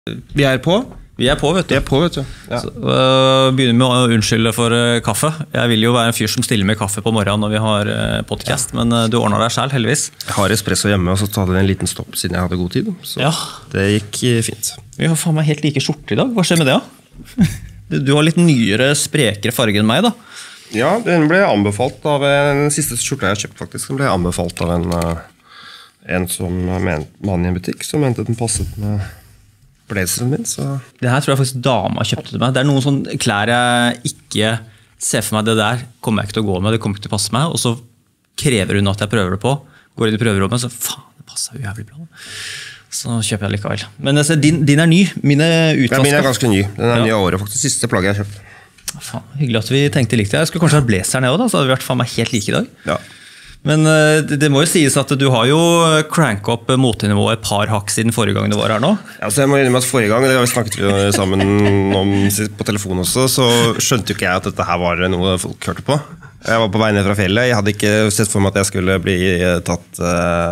Vi er på, vet du. Ja. Så, begynner med å unnskylde for kaffe. Jeg vil jo være en fyr som stiller med kaffe på morgenen når vi har podcast, men du ordner deg selv, heldigvis. Jeg har espresso hjemme, og så tar det en liten stopp siden jeg hadde god tid. Så det gikk fint. Vi har faen meg helt like skjorte i dag. Hva skjer med det da? Du har litt nyere, sprekere farge enn meg da. Ja, den ble anbefalt av den siste skjorta jeg har kjøpt faktisk. Den ble anbefalt av en som mann i en butikk, som mente den passet med blazeren min, så... Det her tror jeg faktisk dama kjøpte til meg. Det er noen sånne klær jeg ikke ser for meg. Det der kommer jeg ikke til å gå med, det kommer ikke til å passe meg. Og så krever hun at jeg prøver det på. Går inn i prøverommet, så faen, det passer jo jævlig bra. Så kjøper jeg likevel. Men jeg ser, din er ny. Mine utvasker. Ja, min er ganske ny. Den er ny av året, faktisk. Siste plagget jeg har kjøpt. Faen, hyggelig at vi tenkte likt. Jeg skulle kanskje ha blazeren jeg også da, så hadde vi vært faen meg helt like i dag. Ja. Men det må jo sies at du har jo cranket opp motenivået et par hakk siden forrige gang du var her nå. Ja, så jeg må innrømme at forrige gang, det har vi snakket sammen om på telefon også, så skjønte jo ikke jeg at dette her var noe folk hørte på. Jeg var på vei ned fra fjellet, jeg hadde ikke sett for meg at jeg skulle bli tatt,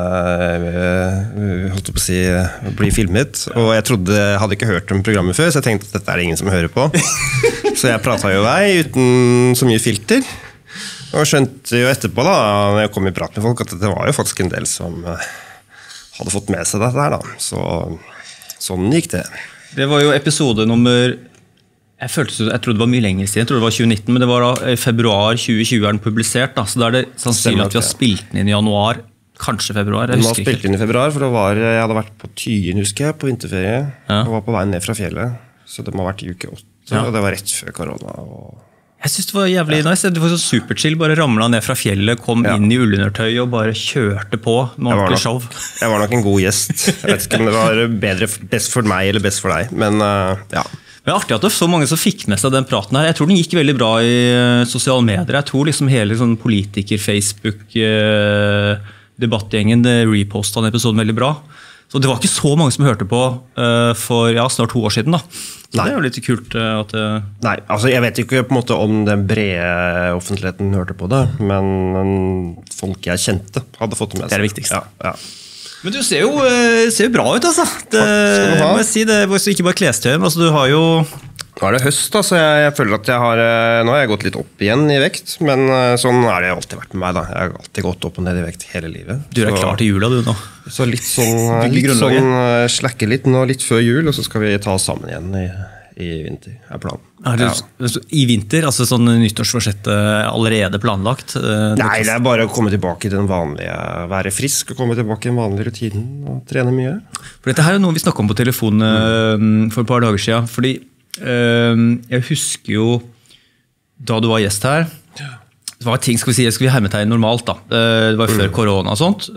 holdt på å si, bli filmet. Og jeg hadde ikke hørt om programmet før, så jeg tenkte at dette er det ingen som hører på. Så jeg pratet jo vei uten så mye filter. Og skjønte jo etterpå da, når jeg kom i prat med folk, at det var jo faktisk en del som hadde fått med seg dette her da. Så sånn gikk det. Det var jo episode nummer, jeg trodde det var mye lenger siden, jeg trodde det var 2019, men det var da i februar 2020 er den publisert da, så da er det sannsynlig at vi har spilt den inn i januar, kanskje februar, jeg husker ikke. Den var spilt inn i februar, for jeg hadde vært på Tyen, husker jeg, på vinterferie, og var på vei ned fra fjellet, så det må ha vært i uke 8, og det var rett før korona, og... Jeg synes det var jævlig nice. Det var så superchill. Bare ramlet ned fra fjellet, kom inn i ullundertøy og bare kjørte på med ordentlig show. Jeg var nok en god gjest. Jeg vet ikke om det var best for meg eller best for deg, men ja. Det er artig at det er så mange som fikk med seg den praten her. Jeg tror den gikk veldig bra i sosiale medier. Jeg tror liksom hele sånn politiker-Facebook debattgjengen repostet den episoden veldig bra. Så det var ikke så mange som hørte på for snart 2 år siden da. Så det er jo litt kult at... Nei, altså jeg vet ikke på en måte om den brede offentligheten hørte på det, men folk jeg kjente hadde fått det med seg. Det er det viktigste. Ja. Men du ser jo bra ut altså. Det må jeg si, det er ikke bare klestøy, men altså du har jo... Nå er det høst da, så jeg føler at nå har jeg gått litt opp igjen i vekt, men sånn har det alltid vært med meg da. Jeg har alltid gått opp og ned i vekt hele livet. Du er klar til jula du nå. Så litt sånn slakke litt nå, litt før jul, og så skal vi ta oss sammen igjen i vinter, er planen. I vinter, altså sånn nyttårsforsett allerede planlagt? Nei, det er bare å komme tilbake til den vanlige, være frisk og komme tilbake i den vanlige rutinen og trene mye. For dette her er noe vi snakket om på telefonen for et par dager siden, fordi jeg husker jo da du var gjest her, det var ting, skal vi hermetegn normalt da, det var før korona og sånt,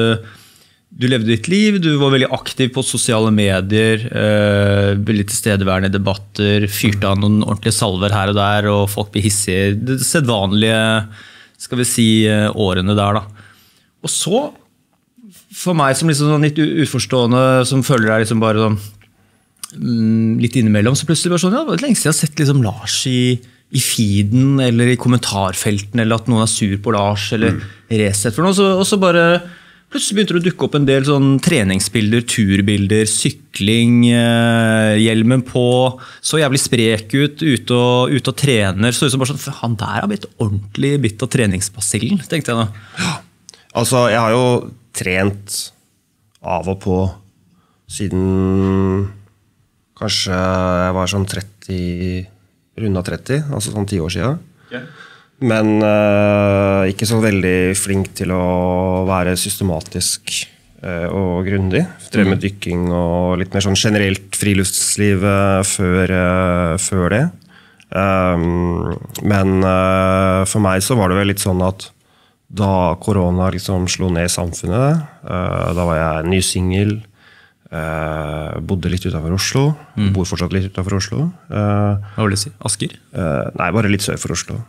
du levde ditt liv, du var veldig aktiv på sosiale medier, veldig tilstedeværende debatter, fyrte av noen ordentlige salver her og der, og folk blir hissige, det sedvanlige, skal vi si, årene der da. Og så, for meg som liksom sånn litt uforstående, som føler deg liksom bare sånn, litt innimellom, så plutselig bare sånn, det var lenge siden jeg har sett liksom Lars i feeden, eller i kommentarfelten, eller at noen er sur på Lars, eller reset for noe, og så bare plutselig begynte det å dukke opp en del sånn treningsbilder, turbilder, sykling, hjelmen på, så jævlig sprek ut, ute og trener, så ut som bare sånn, han der har blitt ordentlig bitt av treningsbasillen, tenkte jeg da. Ja, altså jeg har jo trent av og på siden kanskje jeg var sånn runda 30, altså sånn 10 år siden. Okay. Men ikke så veldig flink til å være systematisk og grundig. Drev med dykking og litt mer sånn generelt friluftsliv før det. Men for meg så var det vel litt sånn at da korona liksom slo ned i samfunnet, da var jeg ny single, bodde litt utenfor Oslo, bor fortsatt litt utenfor Oslo. Hva vil du si? Asker? Nei, bare litt sør for Oslo.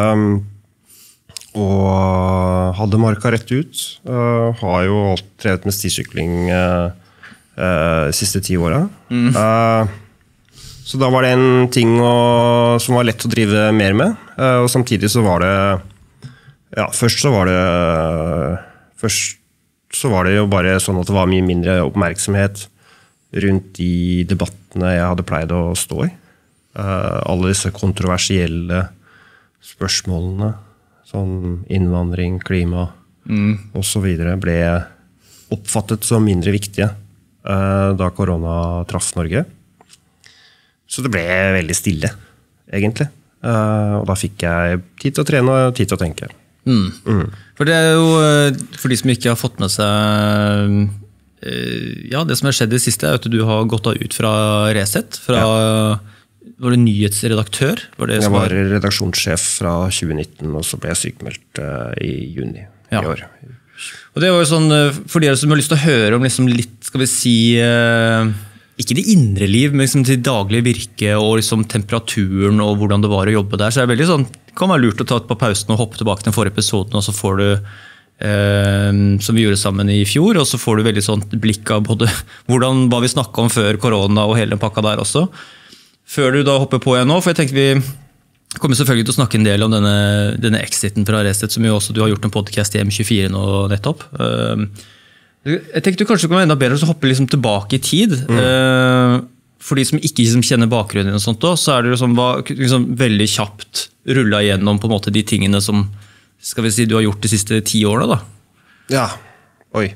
Og hadde marka rett ut. Har jo alt drevet med stisykling de siste 10 årene. Så da var det en ting som var lett å drive mer med. Og samtidig så var det, først så var det jo bare sånn at det var mye mindre oppmerksomhet rundt de debattene jeg hadde pleid å stå i. Alle disse kontroversielle spørsmålene, sånn innvandring, klima og så videre, ble oppfattet som mindre viktige da korona traff Norge. Så det ble veldig stille, egentlig. Og da fikk jeg tid til å trene og tid til å tenke. For det jo, for de som ikke har fått med seg det som har skjedd i det siste, at du har gått ut fra Resett, var du nyhetsredaktør? Jeg var redaksjonssjef fra 2019, og så ble jeg sykemeldt i juni i år. Og det var jo sånn, for dere som har lyst til å høre om liksom litt, skal vi si, ikke det indre liv, men liksom det daglige virke og liksom temperaturen og hvordan det var å jobbe der, så det veldig sånn, det kan være lurt å ta et på pausen og hoppe tilbake til den forrige episoden, og så får du, som vi gjorde sammen i fjor, og så får du veldig sånn blikk av både hvordan, hva vi snakket om før korona og hele den pakka der også. Før du da hopper på igjen nå, for jeg tenkte vi kommer selvfølgelig til å snakke en del om denne exiten fra Resett, som jo også du har gjort en podcast i M24 nå nettopp. Jeg tenkte du kanskje kunne være enda bedre å hoppe liksom tilbake i tid. For de som ikke liksom kjenner bakgrunnen og sånt, så det liksom veldig kjapt rullet igjennom på en måte de tingene som skal vi si, du har gjort de siste 10 årene. Da. Ja, oi.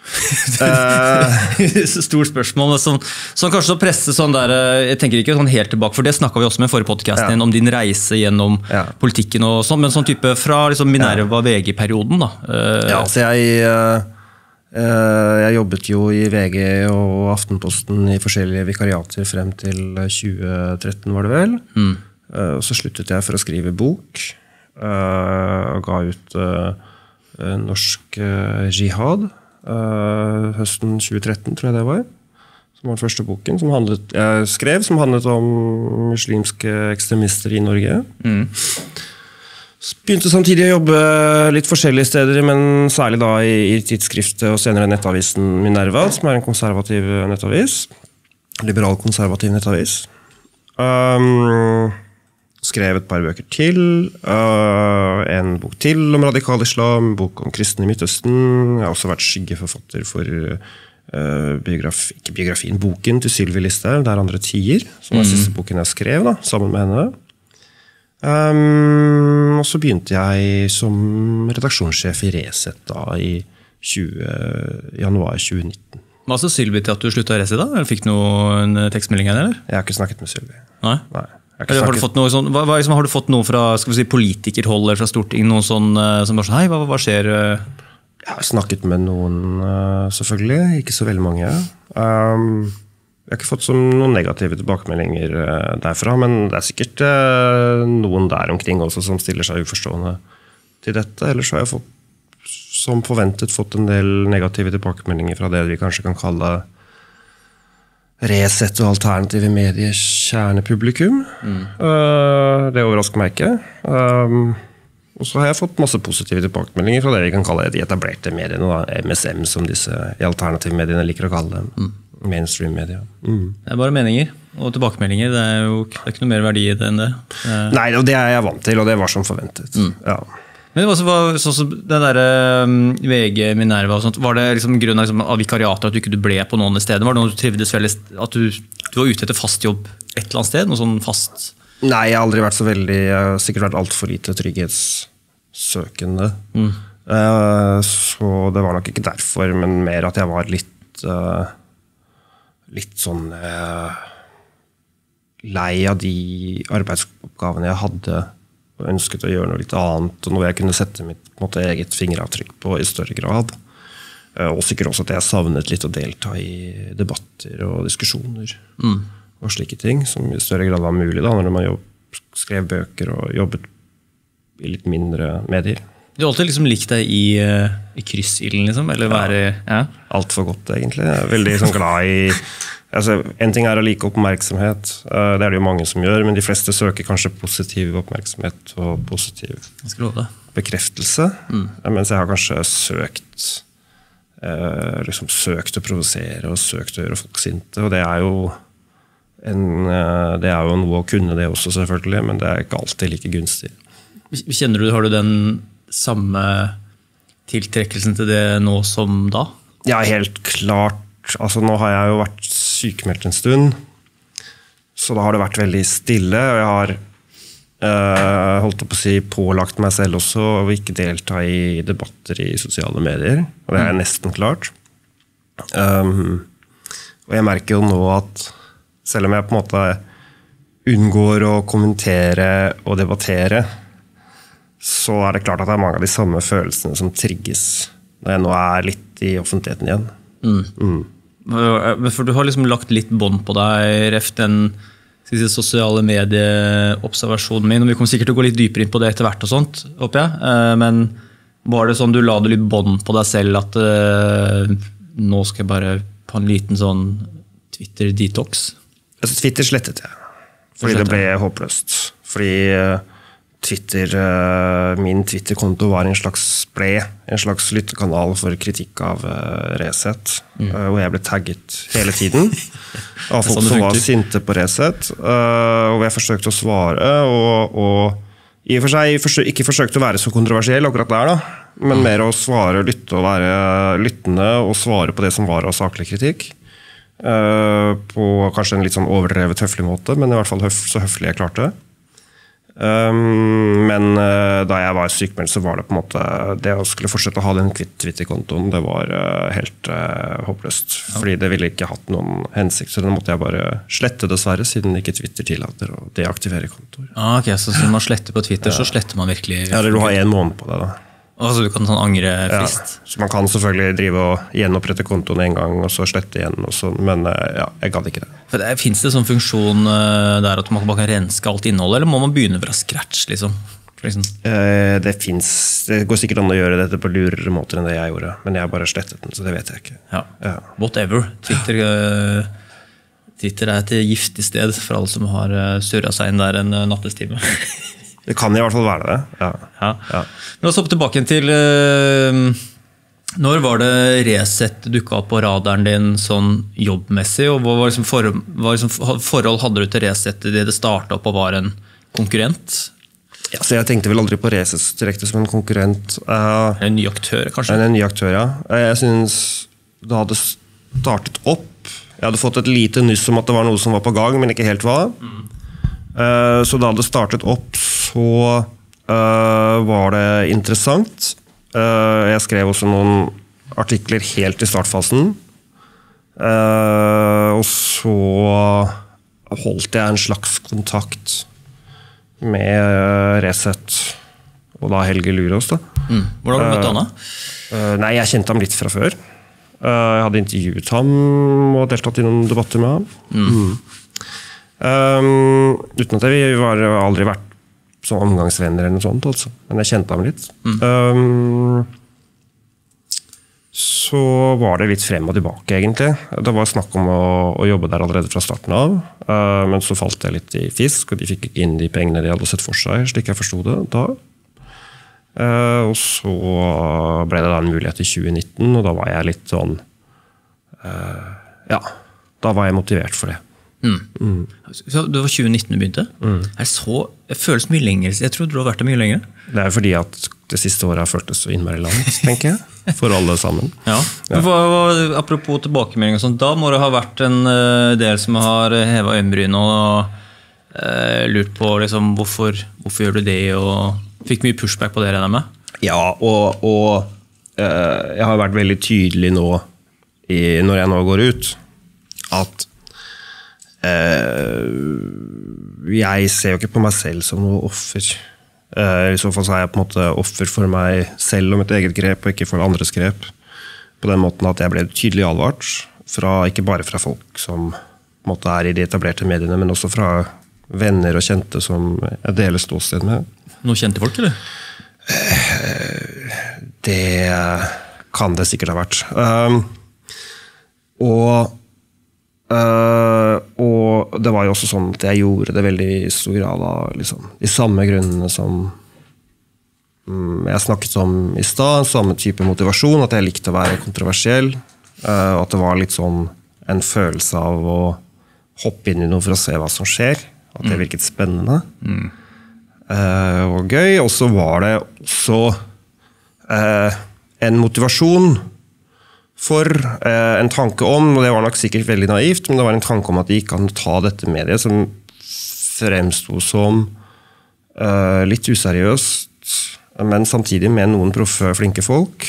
Stort spørsmål som kanskje å presse sånn der, jeg tenker ikke sånn helt tilbake, for det snakket vi også med i forrige podcasten om din reise gjennom politikken og sånn, men sånn type fra liksom Minerva VG-perioden da. Så jeg jobbet jo i VG og Aftenposten i forskjellige vikariater frem til 2013 var det vel, og så sluttet jeg for å skrive bok og ga ut Norsk Jihad høsten 2013, tror jeg det var, som var den første boken jeg skrev, som handlet om muslimske ekstremister i Norge. Begynte samtidig å jobbe litt forskjellige steder, men særlig da i tidsskriftet og senere nettavisen Minerva, som en konservativ nettavis, liberal-konservativ nettavis. Skrev et par bøker til, en bok til om radikal islam, en bok om kristne i Midtøsten. Jeg har også vært skyggeforfatter for ikke biografien, boken til Sylvi Listhaug, Der andre tier, som var siste boken jeg skrev da, sammen med henne. Og så begynte jeg som redaksjonssjef i Resett da, i januar 2019. Hva sa Sylvi til at du sluttet i Resett da? Eller fikk du noen tekstmelding eller? Jeg har ikke snakket med Sylvi. Nei? Har du fått noe sånn, har du fått noe fra skal vi si, politikerhold eller fra Stortinget, noen sånn, som bare sånn, hei, hva skjer? Jeg har snakket med noen, selvfølgelig, ikke så veldig mange. Jeg har ikke fått noen negative tilbakemeldinger derfra, men det sikkert noen der omkring også som stiller seg uforstående til dette. Ellers har jeg som forventet fått en del negative tilbakemeldinger fra det vi kanskje kan kalle Resett og alternative mediers kjernepublikum. Det overrasker meg ikke. Og så har jeg fått masse positive tilbakemeldinger fra det vi kan kalle de etablerte mediene, da, MSM, som disse alternative mediene liker å kalle dem. Mainstream media. Det er bare meninger og tilbakemeldinger. Det er jo ikke noe mer verdi i det enn det. Nei, og det er jeg vant til, og det var som forventet. Ja. Men det var sånn som den der VG, Minerva og sånt, var det liksom grunn av vikariater at du ikke ble på noen steder? Var det noe du trivdes veldig, at du var ute etter fast jobb et eller annet sted? Noe sånn fast? Nei, jeg har aldri vært så veldig, jeg har sikkert vært alt for lite trygghetssøkende. Så det var nok ikke derfor, men mer at jeg var litt sånn lei av de arbeidsoppgavene jeg hadde, og ønsket å gjøre noe litt annet, og noe jeg kunne sette mitt eget fingeravtrykk på i større grad. Og sikkert også at jeg savnet litt å delta i debatter og diskusjoner og slike ting, som i større grad var mulig da, når man skrev bøker og jobbet i litt mindre medier. Du har alltid liksom likt deg i kryssilden, liksom? Eller være, Alt for godt, egentlig. Jeg er veldig sånn glad i en ting er å like oppmerksomhet, det er det jo mange som gjør, men de fleste søker kanskje positiv oppmerksomhet og positiv bekreftelse, mens jeg har kanskje søkt å provosere og søkt å gjøre folk sinte, og det er jo noe å kunne det også selvfølgelig, men det er ikke alltid like gunstig. Har du den samme tiltrekkelsen til det nå som da? Ja, helt klart. Altså, nå har jeg jo vært sykemeldt en stund, så da har det vært veldig stille, og jeg har holdt på å si pålagt meg selv også å ikke delta i debatter i sosiale medier, og det har jeg nesten klart. Og jeg merker jo nå at selv om jeg på en måte unngår å kommentere og debattere, så det klart at det mange av de samme følelsene som trigges når jeg nå litt i offentligheten igjen. For du har liksom lagt litt bånd på deg, ref den sosiale medieobservasjonen min, og vi kommer sikkert til å gå litt dypere inn på det etter hvert og sånt, håper jeg. Men var det sånn du la det litt bånd på deg selv at nå skal jeg bare ha en liten sånn Twitter-detox? Altså, Twitter slettet jeg, fordi det ble håpløst. Fordi min Twitter-konto var en slags lyttekanal for kritikk av Resett, og jeg ble tagget hele tiden av folk som var sinte på Resett, og jeg forsøkte å svare, og i og for seg ikke forsøkte å være så kontroversiell akkurat der da, men mer å svare og lytte og være lyttende og svare på det som var av saklig kritikk, på kanskje en litt sånn overdrevet høflig måte, men i hvert fall så høflig jeg klarte. Men da jeg var sykemeldt, så var det på en måte det å skulle fortsette å ha den Twitter-kontoen, det var helt håpløst, fordi det ville ikke hatt noen hensikt, så den måtte jeg bare slette dessverre, siden ikke Twitter tillater å deaktivere kontoer. Ok, så når man sletter på Twitter, så sletter man virkelig? Ja, eller du har 1 måned på det da. Så du kan sånn angrefrist? Ja, så man kan selvfølgelig drive og gjenopprette kontoen en gang, og så slette igjen, og sånn, men ja, jeg gadd ikke det. Finnes det sånn funksjon der at man bare kan renske alt innholdet, eller må man begynne fra scratch, liksom? Det finnes, det går sikkert an å gjøre dette på lurere måter enn det jeg gjorde, men jeg har bare slettet den, så det vet jeg ikke. Ja. Whatever. Twitter et giftig sted for alle som har surret seg inn der en nattestime. Det kan i hvert fall være det, ja. Men la oss hoppe tilbake til når var det Resett dukket opp på radaren din sånn jobbmessig, og hva forhold hadde du til Resett i det startet opp og var en konkurrent? Ja, så jeg tenkte vel aldri på Resett direkte som en konkurrent. En ny aktør, kanskje? En ny aktør, ja. Jeg synes det hadde startet opp. Jeg hadde fått et lite nyss om at det var noe som var på gang, men ikke helt hva. Så da det startet opp, så var det interessant. Jeg skrev også noen artikler helt i startfasen. Og så holdt jeg en slags kontakt med Resett, og da Helge Lurås da. Hvordan har du møtt Anna? Nei, jeg kjente ham litt fra før. Jeg hadde intervjuet ham og deltatt i noen debatter med ham. Uten at vi aldri vært som omgangsvenner eller noe sånt, altså. Men jeg kjente ham litt. Så var det litt frem og tilbake, egentlig. Det var snakk om å jobbe der allerede fra starten av, men så falt jeg litt i fisk, og de fikk ikke inn de pengene de hadde sett for seg, slik jeg forstod det da. Og så ble det da en mulighet i 2019, og da var jeg litt sånn, ja, da var jeg motivert for det. Så det var 2019 du begynte? Jeg føles mye lenger, jeg trodde du har vært det mye lenger. Det er fordi at det siste året har føltes så innmari langt, tenker jeg, for alle sammen. Ja. Apropos tilbakemelding og sånt, da må det ha vært en del som har hevet øyenbryn og lurt på liksom, hvorfor gjør du det, og fikk mye pushback på det, regner jeg med? Ja, og jeg har vært veldig tydelig nå, når jeg nå går ut, at jeg ser jo ikke på meg selv som noe offer. I så fall så er jeg på en måte offer for meg selv og mitt eget grep, og ikke for andres grep. På den måten at jeg ble tydelig advart, ikke bare fra folk som på en måte er i de etablerte mediene, men også fra venner og kjente som jeg deler ståsted med. Noen kjente folk, eller? Det kan det sikkert ha vært. Og det var jo også sånn at jeg gjorde det veldig i stor grad av liksom, de samme grunnene som jeg snakket om i sted, samme type motivasjon, at jeg likte å være kontroversiell, at det var litt sånn en følelse av å hoppe inn i noe for å se hva som skjer, at det virket spennende og gøy, og så var det også en motivasjon for en tanke om, og det var nok sikkert veldig naivt, men det var en tanke om at de kan ta dette mediet som fremstod som litt useriøst, men samtidig med noen proffe, flinke folk,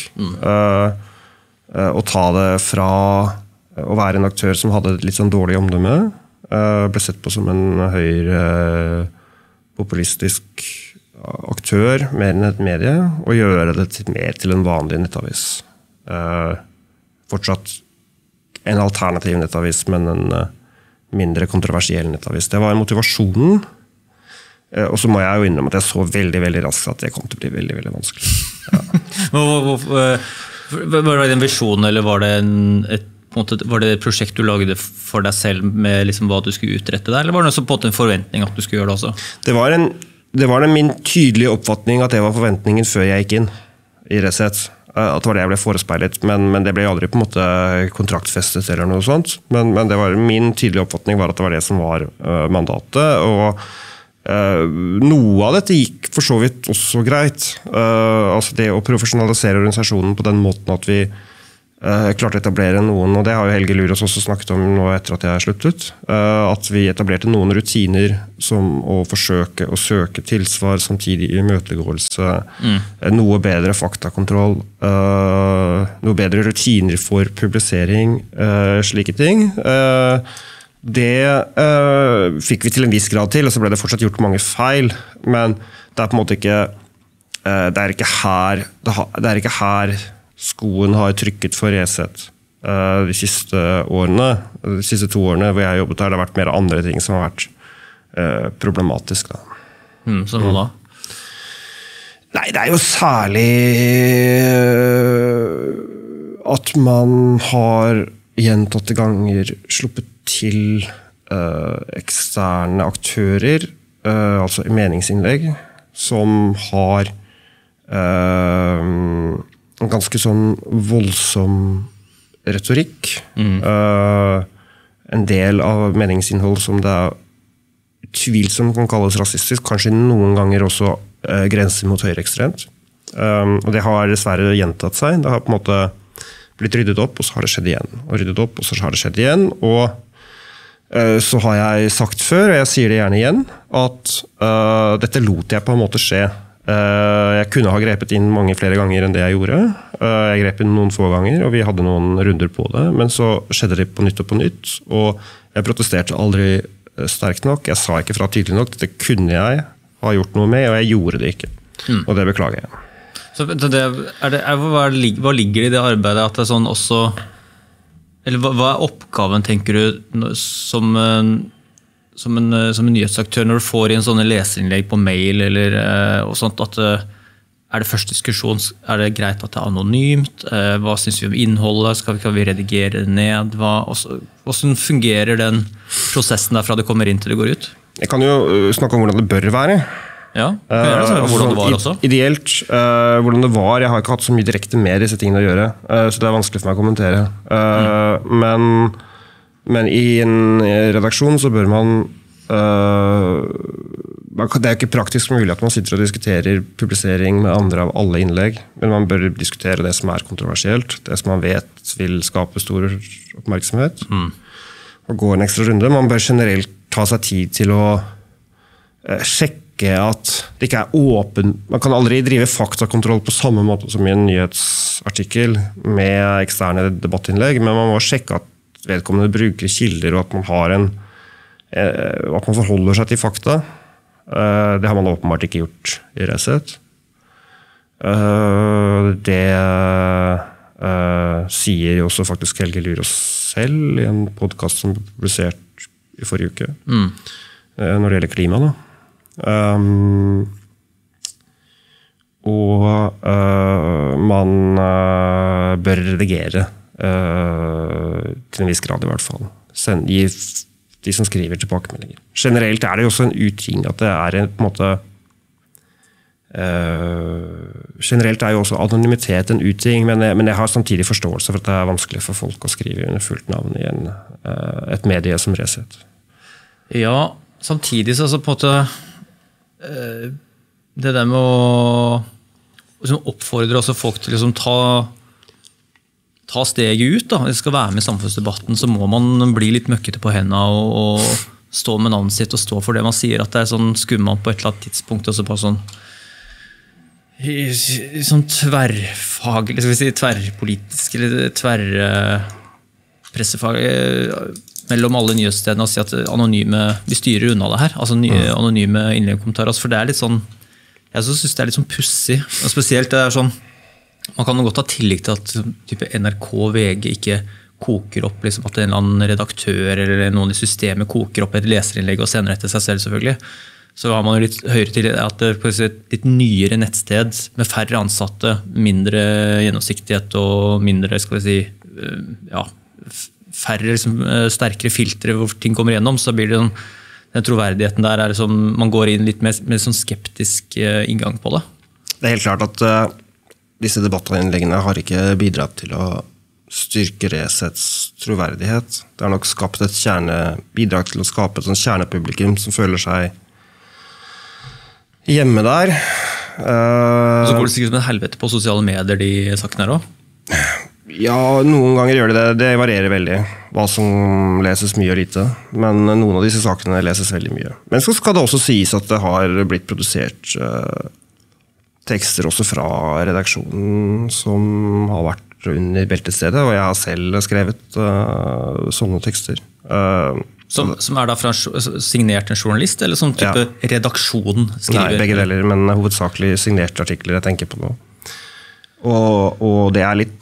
og ta det fra å være en aktør som hadde litt sånn dårlig omdømme, ble sett på som en høyre populistisk aktør, mer enn et medie, og gjøre det mer til en vanlig nettavis. Fortsatt en alternativ nettavis, men en mindre kontroversiell nettavis. Det var motivasjonen, og så må jeg jo innrømme at jeg så veldig, veldig raskt at det kom til å bli veldig, veldig vanskelig. Ja. Var det en visjon, eller var det var det et prosjekt du lagde for deg selv med liksom hva du skulle utrette der, eller var det også på en forventning at du skulle gjøre det også? Det var min tydelige oppfatning at det var forventningen før jeg gikk inn i Resett. At det var det jeg ble forespeilet, men det ble aldri på en måte kontraktfestet eller noe sånt. Men det var min tydelige oppfatning var at det var det som var mandatet, og noe av dette gikk for så vidt også greit. Altså det å profesjonalisere organisasjonen på den måten at vi klarte å etablere noen, og det har jo Helge Lurås også snakket om nå etter at jeg sluttet, at vi etablerte noen rutiner som å forsøke å søke tilsvar samtidig i møtegåelse, noe bedre faktakontroll, noe bedre rutiner for publisering, slike ting. Det fikk vi til en viss grad til, og så ble det fortsatt gjort mange feil, men det er på en måte ikke det er ikke her skoen har trykket for Resett de siste 2 årene hvor jeg har jobbet her. Det har vært mer andre ting som har vært problematisk. Som hva da? Nei, det er jo særlig at man har gjentatte ganger sluppet til eksterne aktører, altså meningsinnlegg, som har en ganske sånn voldsom retorikk. En del av meningsinnhold som det er tvilsomt kan kalles rasistisk, kanskje noen ganger også grenser mot høyreekstremt. Og det har dessverre gjentatt seg. Det har på en måte blitt ryddet opp, og så har det skjedd igjen. Og ryddet opp, og så har det skjedd igjen. Og så har jeg sagt før, og jeg sier det gjerne igjen, at dette lot jeg på en måte skje. Jeg kunne ha grepet inn mange flere ganger enn det jeg gjorde. Jeg grep inn noen få ganger, og vi hadde noen runder på det. Men så skjedde det på nytt og på nytt, og jeg protesterte aldri sterkt nok. Jeg sa ikke fra tydelig nok. Dette kunne jeg ha gjort noe med, og jeg gjorde det ikke. Og det beklager jeg. Så hva ligger i det arbeidet at det er sånn også, eller hva er oppgaven, tenker du, som en nyhetsaktør når du får inn sånne leserinnlegg på mail eller og sånt, at er det første diskusjon, er det greit at det er anonymt, hva synes vi om innholdet, skal vi redigere det ned, hvordan fungerer den prosessen der fra det kommer inn til det går ut? Jeg kan jo snakke om hvordan det bør være. Ja, hvordan det var også. Ideelt, hvordan det var, jeg har ikke hatt så mye direkte med disse tingene å gjøre, så det er vanskelig for meg å kommentere. Men i en redaksjon så bør man det er ikke praktisk mulig at man sitter og diskuterer publisering med andre av alle innlegg, men man bør diskutere det som er kontroversielt, det som man vet vil skape stor oppmerksomhet, og gå en ekstra runde. Man bør generelt ta seg tid til å sjekke at det ikke er åpen. Man kan aldri drive faktakontroll på samme måte som i en nyhetsartikkel med eksterne debattinnlegg, men man må sjekke at vedkommende bruker kilder, og at man har at man forholder seg til fakta. Det har man åpenbart ikke gjort i Resett. Det sier jo også faktisk Helge Lurås selv i en podcast som ble publisert i forrige uke, når det gjelder klima da. Og man bør redigere til en viss grad i hvert fall. Gi de som skriver tilbakemeldinger. Generelt er det jo også en uting at det er en på en måte generelt er jo også anonymitet en uting, men jeg har samtidig forståelse for at det er vanskelig for folk å skrive under fullt navn i et medie som Resett. Ja, samtidig så på en måte det der med å oppfordre også folk til å ta steget ut, da, hvis skal være med i samfunnsdebatten, så må man bli litt møkkete på hendene og stå med navnet sitt og stå for det man sier, at det sånn skummer man på et eller annet tidspunkt, og så bare sånn tverrfaglig, skal vi si, tverrpolitisk, eller tverrpressefag, mellom alle nyhetsstedene og si at vi styrer unna det her, altså anonyme innlegg-kommentarer, for det litt sånn, jeg synes det litt sånn pussig, og spesielt det sånn, man kan godt ha tillegg til at type NRK, VG ikke koker opp, liksom, at en eller annen redaktør eller noen i systemet koker opp et leserinnlegg og sender etter seg selv selvfølgelig, så har man jo litt høyere til at det er et litt nyere nettsted med færre ansatte, mindre gjennomsiktighet og mindre, skal vi si, færre, liksom, sterkere filtre hvor ting kommer gjennom, så blir det den troverdigheten der liksom, man går inn litt med sånn skeptisk inngang på det. Det helt klart at disse debattinnleggene har ikke bidratt til å styrke Resets troverdighet. Det har nok skapt bidrag til å skape et sånn kjernepublikum som føler seg hjemme der. Så går det sikkert som en helvete på sosiale medier, de sakene her også? Ja, noen ganger gjør det. Det varierer veldig hva som leses mye og lite. Men noen av disse sakene leses veldig mye. Men så skal det også sies at det har blitt produsert tekster også fra redaksjonen som har vært under beltestedet, og jeg har selv skrevet sånne tekster. Som da fra signert en journalist, eller som type redaksjon skriver? Nei, begge deler, men hovedsakelig signerte artikler jeg tenker på nå. Og det litt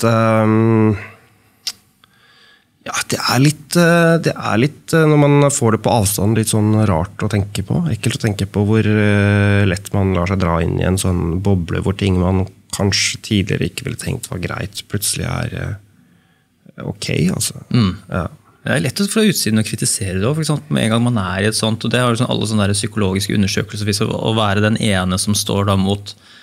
det litt når man får det på avstand litt sånn rart å tenke på, ekkelt å tenke på hvor lett man lar seg dra inn i en sånn boble hvor ting man kanskje tidligere ikke ville tenkt var greit, plutselig ok, altså. Ja. Det lett fra utsiden å kritisere det, for eksempel, med en gang man i et sånt, og det har liksom alle sånne der psykologiske undersøkelser, å være den ene som står da mot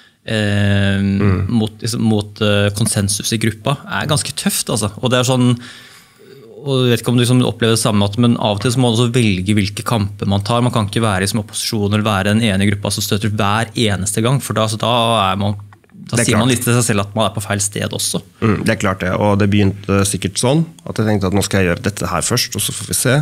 konsensus i gruppa, ganske tøft, altså. Og det sånn, og jeg vet ikke om du opplever det samme, men av og til så må man også velge hvilke kamper man tar. Man kan ikke være i opposisjon eller være den ene gruppa som støtter hver eneste gang, for da sier man litt til seg selv at man på feil sted også. Det klart det, og det begynte sikkert sånn, at jeg tenkte at nå skal jeg gjøre dette her først, og så får vi se.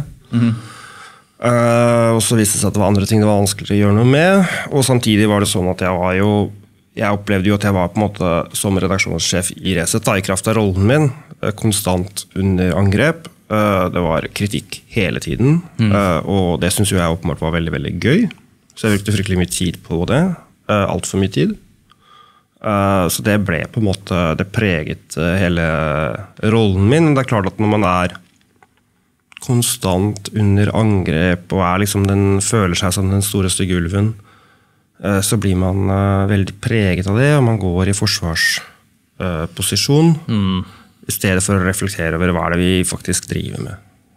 Og så viste det seg at det var andre ting det var vanskelig å gjøre noe med, og samtidig var det sånn at jeg opplevde jo at jeg var på en måte som redaksjonssjef i Reset, i kraft av rollen min, konstant under angrep. Det var kritikk hele tiden, og det synes jo jeg åpenbart var veldig, veldig gøy. Så jeg brukte fryktelig mye tid på det, alt for mye tid. Så det ble på en måte, det preget hele rollen min. Det klart at når man konstant under angrep, og liksom føler seg som den store stygge ulven, så blir man veldig preget av det, og man går i forsvarsposisjon i stedet for å reflektere over hva det vi faktisk driver med.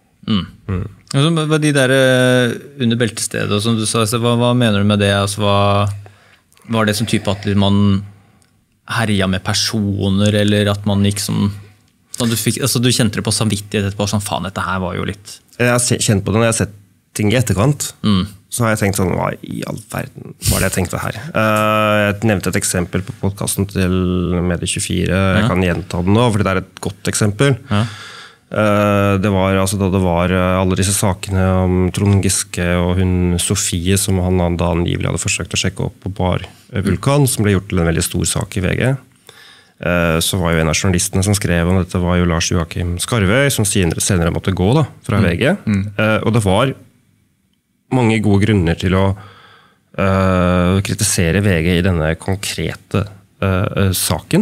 De der under beltestedet, som du sa, hva mener du med det? Altså, var det som type at man herja med personer, eller at man liksom du kjente det på samvittighet etterpå, sånn, faen, dette her var jo litt... Jeg har kjent på det når jeg har sett ting i etterkant, så har jeg tenkt sånn, hva i all verden var det jeg tenkte her? Jeg nevnte et eksempel på podcasten til Medie24, jeg kan gjenta den nå, for det et godt eksempel. Det var altså da det var alle disse sakene om Trond Giske og hun Sofie, som han da angivelig hadde forsøkt å sjekke opp på Bar Vulkan, som ble gjort til en veldig stor sak i VG. Så var jo en av journalistene som skrev om dette var jo Lars Joakim Skarvøy, som senere måtte gå da, fra VG. Og det var mange gode grunner til å kritisere VG i denne konkrete saken.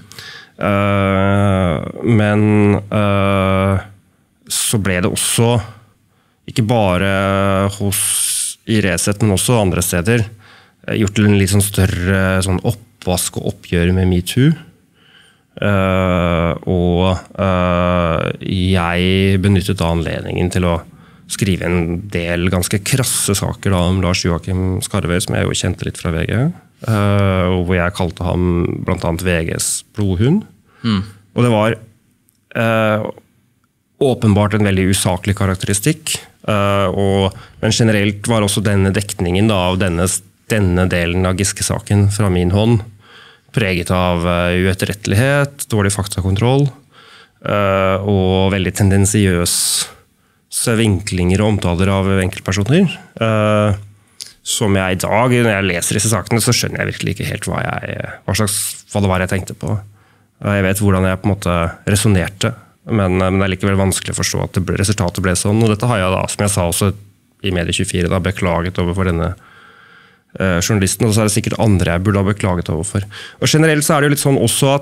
Men så ble det også, ikke bare i Reset, men også andre steder, gjort til en litt sånn større sånn oppvask og oppgjør med MeToo. Og jeg benyttet da anledningen til å skrive en del ganske krasse saker da, om Lars Joakim Skarvøy, som jeg jo kjente litt fra VG, og hvor jeg kalte ham blant annet VGs blodhund. Og det var åpenbart en veldig usaklig karakteristikk, men generelt var også denne dekningen da, av denne delen av Giske-saken fra min hånd preget av uetterrettelighet, dårlig faktakontroll, og veldig tendensiøse vinklinger og omtaler av enkeltpersoner. Som jeg i dag, når jeg leser disse sakene, så skjønner jeg virkelig ikke helt hva det var jeg tenkte på. Jeg vet hvordan jeg på en måte resonerte, men det er likevel vanskelig å forstå at resultatet ble sånn. Og dette har jeg da, som jeg sa også i Medie24, da, beklaget overfor denne journalisten, og så er det sikkert andre jeg burde ha beklaget overfor. Og generelt så er det jo litt sånn også at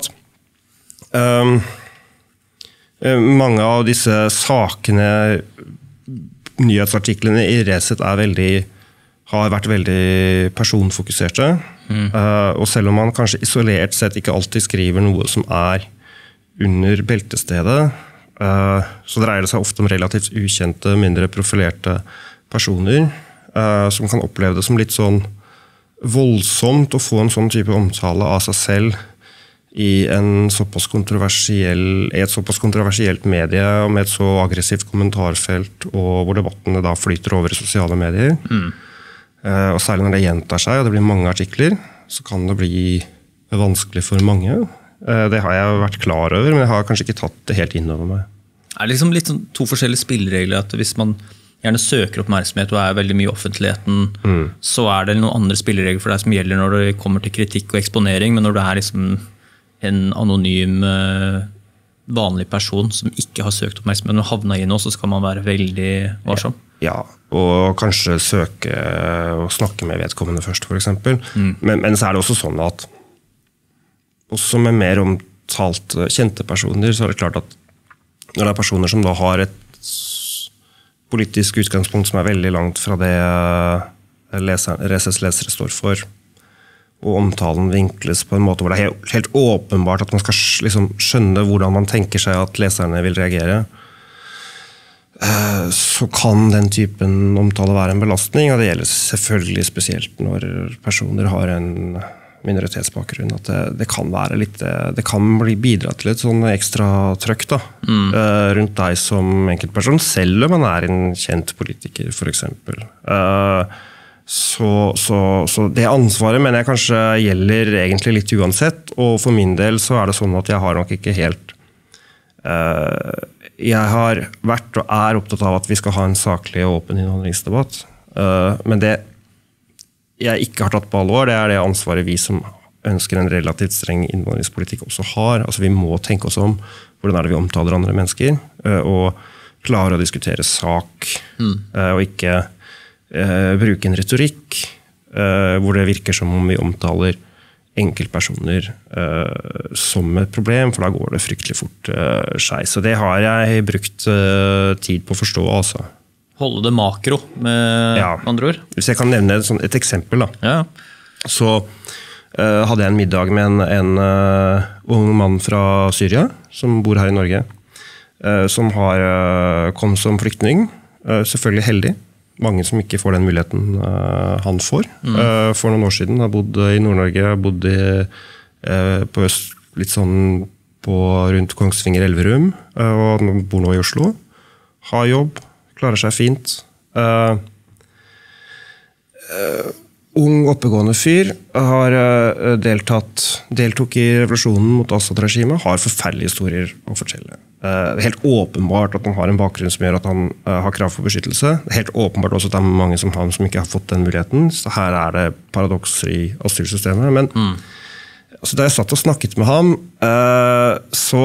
mange av disse sakene, nyhetsartiklene i Resett har vært veldig personfokuserte, og selv om man kanskje isolert sett ikke alltid skriver noe som er under beltestedet, så dreier det seg ofte om relativt ukjente, mindre profilerte personer, som kan oppleve det som litt sånn voldsomt å få en sånn type omtale av seg selv i et såpass kontroversielt medie og med et så aggressivt kommentarfelt, og hvor debattene da flyter over i sosiale medier. Og særlig når det gjentar seg, og det blir mange artikler, så kan det bli vanskelig for mange. Det har jeg vært klar over, men jeg har kanskje ikke tatt det helt inn over meg. Det er liksom litt sånn to forskjellige spilleregler, at hvis man gjerne søker oppmerksomhet og er veldig mye i offentligheten, så er det noen andre spilleregler for deg som gjelder når det kommer til kritikk og eksponering, men når du er liksom en anonym, vanlig person som ikke har søkt oppmerksomhet og havnet i noe, så skal man være veldig varsom. Ja, og kanskje søke og snakke med vedkommende først, for eksempel. Men så er det også sånn at også med mer omtalt kjente personer, så er det klart at når det er personer som da har et politisk utgangspunkt som er veldig langt fra det Resetts lesere står for, og omtalen vinkles på en måte hvor det er helt åpenbart at man skal liksom skjønne hvordan man tenker seg at leserne vil reagere, så kan den typen omtale være en belastning, og det gjelder selvfølgelig spesielt når personer har en minoritetsbakgrunn, at det kan være litt, det kan bidra til et sånn ekstra trøkk da, rundt deg som enkeltperson, selv om man er en kjent politiker, for eksempel. Så det ansvaret mener jeg kanskje gjelder egentlig litt uansett, og for min del så er det sånn at jeg har nok ikke helt jeg har vært og er opptatt av at vi skal ha en saklig og åpen innvandringsdebatt, men det jeg ikke har tatt på alvor, det er det ansvaret vi som ønsker en relativt streng innvandringspolitikk også har. Altså vi må tenke oss om hvordan er det vi omtaler andre mennesker, og klare å diskutere sak, og ikke bruke en retorikk hvor det virker som om vi omtaler enkeltpersoner som et problem, for da går det fryktelig fort seg. Så det har jeg brukt tid på å forstå, altså. Holde det makro, med andre ord. Hvis jeg kan nevne et eksempel, da. Ja. Så hadde jeg en middag med en ung mann fra Syria, som bor her i Norge, som kom som flyktning, selvfølgelig heldig. Mange som ikke får den muligheten han får. For noen år siden har jeg bodd i Nord-Norge, jeg har bodd på øst, litt sånn rundt Kongsvinger Elverum, og bor nå i Oslo. Har jobb, klarer seg fint. Ung, oppegående fyr, har deltok i revolusjonen mot Assad-regimet, har forferdelige historier å fortelle. Det er helt åpenbart at han har en bakgrunn som gjør at han har krav for beskyttelse. Det er helt åpenbart også at det er mange som han som ikke har fått den muligheten. Så her er det paradokser i asylsystemet. Men altså, da jeg satt og snakket med ham, så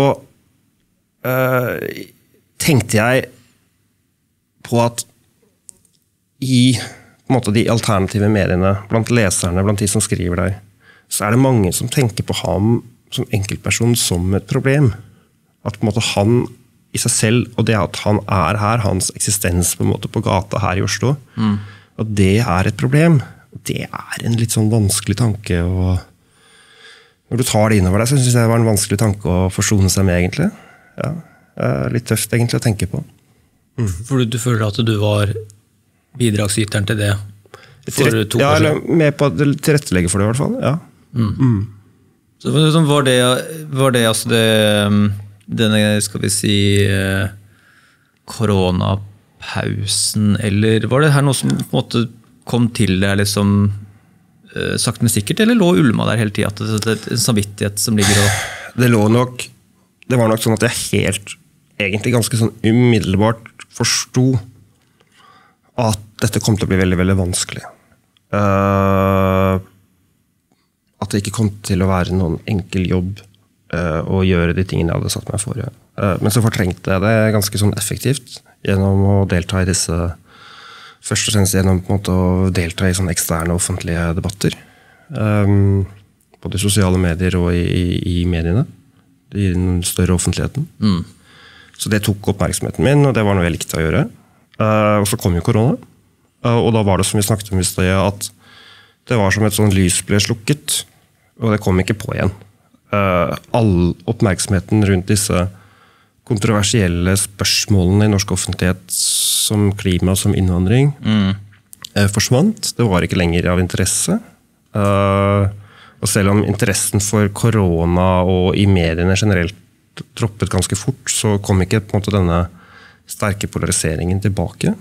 tenkte jeg på at i på en måte, de alternative mediene, blant leserne, blant de som skriver der, så er det mange som tenker på ham som enkeltperson som et problem. At på en måte han i seg selv, og det at han er her, hans eksistens på en måte på gata her i Oslo, og det er et problem. Det er en litt sånn vanskelig tanke, og når du tar det innover deg, så synes jeg det var en vanskelig tanke å forsone seg med, egentlig. Ja, litt tøft egentlig å tenke på. Fordi du føler at du var bidragsyteren til det for 2 år siden? Ja, eller med på å tilrettelegge for det i hvert fall, ja. Så var det altså denne, skal vi si, koronapausen, eller var det her noe som på en måte kom til deg liksom sakte men sikkert, eller lå ulma der hele tiden, at det er en samvittighet som ligger og... Det lå nok det var nok sånn at jeg egentlig ganske sånn umiddelbart forsto at dette kom til å bli veldig, veldig vanskelig. At det ikke kom til å være noen enkel jobb å gjøre de tingene jeg hadde satt meg for. Men så fortrengte jeg det ganske sånn effektivt gjennom å delta i disse, først og fremst gjennom på en måte å delta i sånne eksterne offentlige debatter. Både i sosiale medier og i mediene, i den større offentligheten. Så det tok oppmerksomheten min, og det var noe jeg likte å gjøre. Og så kom jo korona, og da var det som vi snakket om i stedet, at det var som et sånn lys ble slukket, og det kom ikke på igjen. All oppmerksomheten rundt disse kontroversielle spørsmålene i norsk offentlighet, som klima, som innvandring, forsvant. Det var ikke lenger av interesse. Og selv om interessen for korona og i mediene generelt droppet ganske fort, så kom ikke på en måte denne sterke polariseringen tilbake.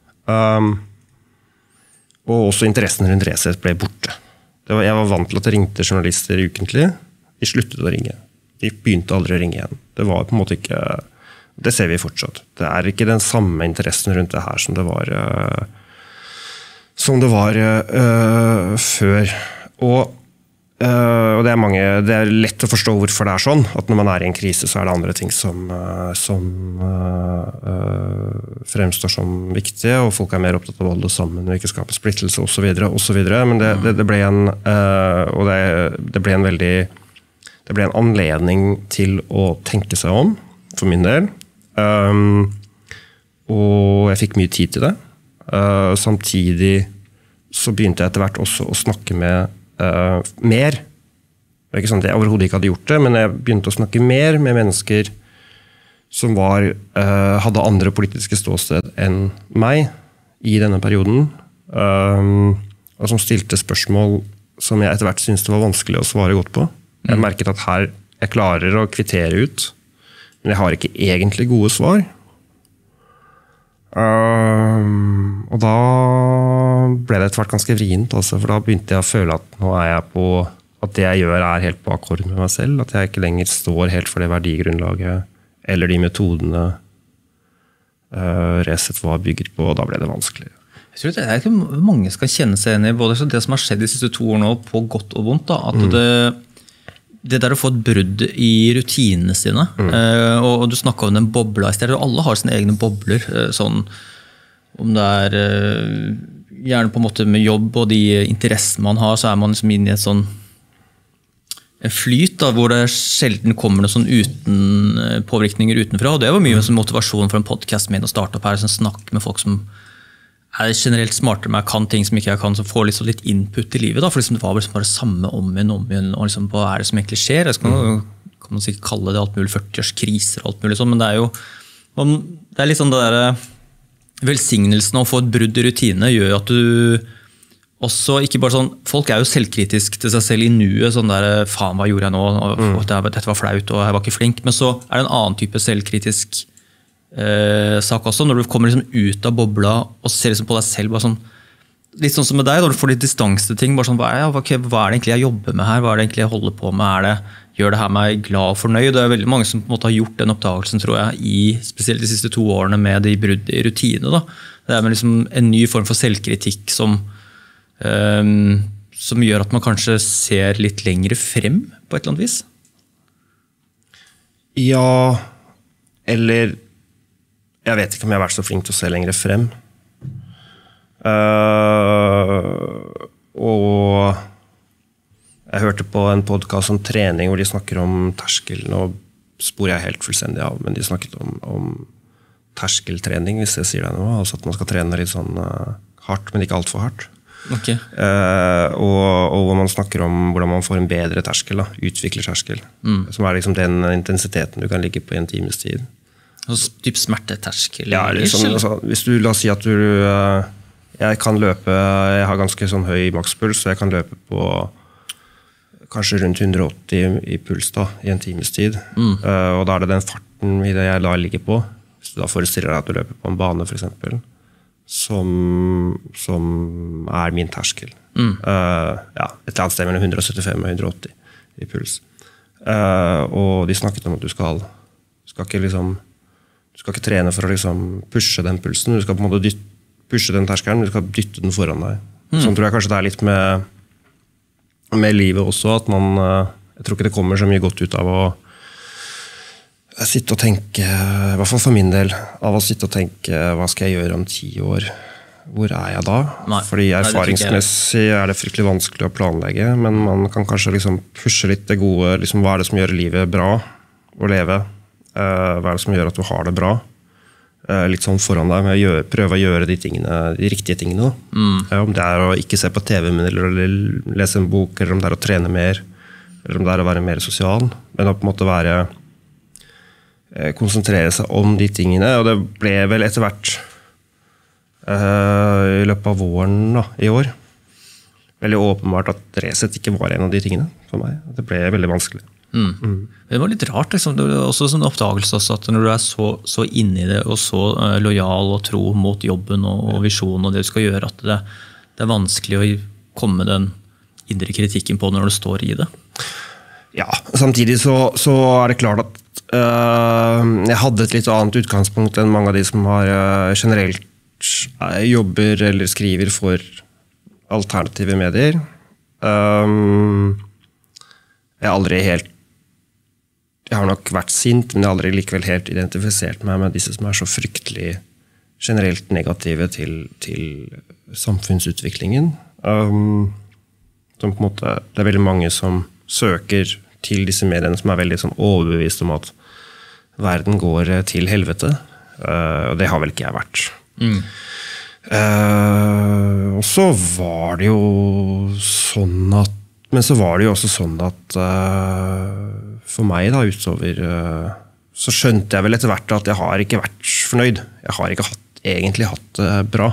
Og også interessen rundt Resett ble borte. Jeg var vant til at det ringte journalister ukentlig. De sluttet å ringe. De begynte aldri å ringe igjen. Det var på en måte ikke, det ser vi fortsatt. Det er ikke den samme interessen rundt det her som det var før. Og det er lett å forstå hvorfor det er sånn, at når man er i en krise, så er det andre ting som fremstår som viktige, og folk er mer opptatt av å holde sammen og ikke skape splittelse, og så videre, og så videre. Men det ble en anledning til å tenke seg om, for min del. Og jeg fikk mye tid til det. Samtidig så begynte jeg etter hvert også å snakke med mer. Det er ikke sånn at jeg overhodet ikke hadde gjort det, men jeg begynte å snakke mer med mennesker som hadde andre politiske ståsted enn meg i denne perioden, og som stilte spørsmål som jeg etter hvert syntes det var vanskelig å svare godt på. Jeg merket at her jeg klarer å kvittere ut, men jeg har ikke egentlig gode svar. Og da ble det etter hvert ganske vrient, altså, for da begynte jeg å føle at nå er jeg at det jeg gjør er helt på akkord med meg selv, at jeg ikke lenger står helt for det verdigrunnlaget eller de metodene Resett var bygget på, og da ble det vanskelig. Jeg tror det er ikke mange skal kjenne seg igjen i både det som har skjedd de siste 2 år nå, på godt og vondt, da, at det der å få et brudd i rutinene sine, og du snakket om den bobla i stedet, og alle har sine egne bobler, sånn, om det er gjerne på en måte med jobb og de interessene man har, så er man liksom inne i et sånn en flyt da, hvor det sjelden kommer noe sånn uten påvirkninger utenfra, og det var mye motivasjon for en podcast min å starte opp her, sånn, snakke med folk som er generelt smartere med, kan ting som ikke jeg kan, som får litt input i livet, da, for liksom det var liksom bare samme om igjen, og liksom, hva er det som egentlig skjer? Jeg kan man sikkert kalle det alt mulig 40-årskriser og alt mulig sånn, men det er jo det er litt sånn det der velsignelsen å få et brudd i rutine gjør at du også, ikke bare sånn, folk er jo selvkritisk til seg selv i nuet, sånn der, faen, hva gjorde jeg nå? Dette var flaut, og jeg var ikke flink, men så er det en annen type selvkritisk sak også, når du kommer liksom ut av bobla og ser liksom på deg selv, bare sånn, litt sånn som med deg, når du får litt distanse til ting, bare sånn, hva er det egentlig jeg jobber med her? Hva er det egentlig jeg holder på med? Gjør det her meg glad og fornøyd? Det er veldig mange som på en måte har gjort den oppdagelsen, tror jeg, spesielt de siste 2 årene med de brudd i rutine. Da. Det er med liksom en ny form for selvkritikk som gjør at man kanskje ser litt lengre frem på et eller annet vis? Ja, eller jeg vet ikke om jeg har vært så flink til å se lengre frem. Og jeg hørte på en podcast om trening hvor de snakker om terskelen, og sporer jeg helt fullstendig av, men de snakket om terskeltrening, hvis jeg sier det nå, altså at man skal trene litt sånn hardt, men ikke alt for hardt. Okay. Og hvor man snakker om hvordan man får en bedre terskel, da, utvikler terskel, som er liksom den intensiteten du kan ligge på i en times tid. Typ smerteterskel? Ja, liksom, altså, hvis du, la oss si at jeg kan løpe, jeg har ganske sånn høy makspuls, så jeg kan løpe på kanskje rundt 180 i puls da, i en times tid. Og da er det den farten i det jeg da ligger på, hvis du da forestiller deg at du løper på en bane for eksempel, som er min terskel. Ja, et eller annet sted mellom 175 og 180 i puls. Og de snakket om at du skal skal ikke liksom, du skal ikke trene for å liksom pushe den pulsen, du skal på en måte pushe den terskelen, du skal dytte den foran deg. Sånn tror jeg kanskje det litt med livet også, at man, jeg tror ikke det kommer så mye godt ut av å sitte og tenke, i hvert fall for min del, av å sitte og tenke, hva skal jeg gjøre om 10 år? Hvor jeg da? Nei. Fordi erfaringsmessig det fryktelig vanskelig å planlegge, men man kan kanskje liksom pushe litt det gode, liksom, hva det som gjør livet bra å leve? Hva det som gjør at du har det bra? Litt sånn foran deg, med prøve å gjøre de riktige tingene. Om det å ikke se på TV, eller lese en bok, eller om det å trene mer, eller om det å være mer sosial, men å på en måte konsentrere seg om de tingene, og det ble vel etter hvert i løpet av våren da, i år veldig åpenbart at Resett ikke var en av de tingene for meg. Det ble veldig vanskelig. Det var litt rart, liksom. Det var også sånn oppdagelse også, at når du så inne i det og så lojal og tro mot jobben og visjonen og det du skal gjøre, at det vanskelig å komme den indre kritikken på når du står i det. Ja, samtidig så det klart at jeg hadde et litt annet utgangspunkt enn mange av de som har generelt jobber eller skriver for alternative medier. Jeg har nok vært sint, men jeg har aldri likevel helt identifisert meg med disse som så fryktelig generelt negative til samfunnsutviklingen. Som på en måte, det veldig mange som søker til disse mediene som veldig sånn overbevist om at verden går til helvete. Og det har vel ikke jeg vært. Og så var det jo sånn at for meg da utover så skjønte jeg vel etter hvert at jeg har ikke vært fornøyd. Jeg har ikke egentlig hatt det bra.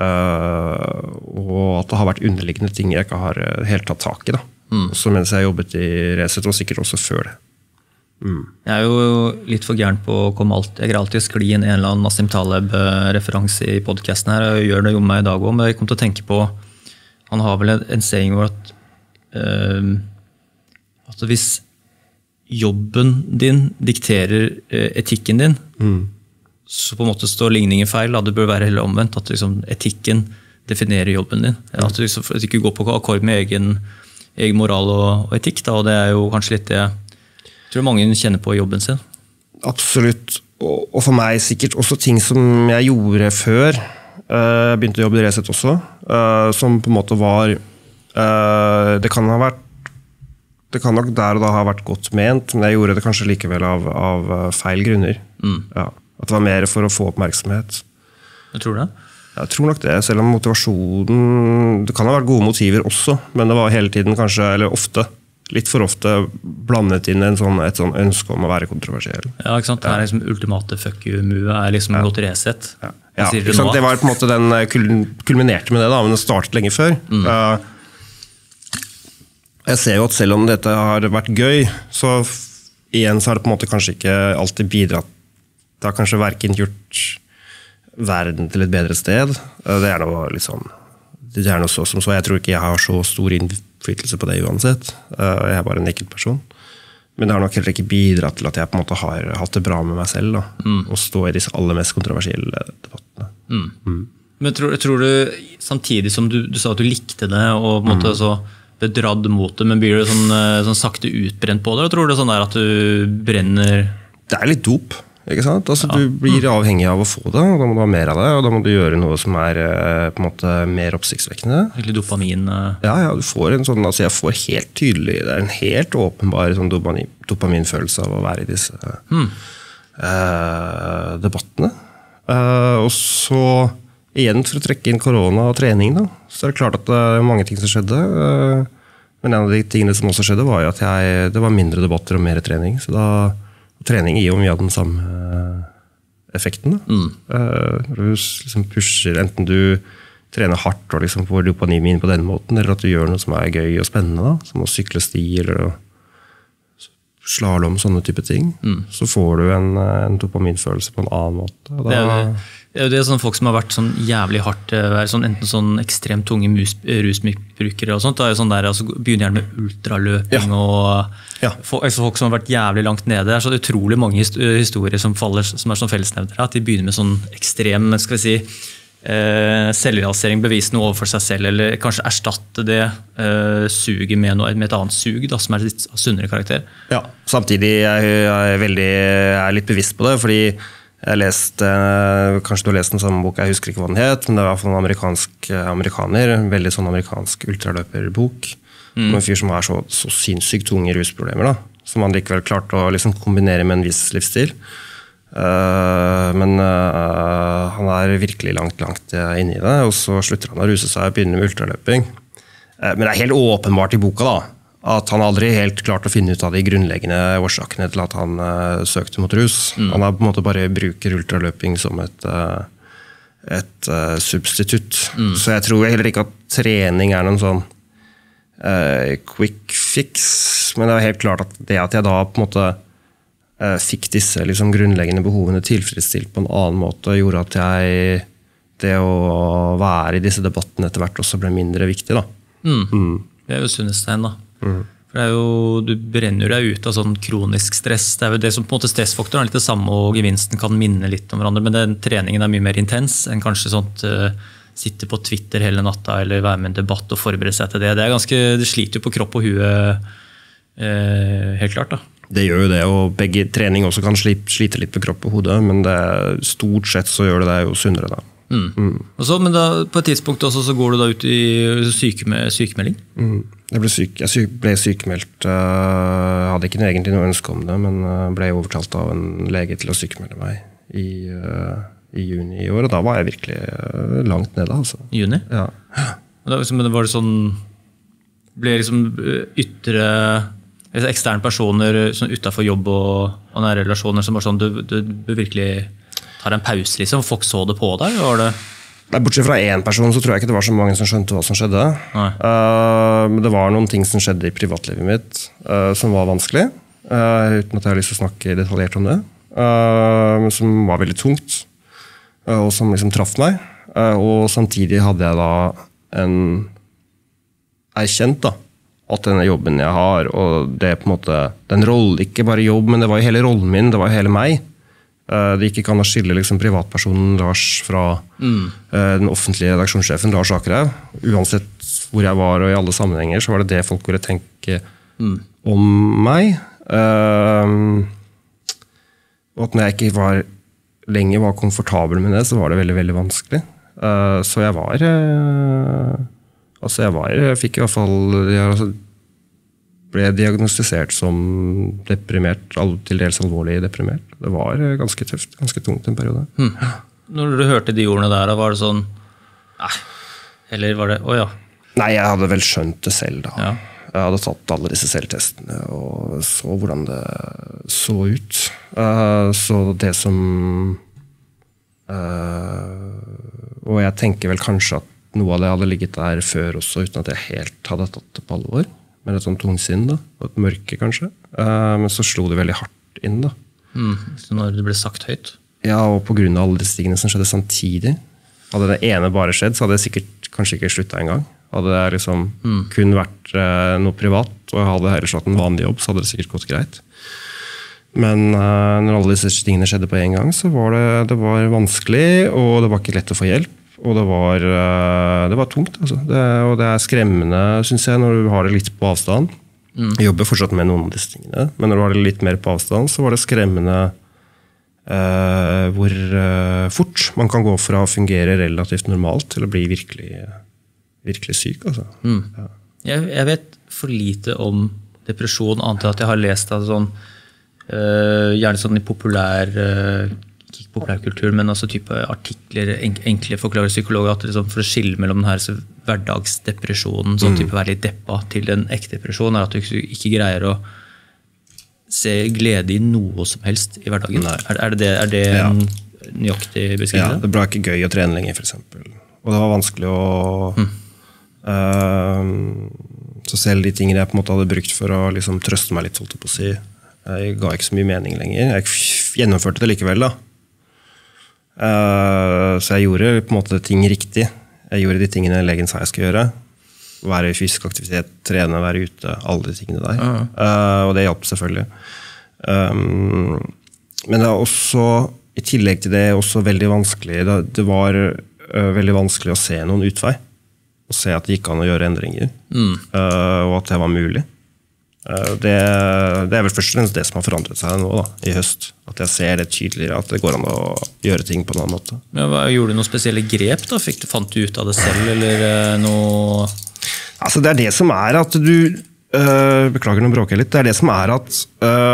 Og at det har vært underliggende ting jeg ikke har helt tatt tak i da. Også mens jeg jobbet i Resett, og sikkert også før det. Jeg jo litt for gæren på å komme jeg greier alltid å skli inn en eller annen Nassim Taleb-referanse i podcasten her, og jeg gjør det jo meg i dag også, men jeg kom til å tenke på, han har vel en saying hvor at hvis jobben din dikterer etikken din, så på en måte står ligningen feil, det bør være heller omvendt, at liksom, etikken definerer jobben din, at du ikke går på akkord med egen moral og etikk, da, og det jo kanskje litt det jeg tror mange kjenner på jobben sin. Absolutt, og for meg sikkert også ting som jeg gjorde før, jeg begynte å jobbe i Resett også, som på en måte var, det kan nok der og da ha vært godt ment, men jeg gjorde det kanskje likevel av feil grunner. Ja, at det var mer for å få oppmerksomhet. Jeg tror det. Jeg tror nok det, selv om motivasjonen, det kan ha vært gode motiver også, men det var hele tiden kanskje, eller ofte, litt for ofte blandet inn et sånn ønske om å være kontroversiell. Ja, ikke sant? Det liksom ultimate fuck you-move liksom gått Resett. Ja, ikke sant? Det var på en måte den kulminerte med det da, men det startet lenge før. Jeg ser jo at selv om dette har vært gøy, så igjen så har det på en måte kanskje ikke alltid bidratt. Det har kanskje hverken gjort verden til et bedre sted. Det noe litt sånn, det noe så som så. Jeg tror ikke jeg har så stor innflytelse på det uansett. Jeg bare en enkelt person. Men det har nok heller ikke bidratt til at jeg på en måte har hatt det bra med meg selv da, og stå i disse aller mest kontroversielle debattene. Men tror du, samtidig som du sa at du likte det, og på en måte så det dradd mot det, men blir du sånn sakte utbrent på det, eller tror du sånn der at du brenner? Det litt dop, ikke sant? Altså, du blir avhengig av å få det, og da må du ha mer av det, og da må du gjøre noe som på en måte mer oppsiktsvekkende. Egentlig dopamin? Ja, du får en sånn, altså jeg får helt tydelig, det en helt åpenbar sånn dopaminfølelse av å være i disse debattene. Og så igjen for å trekke inn korona og trening da, så det klart at det mange ting som skjedde, men en av de tingene som også skjedde var jo at det var mindre debatter og mer trening, så da trening gir jo mye av den samme effekten da. Når du liksom pusher, enten du trener hardt og liksom får dopamin på den måten, eller at du gjør noe som gøy og spennende da, som å sykle sti eller å slalom, sånne type ting, så får du en dopaminfølelse på en annen måte. Og Det er jo det sånn folk som har vært sånn jævlig hardt, sånn, enten sånn ekstremt tunge rusmisbrukere og sånt, da er jo sånn der, altså, begynner gjerne med ultraløping og folk som har vært jævlig langt nede. Det er så utrolig mange historier som faller, som er sånn fellesnevnere, at de begynner med sånn ekstrem, skal vi si, selvrealisering, bevise noe overfor seg selv, eller kanskje erstatte det suget med et annet sug, da, som er litt sunnere karakter. Ja, samtidig er jeg litt bevisst på det, fordi jeg leste, kanskje du har lest den samme bok, jeg husker ikke hva den het, men det var en amerikaner, en veldig sånn amerikansk ultraløperbok, med en fyr som var så sinnssykt tunge rusproblemer, da, som han likevel klarte å liksom kombinere med en viss livsstil. Men han er virkelig langt inne i det, og så slutter han å ruse seg og begynner med ultraløping. Men det er helt åpenbart i boka da, at han aldri helt klart å finne ut av de grunnleggende årsakene til at han søkte mot rus. Han har på en måte bare bruker ultraløping som et substitutt. Så jeg tror heller ikke at trening er noen sånn quick fix, men det er helt klart at det at jeg da på en måte fikk disse liksom grunnleggende behovene tilfredsstilt på en annen måte, gjorde at det å være i disse debattene etter hvert også ble mindre viktig. Da. Det er jo sunnestein da. For det er jo, du brenner deg ut av sånn kronisk stress. Det er jo det som på en måte stressfaktoren er litt det samme, og gevinsten kan minne litt om hverandre, men den treningen er mye mer intens enn kanskje sånt sitte på Twitter hele natta eller være med i en debatt og forberede seg til det. Det sliter jo på kropp og hue helt klart da. Det gjør jo det, og begge trening også kan slite litt på kropp og hode, men stort sett så gjør det jo sunnere da. Og så, men da, på et tidspunkt også, så går du da ut i sykemelding? Jeg ble sykemeldt, jeg hadde ikke egentlig noe ønske om det, men ble overtalt av en lege til å sykemelde meg i juni i år, og da var jeg virkelig langt nede. Altså. Juni? Ja. Og da, men var det sånn, ble liksom ytre eksterne personer sånn utenfor jobb og nære relasjoner som var sånn, du virkelig tar en pause liksom, og folk så det på deg? Var det? Nei, bortsett fra en person så tror jeg ikke det var så mange som skjønte hva som skjedde. Men det var noen ting som skjedde i privatlivet mitt som var vanskelig, uten at jeg har lyst til å snakke detaljert om det, men som var veldig tungt, og som liksom traff meg. Og samtidig hadde jeg da erkjent da, at denne jobben jeg har, og det på en måte, den rollen, ikke bare jobb, men det var jo hele rollen min, det var jo hele meg. Det ikke kan skille liksom privatpersonen Lars fra den offentlige redaksjonssjefen Lars Akerhaug. Uansett hvor jeg var og i alle sammenhenger, så var det det folk ville tenke om meg. Og at når jeg ikke lenger var komfortabel med det, så var det veldig, veldig vanskelig. Så jeg fikk i hvert fall, ble diagnostisert som deprimert, til dels alvorlig deprimert. Det var ganske tøft, ganske tungt en periode. Når du hørte de ordene der, var det sånn, eller var det, ja. Nei, jeg hadde vel skjønt det selv da. Ja. Jeg hadde tatt alle disse selvtestene og så hvordan det så ut. Så det som, og jeg tenker vel kanskje at noe av det hadde ligget der før også, uten at jeg helt hadde tatt det på alvor. Med et sånt tungsinn da, og et mørke kanskje. Men så slo det veldig hardt inn da. Så når det ble sagt høyt? Ja, og på grunn av alle disse tingene som skjedde samtidig. Hadde det ene bare skjedd, så hadde det sikkert kanskje ikke sluttet en gang. Hadde det liksom kun vært noe privat, og jeg hadde heller slått en vanlig jobb, så hadde det sikkert gått greit. Men når alle disse tingene skjedde på en gang, så var det var vanskelig, og det var ikke lett å få hjelp. Og det var tungt, altså. Og det skremmende, synes jeg, når du har det litt på avstand. Jeg jobber fortsatt med noen av disse tingene, men når du har det litt mer på avstand, så var det skremmende hvor fort man kan gå fra å fungere relativt normalt til å bli virkelig, virkelig syk. Altså. Ja. Jeg vet for lite om depresjon, annet enn at jeg har lest av sånn, gjerne sånn i populærkultur, men også type artikler, enkle forklarer psykologer, at liksom for å skille mellom den her hverdagsdepresjonen, sånn type være litt deppa, til den ekte depresjonen, er at du ikke greier å se glede i noe som helst i hverdagen. Er det en nøyaktig beskrivelse? Ja, det ble ikke gøy å trene lenger, for eksempel. Og det var vanskelig å... så selv de tingene jeg på en måte hadde brukt for å liksom trøste meg litt, holdt jeg på å si, Jeg ga ikke så mye mening lenger. Jeg gjennomførte det likevel da. Så jeg gjorde på en måte ting riktig. Jeg gjorde de tingene legen sa jeg skulle gjøre. Være i fysisk aktivitet, trene, være ute, alle de tingene der. Og det hjalp selvfølgelig. Men det er også, i tillegg til det, også veldig vanskelig. Det var veldig vanskelig å se noen utvei. Å se at det gikk an å gjøre endringer. Og at det var mulig. Det er vel først og fremst det som har forandret seg nå da, i høst. At jeg ser det tydeligere, at det går an å gjøre ting på en annen måte. Ja, gjorde du noen spesielle grep da? Fant du ut av det selv, eller noe? Altså, det er det som er at du... beklager, nå bråker jeg litt. Det er det som er at...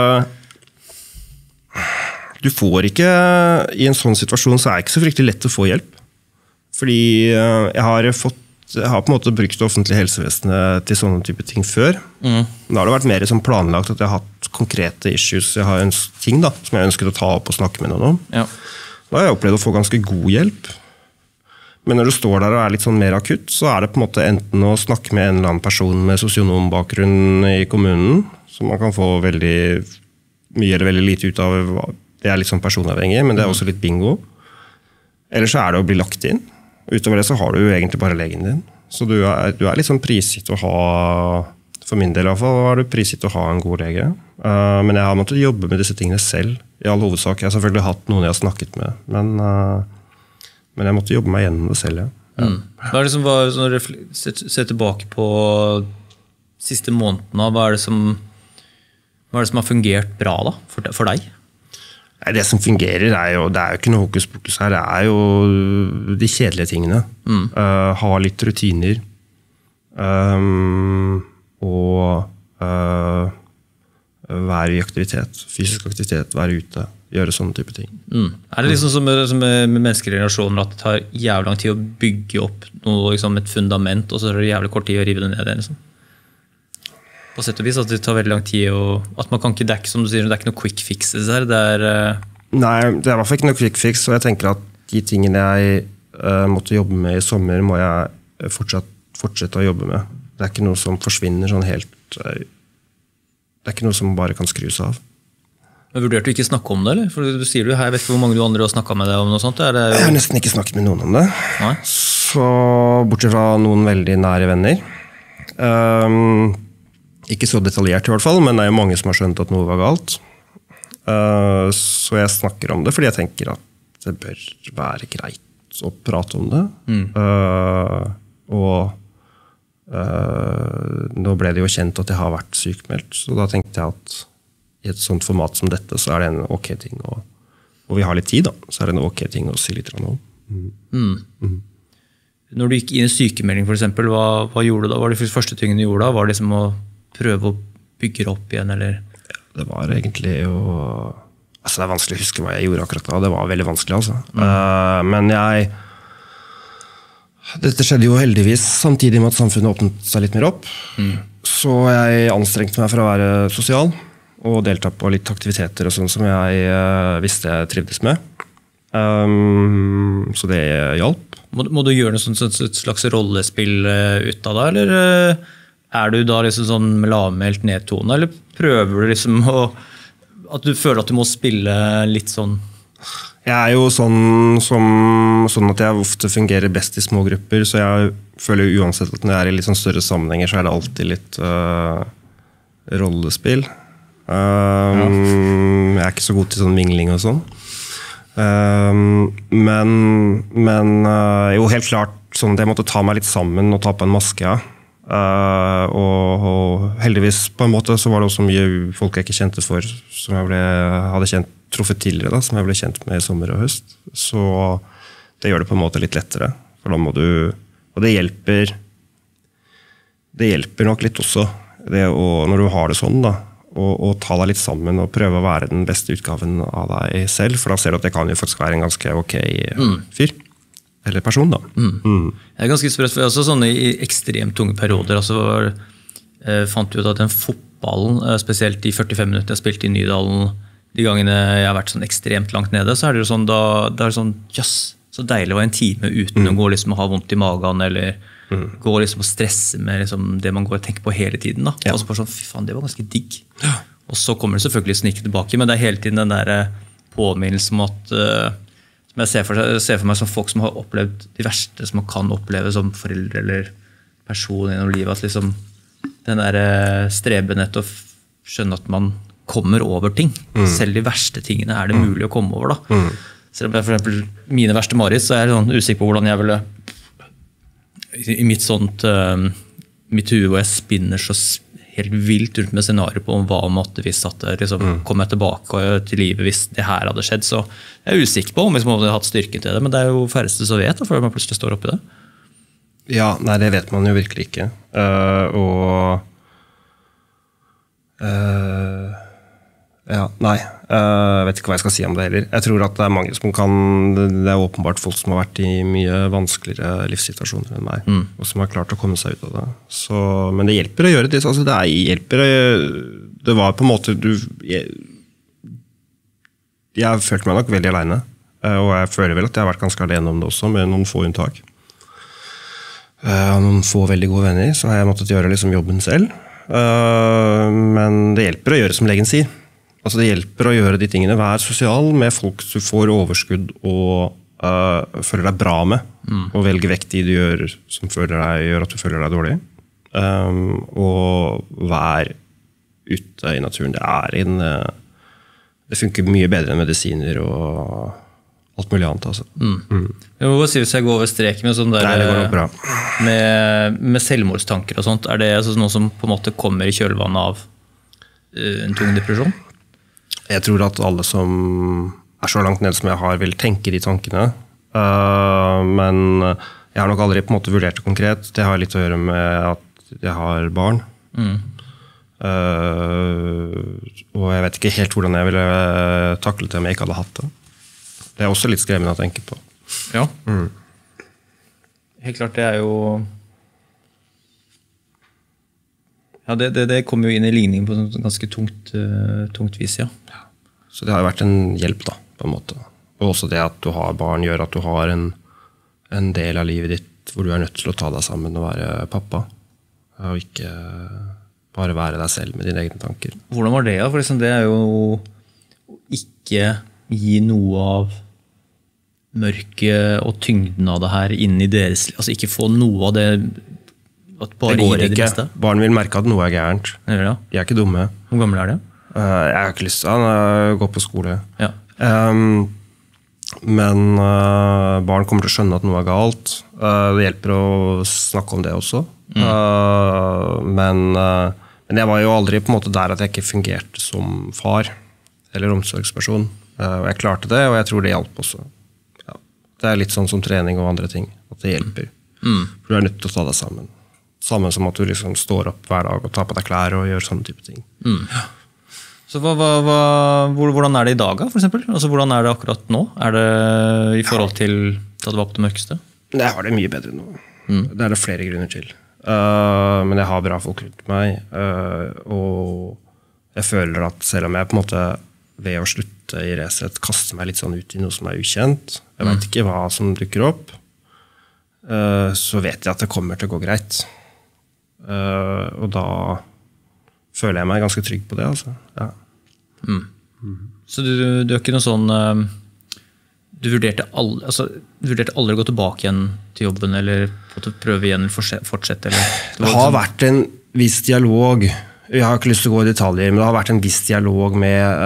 du får ikke... I en sånn situasjon så er det ikke så fryktelig lett å få hjelp. Fordi jeg har på en måte brukt det offentlige helsevesenet til sånne type ting før. Da har det vært mer som planlagt at jeg har hatt konkrete issues. Jeg har ting da, som jeg ønsket å ta opp og snakke med noen om. Ja. Da har jeg opplevd å få ganske god hjelp. Men når du står der og er litt sånn mer akutt, så er det på en måte enten å snakke med en eller annen person med sosionombakgrunn i kommunen, som man kan få veldig mye eller veldig lite ut av. Det er litt sånn personavhengig, men det er også litt bingo. Eller så er det å bli lagt inn. Utover det så har du jo egentlig bare legen din. Så du er litt sånn prisgitt å ha, for min del i hvert fall, er du prisgitt å ha en god lege. Men jeg har måttet jobbe med disse tingene selv, i all hovedsak. Jeg har selvfølgelig hatt noen jeg har snakket med, men jeg måtte jobbe meg gjennom det selv, ja. Hva er det som var, når du ser tilbake på siste månedene, hva er det som har fungert bra da, for deg? Det som fungerer det er jo ikke noe hokus pokus her, det er jo de kjedelige tingene. Ha litt rutiner. Og være i aktivitet, fysisk aktivitet, være ute, gjøre sånne type ting. Er det liksom som med menneskelige relasjoner, at det tar jævlig lang tid å bygge opp noe, liksom et fundament, og så er det jævlig kort tid å rive det ned der, liksom? På sett og vis, at det tar veldig lang tid, og at man kan ikke, det er ikke som du sier, det er ikke noe quick fixes her, Nei, det er i hvert fall ikke noe quick fix, og jeg tenker at de tingene jeg måtte jobbe med i sommer, må jeg fortsette å jobbe med. Det er ikke noe som forsvinner sånn helt, det er ikke noe som bare kan skrus av. Men vurderte du ikke snakke om det, eller? For du sier jeg vet ikke hvor mange du andre har snakket med deg om noe sånt. Jeg har nesten ikke snakket med noen om det. Nei. Så bortsett fra noen veldig nære venner. Ikke så detaljert i hvert fall, men det er jo mange som har skjønt at noe var galt. Så jeg snakker om det, fordi jeg tenker at det bør være greit å prate om det. Nå ble det jo kjent at jeg har vært sykmeldt, så da tenkte jeg at i et sånt format som dette, så er det en ok ting, og vi har litt tid da, så er det en ok ting å si litt om. Når du gikk inn i sykemelding for eksempel, hva gjorde du da? Var det første tingen du gjorde da? Var det liksom å prøve å bygge det opp igjen, eller? Ja, det var egentlig jo... Altså, det er vanskelig å huske hva jeg gjorde akkurat da. Det var veldig vanskelig, altså. Men dette skjedde jo heldigvis samtidig med at samfunnet åpnet seg litt mer opp. Så jeg anstrengte meg for å være sosial, og delta på litt aktiviteter og sånn som jeg visste jeg trivdes med. Så det hjalp. Må du gjøre noe et slags rollespill ut av det, eller er du da liksom sånn lavmælt nedtone, eller prøver du liksom at du føler at du må spille litt sånn? Jeg er jo sånn at jeg ofte fungerer best i små grupper, så jeg føler jo uansett at når jeg er i litt sånn større sammenhenger, så er det alltid litt rollespill. Jeg er ikke så god til sånn mingling og sånn. Men jo helt klart sånn at jeg måtte ta meg litt sammen og ta på en maske, ja. Og heldigvis på en måte så var det også mye folk jeg ikke kjente for, som jeg hadde truffet tidligere da, som jeg ble kjent med i sommer og høst. Så det gjør det på en måte litt lettere, for da må du, og det hjelper nok litt også, når du har det sånn da, og ta deg litt sammen og prøve å være den beste utgaven av deg selv, for da ser du at det kan jo faktisk være en ganske ok fyr. Eller person da. Jeg er ganske sprøtt, for jeg også sånne i ekstremt tunge perioder, altså fant du ut at den fotballen, spesielt de 45 minutter jeg spilte i Nydalen, de gangene jeg har vært sånn ekstremt langt nede, så er det jo sånn, da er det sånn, jøss, så deilig å være en time uten å gå liksom og ha vondt i magen, eller gå liksom og stresse med liksom det man går og tenker på hele tiden da. Ja. Og så bare sånn, fy faen, det var ganske digg. Ja. Og så kommer det selvfølgelig snikke tilbake, men det hele tiden den der påminnelsen om at som jeg ser for meg som folk som har opplevd de verste som man kan oppleve som foreldre eller person gjennom livet, at liksom den der streben etter å skjønne at man kommer over ting. Selv de verste tingene det mulig å komme over da. Selv om jeg for eksempel mine verste mareritt, så jeg sånn usikker på hvordan jeg ville i mitt sånt mitt hue hvor jeg spinner så helt vilt rundt med scenario på om hva måtte hvis at liksom, kom jeg tilbake til livet hvis det her hadde skjedd, så jeg usikker på om jeg hadde hatt styrken til det, men det jo færreste som vet før man plutselig står oppi det. Ja, nei, det vet man jo virkelig ikke. Ja, nei, jeg vet ikke hva jeg skal si om det heller. Jeg tror at det mange som det åpenbart folk som har vært i mye vanskeligere livssituasjoner enn meg, og som har klart å komme seg ut av det. Så, men det hjelper å gjøre det. Altså, det var på en måte jeg følte meg nok veldig alene, og jeg føler vel at jeg har vært ganske alene om det også, med noen få unntak. Noen få veldig gode venner, så har jeg måttet gjøre liksom jobben selv. Men det hjelper å gjøre som legen sier. Altså det hjelper å gjøre de tingene, være sosial med folk du får overskudd og føler deg bra med, og velge vekk de du gjør som gjør at du føler deg dårlig. Og være ute i naturen. Det funker mye bedre enn medisiner og alt mulig annet. Altså. Jeg må bare si hvis jeg går over streken med sånn der, nei, det går nok bra. Med selvmordstanker og sånt, det altså noe som på en måte kommer i kjølvannet av en tung depresjon? Jeg tror at alle som så langt ned som jeg har, vil tenke de tankene. Men jeg har nok aldri på en måte vurdert det konkret. Det har litt å gjøre med at jeg har barn. Og jeg vet ikke helt hvordan jeg ville taklet det om jeg ikke hadde hatt det. Det også litt skremmende å tenke på. Ja. Helt klart, det jo ja, det kommer jo inn i ligning på ganske tungt vis, ja. Så det har jo vært en hjelp da, på en måte. Og også det at du har barn gjør at du har en del av livet ditt hvor du nødt til å ta deg sammen og være pappa. Og ikke bare være deg selv med dine egne tanker. Hvordan var det? For liksom, det jo å ikke gi noe av mørket og tyngden av det her inn i deres, altså ikke få noe av det at bare det går det ikke. Barn vil merke at noe gærent. Ja. De ikke dumme. Hvor gammel det? Jeg har ikke lyst til å gå på skole. Ja. Men barn kommer til å skjønne at noe galt. Det hjelper å snakke om det også. Men jeg var jo aldri på en måte der at jeg ikke fungerte som far eller omsorgsperson. Og jeg klarte det, og jeg tror det hjalp også. Ja. Det litt sånn som trening og andre ting, at det hjelper. For du nødt til å ta deg sammen. Sammen som at du liksom står opp hver dag og tar på deg klær og gjør sånne type ting. Så hvordan det i dag, for eksempel? Altså, hvordan det akkurat nå? Det i forhold til da det var på det mørkeste? Jeg har det mye bedre nå. Det det flere grunner til. Men jeg har bra folk rundt meg, og jeg føler at selv om jeg på en måte ved å slutte i Resett kaster meg litt sånn ut i noe som ukjent, jeg vet ikke hva som dukker opp, så vet jeg at det kommer til å gå greit. Og da føler jeg meg ganske trygg på det, altså. Ja. Så du ikke noe sånn du vurderte aldri å gå tilbake igjen til jobben eller prøve igjen eller fortsette? Eller? Det har vært en viss dialog. Jeg har ikke lyst til å gå i detaljer, men det har vært en viss dialog med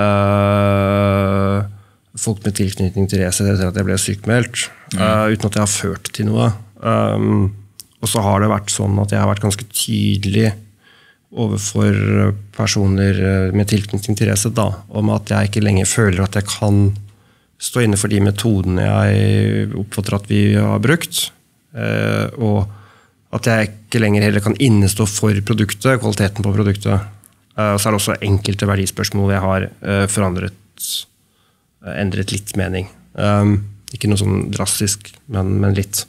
folk med tilknytning til Resett etter at jeg ble sykmeldt, uten at jeg har ført til noe. Og så har det vært sånn at jeg har vært ganske tydelig overfor personer med tilknytning til Resett da, om at jeg ikke lenger føler at jeg kan stå inne for de metodene jeg oppfatter at vi har brukt, og at jeg ikke lenger heller kan innestå for produktet, kvaliteten på produktet. Så det også enkelte verdispørsmål jeg har endret litt mening. Ikke noe sånn drastisk, men litt.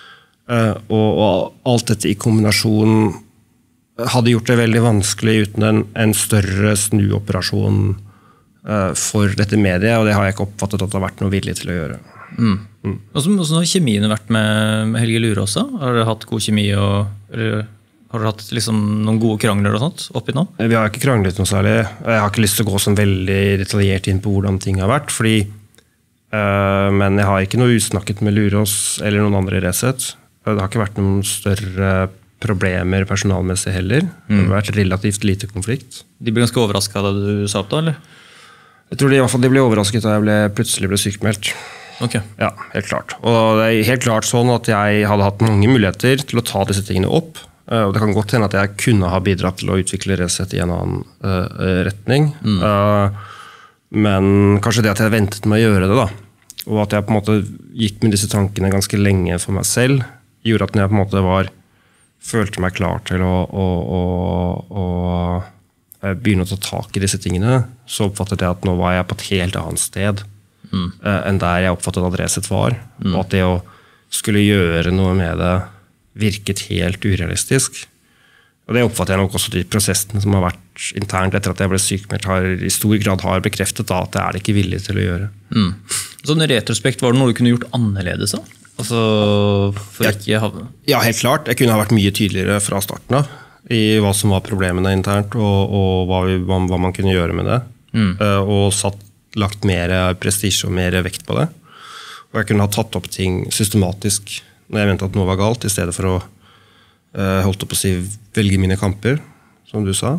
Og alt dette i kombinasjon hadde gjort det veldig vanskelig uten en større snuoperasjon for dette mediet, og det har jeg ikke oppfattet at det har vært noe vilje til å gjøre. Hvordan har kjemien vært med Helge Lure også? Har dere hatt god kemi, eller Har du hatt liksom noen gode krangler og sånt oppi nå? Vi har ikke kranglet noe særlig. Jeg har ikke lyst til å gå sånn veldig detaljert inn på hvordan ting har vært, fordi, men jeg har ikke noe usnakket med Lurås eller noen andre i Resett. Det har ikke vært noen større problemer personalmessig heller. Det har vært relativt lite konflikt. De ble ganske overrasket da du sa opp da, eller? Jeg tror i hvert fall de ble overrasket da jeg plutselig ble sykemeldt. Ok. Ja, helt klart. Og det er helt klart sånn at jeg hadde hatt mange muligheter til å ta disse tingene opp. Og det kan godt hende at jeg kunne ha bidratt til å utvikle Resett i en annen retning. Men kanskje det at jeg ventet med å gjøre det da, og at jeg på en måte gikk med disse tankene ganske lenge for meg selv, gjorde at når jeg på en måte følte meg klar til å begynne å ta tak i disse tingene, så oppfattet jeg at nå var jeg på et helt annet sted enn der jeg oppfattet at Resett var. Og at det å skulle gjøre noe med det virket helt urealistisk. Og det oppfattet jeg nok også de prosessene som har vært internt etter at jeg ble sykemeldt, i stor grad har bekreftet da, at det er det ikke villig til å gjøre. Sånn i retrospekt, var det noe du kunne gjort annerledes da? Altså, ja, helt klart. Jeg kunne ha vært mye tydeligere fra starten av i hva som var problemene internt, og hva man kunne gjøre med det. Og lagt mer prestisje og mer vekt på det. Og jeg kunne ha tatt opp ting systematisk når jeg mente at noe var galt, i stedet for å holdt opp å si velge mine kamper, som du sa.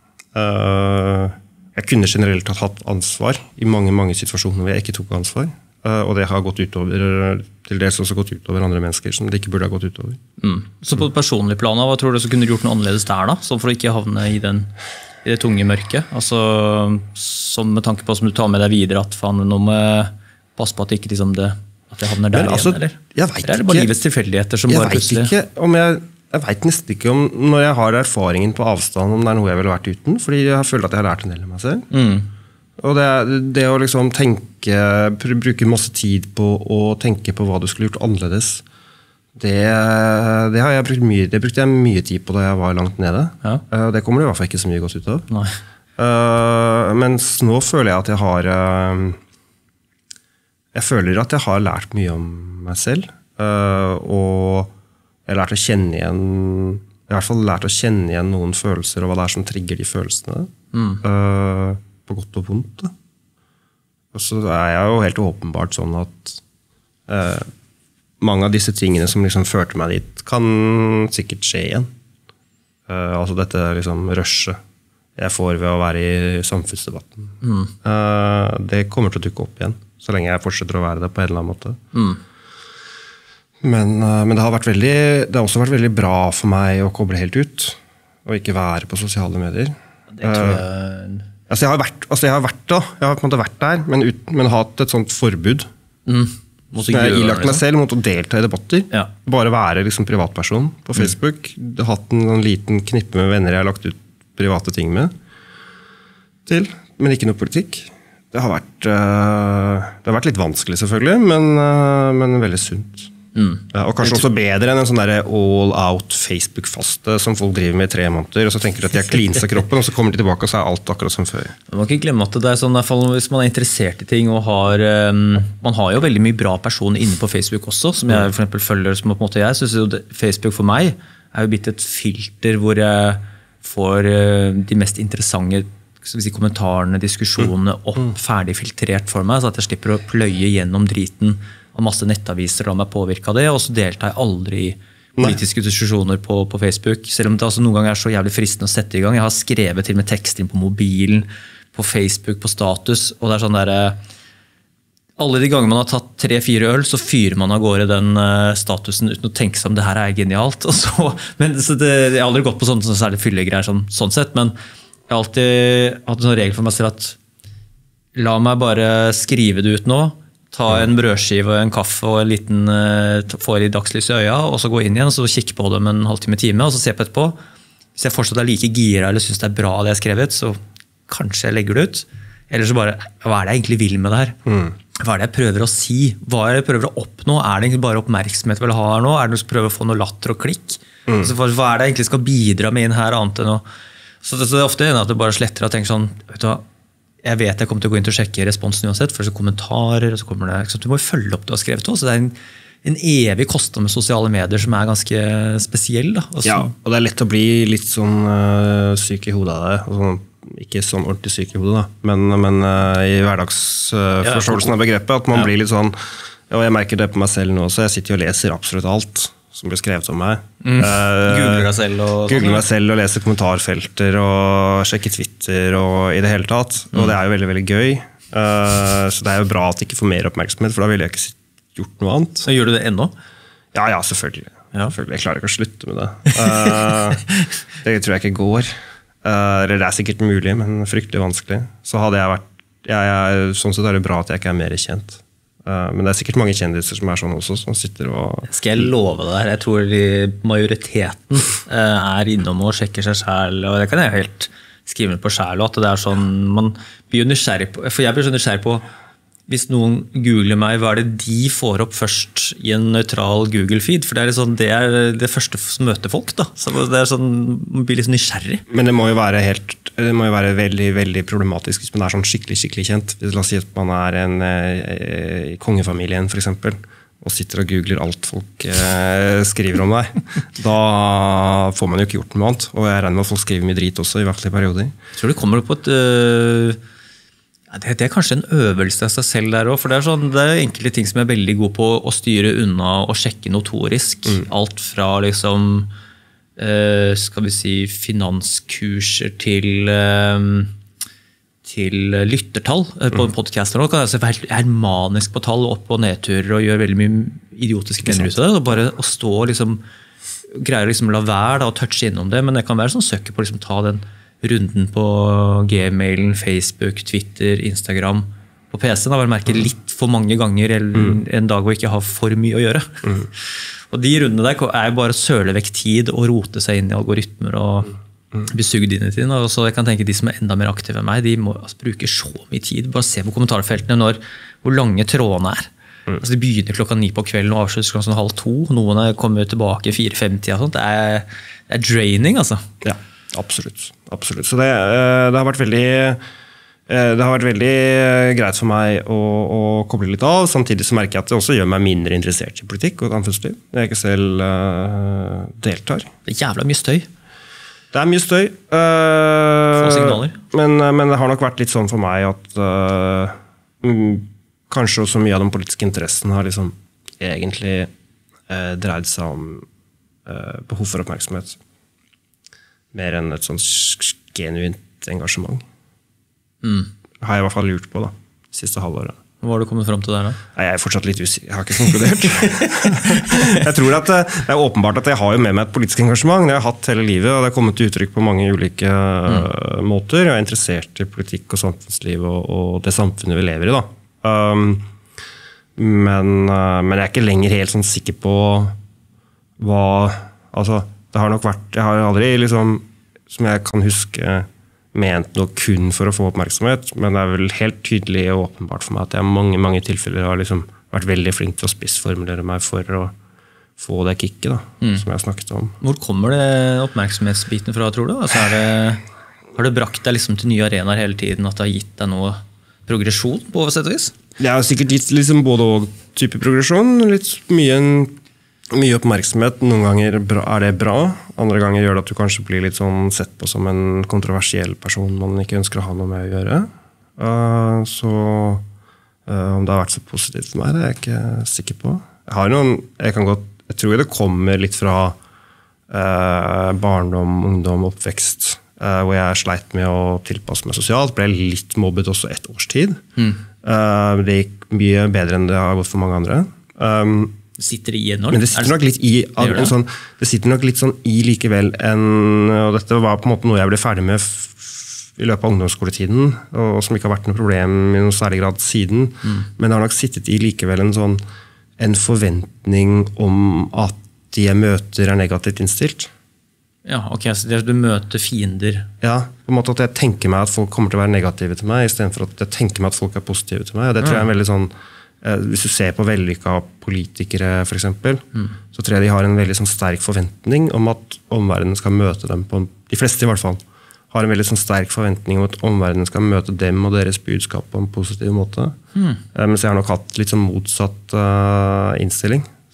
Jeg kunne generelt hatt ansvar i mange situasjoner hvor jeg ikke tok ansvar. Og det har gått utover, til dels også gått utover andre mennesker som det ikke burde ha gått utover. Så på et personlig plan, hva tror du så kunne du gjort noe annerledes der da? Sånn for å ikke havne i det tunge mørket? Altså, som med tanke på som du tar med deg videre, at faen, nå må passe på at ikke liksom at jeg havner der igjen, eller? Jeg vet eller er det bare livets tilfeldigheter som bare plutselig? Jeg vet nesten ikke om, når jeg har erfaringen på avstand, om det er noe jeg ville vært uten, fordi jeg føler at jeg har lært en del av meg selv. Og det å liksom bruke masse tid på å tenke på hva du skulle gjort annerledes, det har jeg brukt mye, det brukte jeg mye tid på da jeg var langt nede. Ja. Det kommer det i hvert fall ikke så mye godt ut av. Nei. Mens nå føler jeg at jeg føler at jeg har lært mye om meg selv, og jeg har lært å kjenne igjen, i hvert fall lært å kjenne igjen noen følelser, og hva det er som trigger de følelsene. På godt og vondt. Og så er jeg jo helt åpenbart sånn at mange av disse tingene som liksom førte meg dit, kan sikkert skje igjen. Altså dette liksom rushet jeg får ved å være i samfunnsdebatten. Det kommer til å dukke opp igjen, så lenge jeg fortsetter å være det på en eller annen måte. Men det har også vært veldig bra for meg å koble helt ut, og ikke være på sosiale medier. Det tror jeg... Jeg har på en måte vært der, men hatt et sånt forbud. Jeg har ilagt meg selv mot å delta i debatter. Ja. Bare være liksom privatperson på Facebook. Hatt en liten knippe med venner jeg har lagt ut private ting med til, men ikke noe politikk. Det har vært litt vanskelig selvfølgelig, men veldig sunt. Ja, og kanskje også bedre enn en sånn der all-out Facebook-faste som folk driver med i 3 måneder, og så tenker de at de har cleanset kroppen, og så kommer de tilbake og så er alt akkurat som før. Man må ikke glemme at det er sånn, i hvert fall hvis man er interessert i ting, og man har jo veldig mye bra personer inne på Facebook også, som jeg for eksempel følger, som på en måte jeg synes jo Facebook for meg er jo blitt et filter hvor jeg får de mest interessante kommentarene, diskusjonene opp, ferdig filtrert for meg, så at jeg slipper å pløye gjennom driten og masse nettaviser og meg påvirke av det, og så deltar jeg aldri i politiske diskusjoner på Facebook, selv om det altså noen ganger er så jævlig fristende å sette i gang. Jeg har skrevet til med tekster på mobilen, på Facebook, på status, og det er sånn der, alle de ganger man har tatt 3-4 øl, så fyrer man av gårde den statusen uten å tenke seg om det her er genialt. Og så, jeg har aldri gått på sånn særlig fyllegreier sånn sett, men jeg har alltid hatt en sånn regel for meg selv at la meg bare skrive det ut nå, ta en brødskive og en kaffe og en liten få i dagslys i øya, og så gå inn igjen og så kikke på det om en halvtime, og så se på etterpå. Hvis jeg fortsatt er like gira eller synes det er bra det jeg har skrevet, så kanskje jeg legger det ut. Eller så bare, hva er det jeg egentlig vil med det her? Hva er det jeg prøver å si? Hva er det jeg prøver å oppnå? Er det egentlig bare oppmerksomhet jeg vil ha her nå? Er det noe som prøver å få noe latter og klikk? Så hva er det jeg egentlig skal bidra med inn her annet enn å... Så det er ofte at det bare sletter og tenker sånn, vet du hva, jeg vet jeg kommer til å gå inn til å sjekke responsen uansett, for så kommentarer, og så kommer det, du må jo følge opp det du har skrevet også, så det er en en evig kostnad med sosiale medier som ganske spesiell. Da. Ja, og det lett å bli litt sånn syk i hodet av det. Altså, ikke sånn ordentlig syk i hodet, da. Men i hverdagsforståelsen av begrepet, at man blir litt sånn, og jeg merker det på meg selv nå også, jeg sitter og leser absolutt alt som blir skrevet om meg. Googler deg selv og Googler meg selv og leser kommentarfelter og sjekker Twitter og i det hele tatt. Og det jo veldig, veldig gøy. Så det jo bra at det ikke får mer oppmerksomhet, for da ville jeg ikke gjort noe annet. Så gjør du det ennå? Ja, selvfølgelig. Jeg klarer ikke å slutte med det. Det tror jeg ikke går. Eller det sikkert mulig, men fryktelig vanskelig. Så hadde jeg vært, sånn sett det bra at jeg ikke mer kjent. Men det sikkert mange kjendiser som sånn også, som sitter og... Skal jeg love deg, jeg tror majoriteten innom og sjekker seg selv, og det kan jeg helt skrive på selv, at det sånn, man blir nysgjerrig på, for jeg blir så nysgjerrig på, hvis noen googler meg, hva det de får opp først i en nøytral Google-feed? For det sånn, det det første som møter folk, da. Så det sånn, man blir litt nysgjerrig. Men det må jo være veldig, veldig problematisk hvis man sånn skikkelig, skikkelig kjent. La oss si at man i kongefamilien, for eksempel, og sitter og googler alt folk skriver om deg. Da får man jo ikke gjort noe annet. Og jeg regner med at folk skriver mye drit også, i hvert fall i perioder. Jeg tror det kommer på et... Det kanskje en øvelse av seg selv der også, for det enkelte ting som jeg veldig god på å styre unna og sjekke notorisk. Alt fra liksom, skal vi si, finanskurser til lyttertall på podcaster. Nå kan jeg være manisk på tall, opp- og nedturer og gjøre veldig mye idiotiske mener ut av det. Og bare å stå og liksom, greier liksom la være da, og touche innom det, men det kan være sånn søker på å liksom, ta den runden på Gmailen, Facebook, Twitter, Instagram på PC-en har vært merket litt for mange ganger en dag hvor jeg ikke har for mye å gjøre. Og de rundene der bare søle vekk tid og rote seg inn i algoritmer og bli sugd inn i tiden. Og så jeg kan tenke de som enda mer aktive enn meg, de må bruke så mye tid. Bare se på kommentarfeltene hvor lange trådene Altså de begynner 9 på kvelden og avslutter sånn 1:30. Noen kommer tilbake 4:50 og sånt. Det draining, altså. Ja. Absolutt. Så det har vært veldig greit for meg å koble litt av. Samtidig så merker jeg at det også gjør meg mindre interessert i politikk og samfunnsliv. Jeg ikke selv deltar. Det jævla mye støy. Det mye støy. Få signaler. Men det har nok vært litt sånn for meg at kanskje også mye av den politiske interessen har liksom egentlig dreid seg om behov for oppmerksomhet. Mer enn et sånn genuint engasjement. Har jeg i hvert fall lurt på da, siste halvåret. Hva har du kommet frem til der da? Jeg fortsatt litt usikker, jeg har ikke konkludert. Jeg tror at det åpenbart at jeg har jo med meg et politisk engasjement. Det har jeg hatt hele livet, og det har kommet til uttrykk på mange ulike måter. Jeg interessert i politikk og samfunnsliv og det samfunnet vi lever i da. Men jeg ikke lenger helt sånn sikker på hva, altså, det har nok vært, jeg har aldri liksom, som jeg kan huske, ment noe kun for å få oppmerksomhet, men det vel helt tydelig og åpenbart for meg at jeg mange tilfeller har liksom vært veldig flink til å spissformulere meg for å få det kicket da, som jeg snakket om. Hvor kommer det oppmerksomhetsbiten fra, tror du? Altså har det brakt deg liksom til nye arenaer hele tiden, at det har gitt deg noe progresjon på sett og vis? Det har sikkert gitt liksom både og type progresjon, litt mye oppmerksomhet. Noen ganger det bra, andre ganger gjør det at du kanskje blir litt sånn sett på som en kontroversiell person man ikke ønsker å ha noe med å gjøre. Så om det har vært så positivt for meg, det er jeg ikke sikker på. Jeg tror det kommer litt fra barndom, ungdom, oppvekst, hvor jeg sleit med å tilpasse meg sosialt. Ble litt mobbet også et års tid. Det gikk mye bedre enn det har gått for mange andre. Sitter det i en år? Men det sitter nok litt det sitter nok litt sånn i likevel og dette var på en måte noe jeg ble ferdig med i løpet av ungdomsskoletiden, og som ikke har vært noe problem i noen særlig grad siden, men det har nok sittet i likevel en forventning om at de jeg møter negativt innstilt. Ja, ok, så du møter fiender. Ja, på en måte at jeg tenker meg at folk kommer til å være negative til meg, i stedet for at jeg tenker meg at folk er positive til meg, og det tror jeg veldig sånn. Hvis du ser på vellykka politikere for eksempel, så tror jeg de har en veldig sånn sterk forventning om at omverdenen skal møte dem på de fleste i hvert fall, har en veldig sånn sterk forventning om at omverdenen skal møte dem og deres budskap på en positiv måte. Mens jeg har nok hatt litt sånn motsatt innstilling.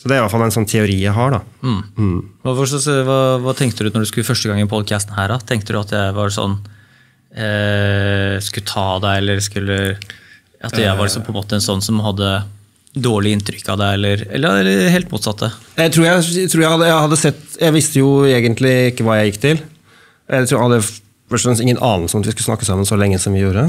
Så det er i hvert fall en sånn teori jeg har da. Hva tenkte du når du skulle første gang i podcasten her da? Tenkte du at jeg var sånn, skulle ta deg, eller at jeg var liksom på en måte en sånn som hadde dårlig inntrykk av deg, eller helt motsatte? Jeg tror jeg hadde sett, jeg visste jo egentlig ikke hva jeg gikk til. Jeg tror jeg hadde først og fremst ingen anelse om at vi skulle snakke sammen så lenge som vi gjorde.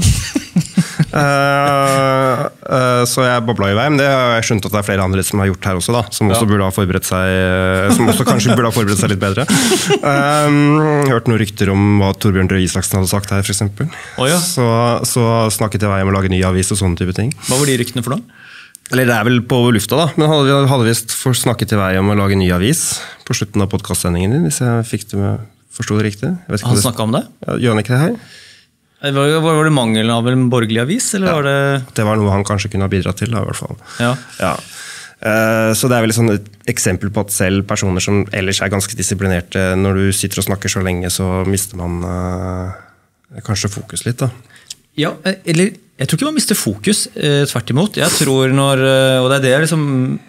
Så jeg bobla i vei, men det har jeg skjønt at det er flere andre som har gjort her også da, som også burde ha forberedt seg, som også kanskje burde ha forberedt seg litt bedre. Hørt noen rykter om hva Torbjørn Røe Isaksen hadde sagt her, for eksempel. Så snakket jeg vei om å lage ny avis og sånne type ting. Hva var de ryktene for noe? Eller det er vel på lufta da, men hadde visst snakket i vei om å lage ny avis på slutten av podcastsendingen din, hvis jeg forstod det riktig. Han snakket om det? Ja, gjør han ikke det her? Var det mangel av en borgerlig avis? Eller var det... det var noe han kanskje kunne ha bidratt til da, i hvert fall. Ja. Så det er vel et eksempel på at selv personer som ellers er ganske disiplinerte, når du sitter og snakker så lenge, så mister man kanskje fokus litt da. Ja, eller jeg tror ikke man mister fokus, tvert imot. Jeg tror og det er det jeg liksom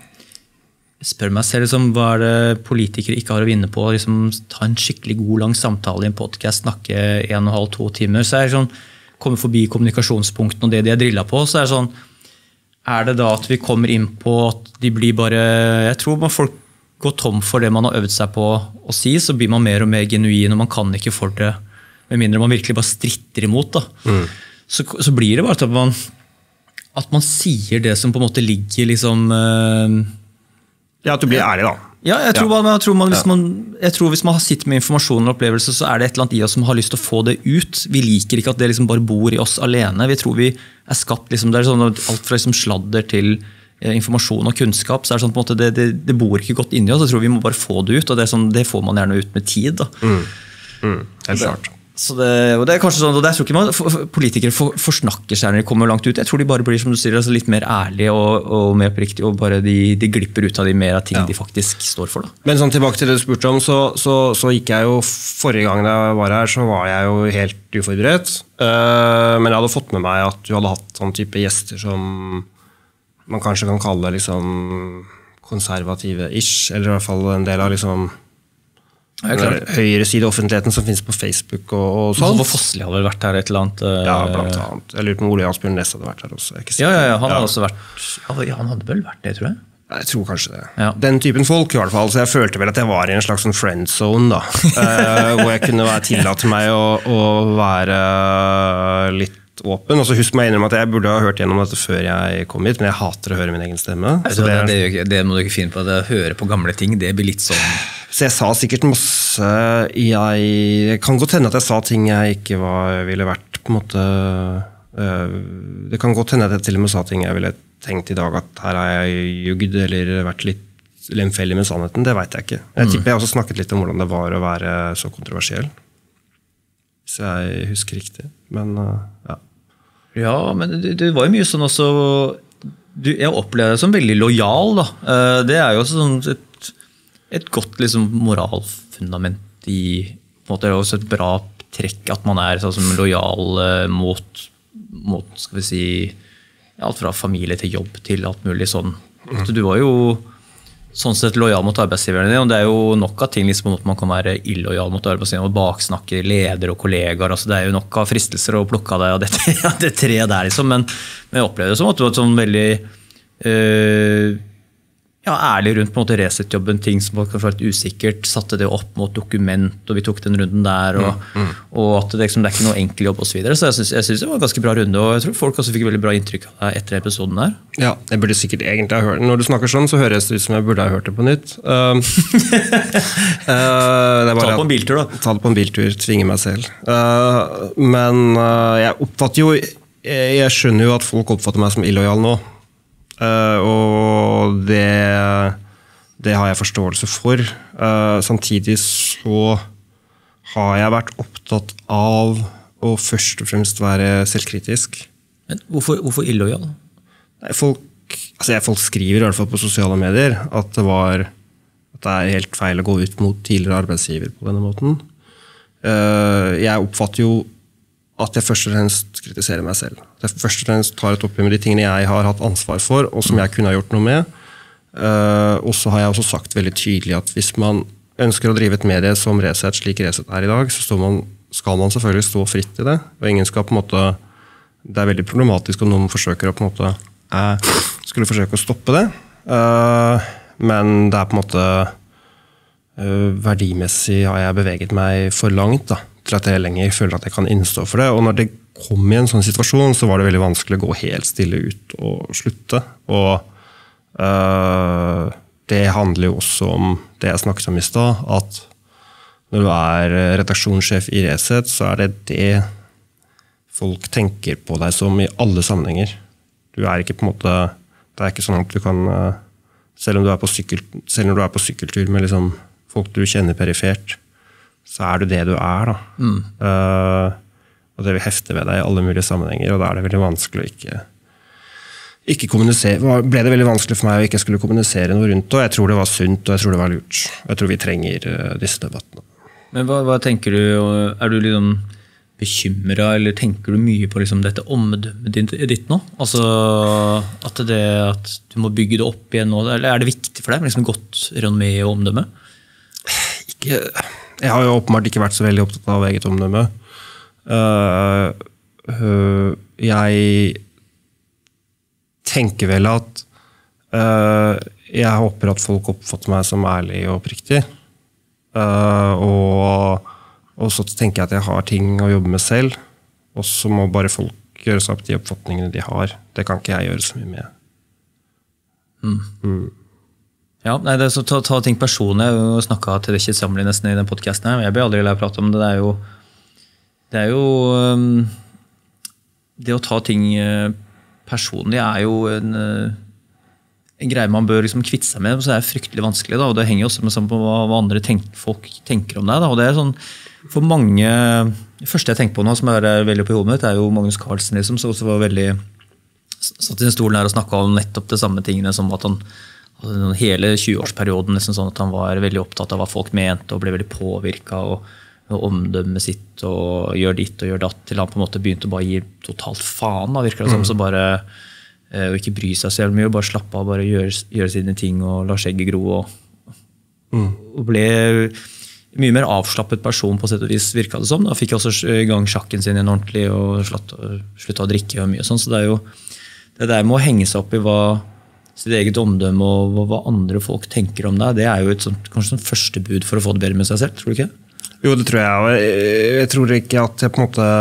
spør meg selv, liksom, hva er det politikere ikke har å vinne på, liksom, ta en skikkelig god lang samtale i en podcast, snakke 1,5–2 timer, så er det sånn, komme forbi kommunikasjonspunkten og det de er drillet på, så er det sånn, er det da at vi kommer inn på at de blir bare, jeg tror man folk går tom for det man har øvd seg på å si, så blir man mer og mer genuin, og man kan ikke for det, med mindre man virkelig bare stritter imot da. Så blir det bare at man sier det som på en måte ligger liksom... Ja, at du blir ærlig da. Ja, jeg tror hvis man har sitt med informasjon og opplevelse, så er det et eller annet i oss som har lyst til å få det ut. Vi liker ikke at det liksom bare bor i oss alene. Vi tror vi er skapt, liksom, det er sånn alt fra liksom sladder til informasjon og kunnskap, så er det sånn på en måte, det bor ikke godt inni oss. Jeg tror vi må bare få det ut, og det, sånn, det får man gjerne ut med tid da. Helt klart. Så det er kanskje sånn, og jeg tror ikke man politikere forsnakker seg når de kommer langt ut. Jeg tror de bare blir, som du sier, altså litt mer ærlige og mer oppriktige, og bare de glipper ut av de mer av ting de faktisk står for. Da. Men sånn tilbake til det du spurte om, så gikk jeg jo, forrige gang jeg var her, så var jeg jo helt uforberedt. Men jeg hadde fått med meg at du hadde hatt sånn type gjester som man kanskje kan kalle liksom konservative-ish, eller i hvert fall en del av liksom høyre side offentligheten som finnes på Facebook og sånn. Hvor Fossli hadde vel vært her et eller annet? Ja, blant annet. Jeg lurer på om Ole Jansbjørn Næss hadde vært her også. Ja, han hadde også vært, han hadde vel vært det, tror jeg. Jeg tror kanskje det. Ja. Den typen folk i hvert fall, så jeg følte vel at jeg var i en slags friendzone da, hvor jeg kunne tillate meg å være litt åpen, og så husk meg innom at jeg burde ha hørt gjennom dette før jeg kom hit, men jeg hater å høre min egen stemme. Det må du ikke finne på, å høre på gamle ting, det blir litt sånn... Så jeg sa sikkert masse, jeg kan godt hende at jeg sa ting jeg ikke ville vært på en måte, det kan godt hende at jeg til og med sa ting jeg ville tenkt i dag at her har jeg jugd eller vært litt lemfeldig med sannheten, det vet jeg ikke. Jeg tipper jeg også snakket litt om hvordan det var å være så kontroversiell, hvis jeg husker riktig, men ja. Ja, men det var jo mye sånn også, jeg opplever det som veldig lojal da, det er jo også sånn et godt liksom, moralfundament i på en måte, det er også et bra trekk at man er sånn, lojal mot skal vi si alt fra familie til jobb til alt mulig sånn. Du var jo sånn sett lojal mot arbeidsgiverne dine, og det er jo nok av ting liksom, at man kan være illojal mot arbeidsgiverne og baksnakke ledere og kollegaer, altså, det er jo nok av fristelser å plukke av deg og det tre der liksom, men jeg opplevde det som at du var sånn veldig ærlig rundt på en måte resettjobben, ting som var kanskje litt usikkert, satte det opp mot dokument, og vi tok den runden der, og at det er ikke noe enkel jobb og så videre, så jeg synes det var en ganske bra runde, og jeg tror folk også fikk veldig bra inntrykk av deg etter episoden der. Ja, jeg burde sikkert egentlig ha hørt det. Når du snakker sånn, så høres det ut som jeg burde ha hørt det på nytt. Ta det på en biltur da. Ta det på en biltur, tvinge meg selv. Men jeg oppfatter jo, jeg skjønner jo at folk oppfatter meg som illojal nå, og det har jeg forståelse for. Samtidig så har jeg vært opptatt av å først og fremst være selvkritisk. Men hvorfor illojal? Folk skriver i hvert fall på sosiale medier at det er helt feil å gå ut mot tidligere arbeidsgiver på denne måten. Jeg oppfatter jo at jeg først og fremst kritiserer meg selv. At jeg først og fremst tar et oppgjør med de tingene jeg har hatt ansvar for, og som jeg kunne ha gjort noe med. Og så har jeg også sagt veldig tydelig at hvis man ønsker å drive et medie som Resett, slik Resett i dag, så skal man selvfølgelig stå fritt i det. Og ingen skal på en måte, det veldig problematisk om noen forsøker å på en måte, skulle forsøke å stoppe det. Men det på en måte verdimessig har jeg beveget meg for langt da, til at jeg lenger føler at jeg kan innstå for det. Og når det kom i en sånn situasjon, så var det veldig vanskelig å gå helt stille ut og slutte. Og det handler jo også om det jeg snakket om i sted, at når du redaksjonssjef i Resett, så det folk tenker på deg som i alle sammenhenger. Du ikke på en måte, det ikke sånn at du kan, selv om du når du på sykkeltur med liksom folk du kjenner perifert, så du det du da. Og det vil hefte ved deg i alle mulige sammenhenger, og da det veldig vanskelig å ikke kommunisere. Ble det veldig vanskelig for meg å ikke skulle kommunisere noe rundt, og jeg tror det var sunt, og jeg tror det var lurt. Jeg tror vi trenger disse debattene. Men hva tenker du, du liksom bekymret, eller tenker du mye på liksom dette omdømmet ditt nå? Altså at du må bygge det opp igjen nå, eller det viktig for deg med liksom godt renommé og omdømme? Jeg har jo åpenbart ikke vært så veldig opptatt av eget omdømme. Jeg tenker vel at jeg håper at folk oppfatter meg som ærlig og oppriktig. Og så tenker jeg at jeg har ting å jobbe med selv, og så må bare folk gjøre seg opp de oppfatningene de har. Det kan ikke jeg gjøre så mye med. Ja, nei, det ta ting personlig. Jeg har snakket til det ikke samlet nesten i den podcasten her, men jeg blir aldri lært å prate om det. Det er jo det å ta ting personlig jo en greie man bør liksom kvitte seg med, så det fryktelig vanskelig da, og det henger også med sammen på hva andre folk tenker om deg da, og det sånn, for mange, det første jeg tenker på nå som veldig på hodet mitt, jo Magnus Carlsen liksom, som også var veldig satt i den stolen her og snakket om nettopp det samme tingene som at han hele 20-årsperioden liksom sånn at han var veldig opptatt av hva folk mente og ble veldig påvirket og omdømme sitt og gjør ditt og gjør datt til han på en måte begynte å bare gi totalt faen da, virker det som, så bare og ikke bry seg så mye, bare slappe av, bare gjøre sine ting og la skjegget gro og ble mye mer avslappet person på sett og vis virket det som. Da fikk jeg også i gang sjakken sin igjen ordentlig og sluttet å drikke og mye sånn, så det jo det der med å henge seg opp i hva sitt eget omdømme og hva andre folk tenker om deg, det jo et sånt, kanskje sånn første bud for å få det bedre med seg selv, tror du ikke? Jo, det tror jeg. Jeg tror ikke at jeg på en måte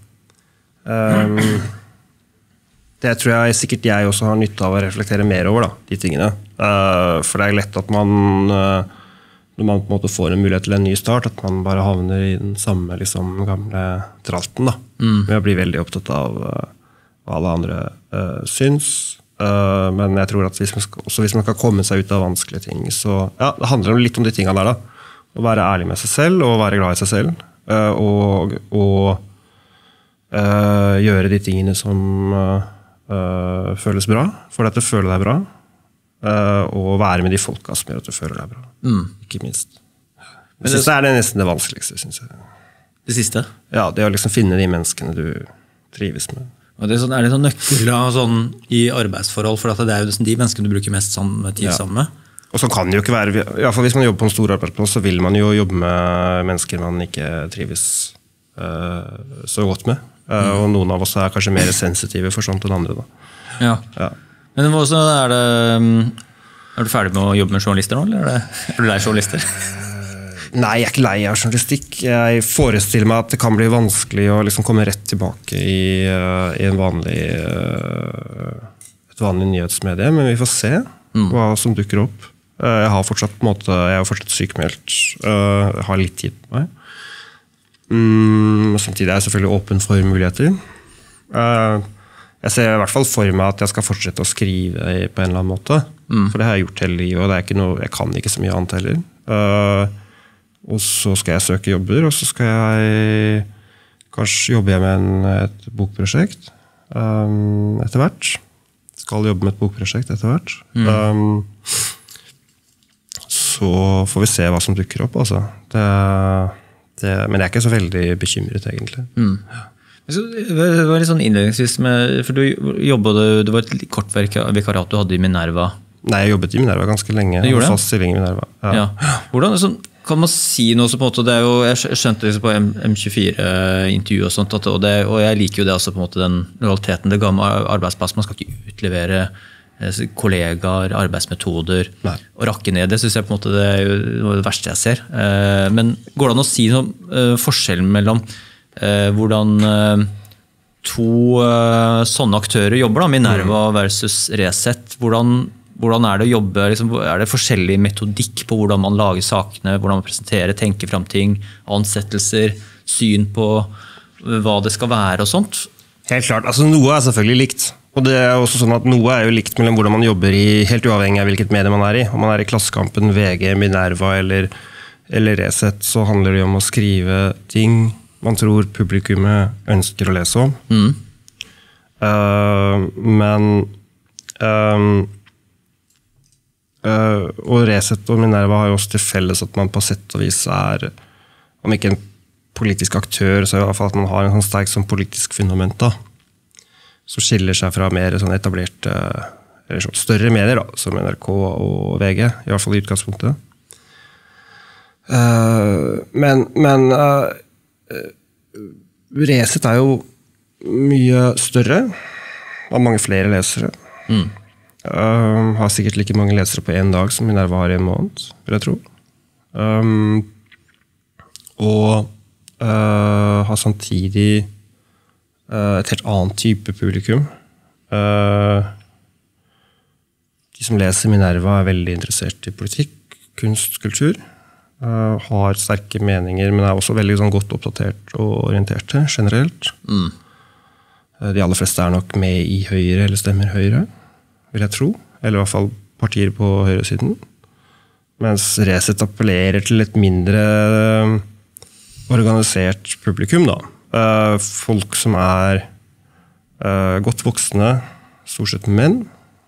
det tror jeg sikkert jeg også har nytte av å reflektere mer over da, de tingene. For det lett at man når man på en måte får en mulighet til en ny start, at man bare havner i den samme liksom, gamle tralten da. Med å bli veldig opptatt av hva alle andre syns. Men jeg tror at hvis man skal komme seg ut av vanskelige ting, så det handler litt om de tingene der da. Å være ærlig med seg selv, og være glad i seg selv, og gjøre de tingene som føles bra, for at du føler deg bra, og være med de folka som gjør at du føler deg bra, ikke minst. Men det det nesten det vanskeligste, synes jeg. Det siste? Ja, det å liksom finne de menneskene du trives med. Og det det sånn nøkkel sånn, i arbeidsforhold, for det jo de menneskene du bruker mest tid sammen med? Og så kan det jo ikke være, I hvert fall hvis man jobber på en stor arbeidsplass, så vil man jo jobbe med mennesker man ikke trives så godt med. Og noen av oss kanskje mer sensitive for sånt enn andre. Da. Ja. Men også, du ferdig med å jobbe med journalister nå, eller du lei journalister? Nei, jeg ikke lei av journalistikk. Jeg forestiller meg at det kan bli vanskelig å liksom komme rett tilbake i et vanlig nyhetsmedie, men vi får se hva som dukker opp. Jeg har fortsatt sykmeldt, har litt tid på meg. Samtidig jeg selvfølgelig åpen for muligheter. Jeg ser I hvert fall for meg at jeg skal fortsette å skrive på en eller annen måte. For det har jeg gjort hele livet, og jeg kan ikke så mye annet heller. Og så skal jeg søke jobber, og så skal jeg kanskje jobbe med et bokprosjekt etter hvert. Skal jobbe med et bokprosjekt etter hvert. Så får vi se hva som dukker opp. Altså. Men jeg er ikke så veldig bekymret, egentlig. Det var litt sånn innledningsvis, for det var et kort vikariat du hadde I Minerva Nei, jeg jobbet i Minerva ganske lenge. Du gjorde det? Fast stilling i Minerva. Ja. Hvordan kan man si noe så på en måte, det jo, jeg skjønte liksom på M24-intervju og sånt, og jeg liker jo det altså på en måte den lojaliteten, det gamle arbeidsplass, man skal ikke utlevere kollegaer, arbeidsmetoder, og rakke ned, det synes jeg på en måte det jo noe av det verste jeg ser. Men går det an å si noe forskjellen mellom hvordan to sånne aktører jobber da, Minerva versus Resett, hvordan det å jobbe, liksom, det forskjellig metodikk på hvordan man lager sakene, hvordan man presenterer, tenker frem ting, ansettelser, syn på hva det skal være og sånt? Helt klart, altså noe selvfølgelig likt. Og det også sånn at noe jo likt mellom hvordan man jobber i, helt uavhengig av hvilket medie man i. Om man i Klassekampen, VG, Minerva eller Resett, så handler det om å skrive ting man tror publikummet ønsker å lese om. Og Resett og Minerva har jo også til felles at man på sett og vis om ikke en politisk aktør, så i hvert fall at man har en sånn sterk sånn politisk fundament da, som skiller seg fra mer sånn etablerte, eller sånn større medier da, som NRK og VG, i hvert fall i utgangspunktet. Men Resett jo mye større, har mange flere lesere. Har sikkert like mange lesere på en dag som Minerva har i en måned, vil jeg tro. Og har samtidig et helt annet type publikum. De som leser Minerva veldig interessert i politikk, kunst, kultur. Har sterke meninger, men også veldig sånn, godt oppdatert og orienterte generelt. De aller fleste nok med i Høyre eller stemmer Høyre, vil jeg tro. Eller i hvert fall partier på høyresiden. Mens Resett appellerer til et mindre organisert publikum. Da. Folk som godt voksne, stort sett menn.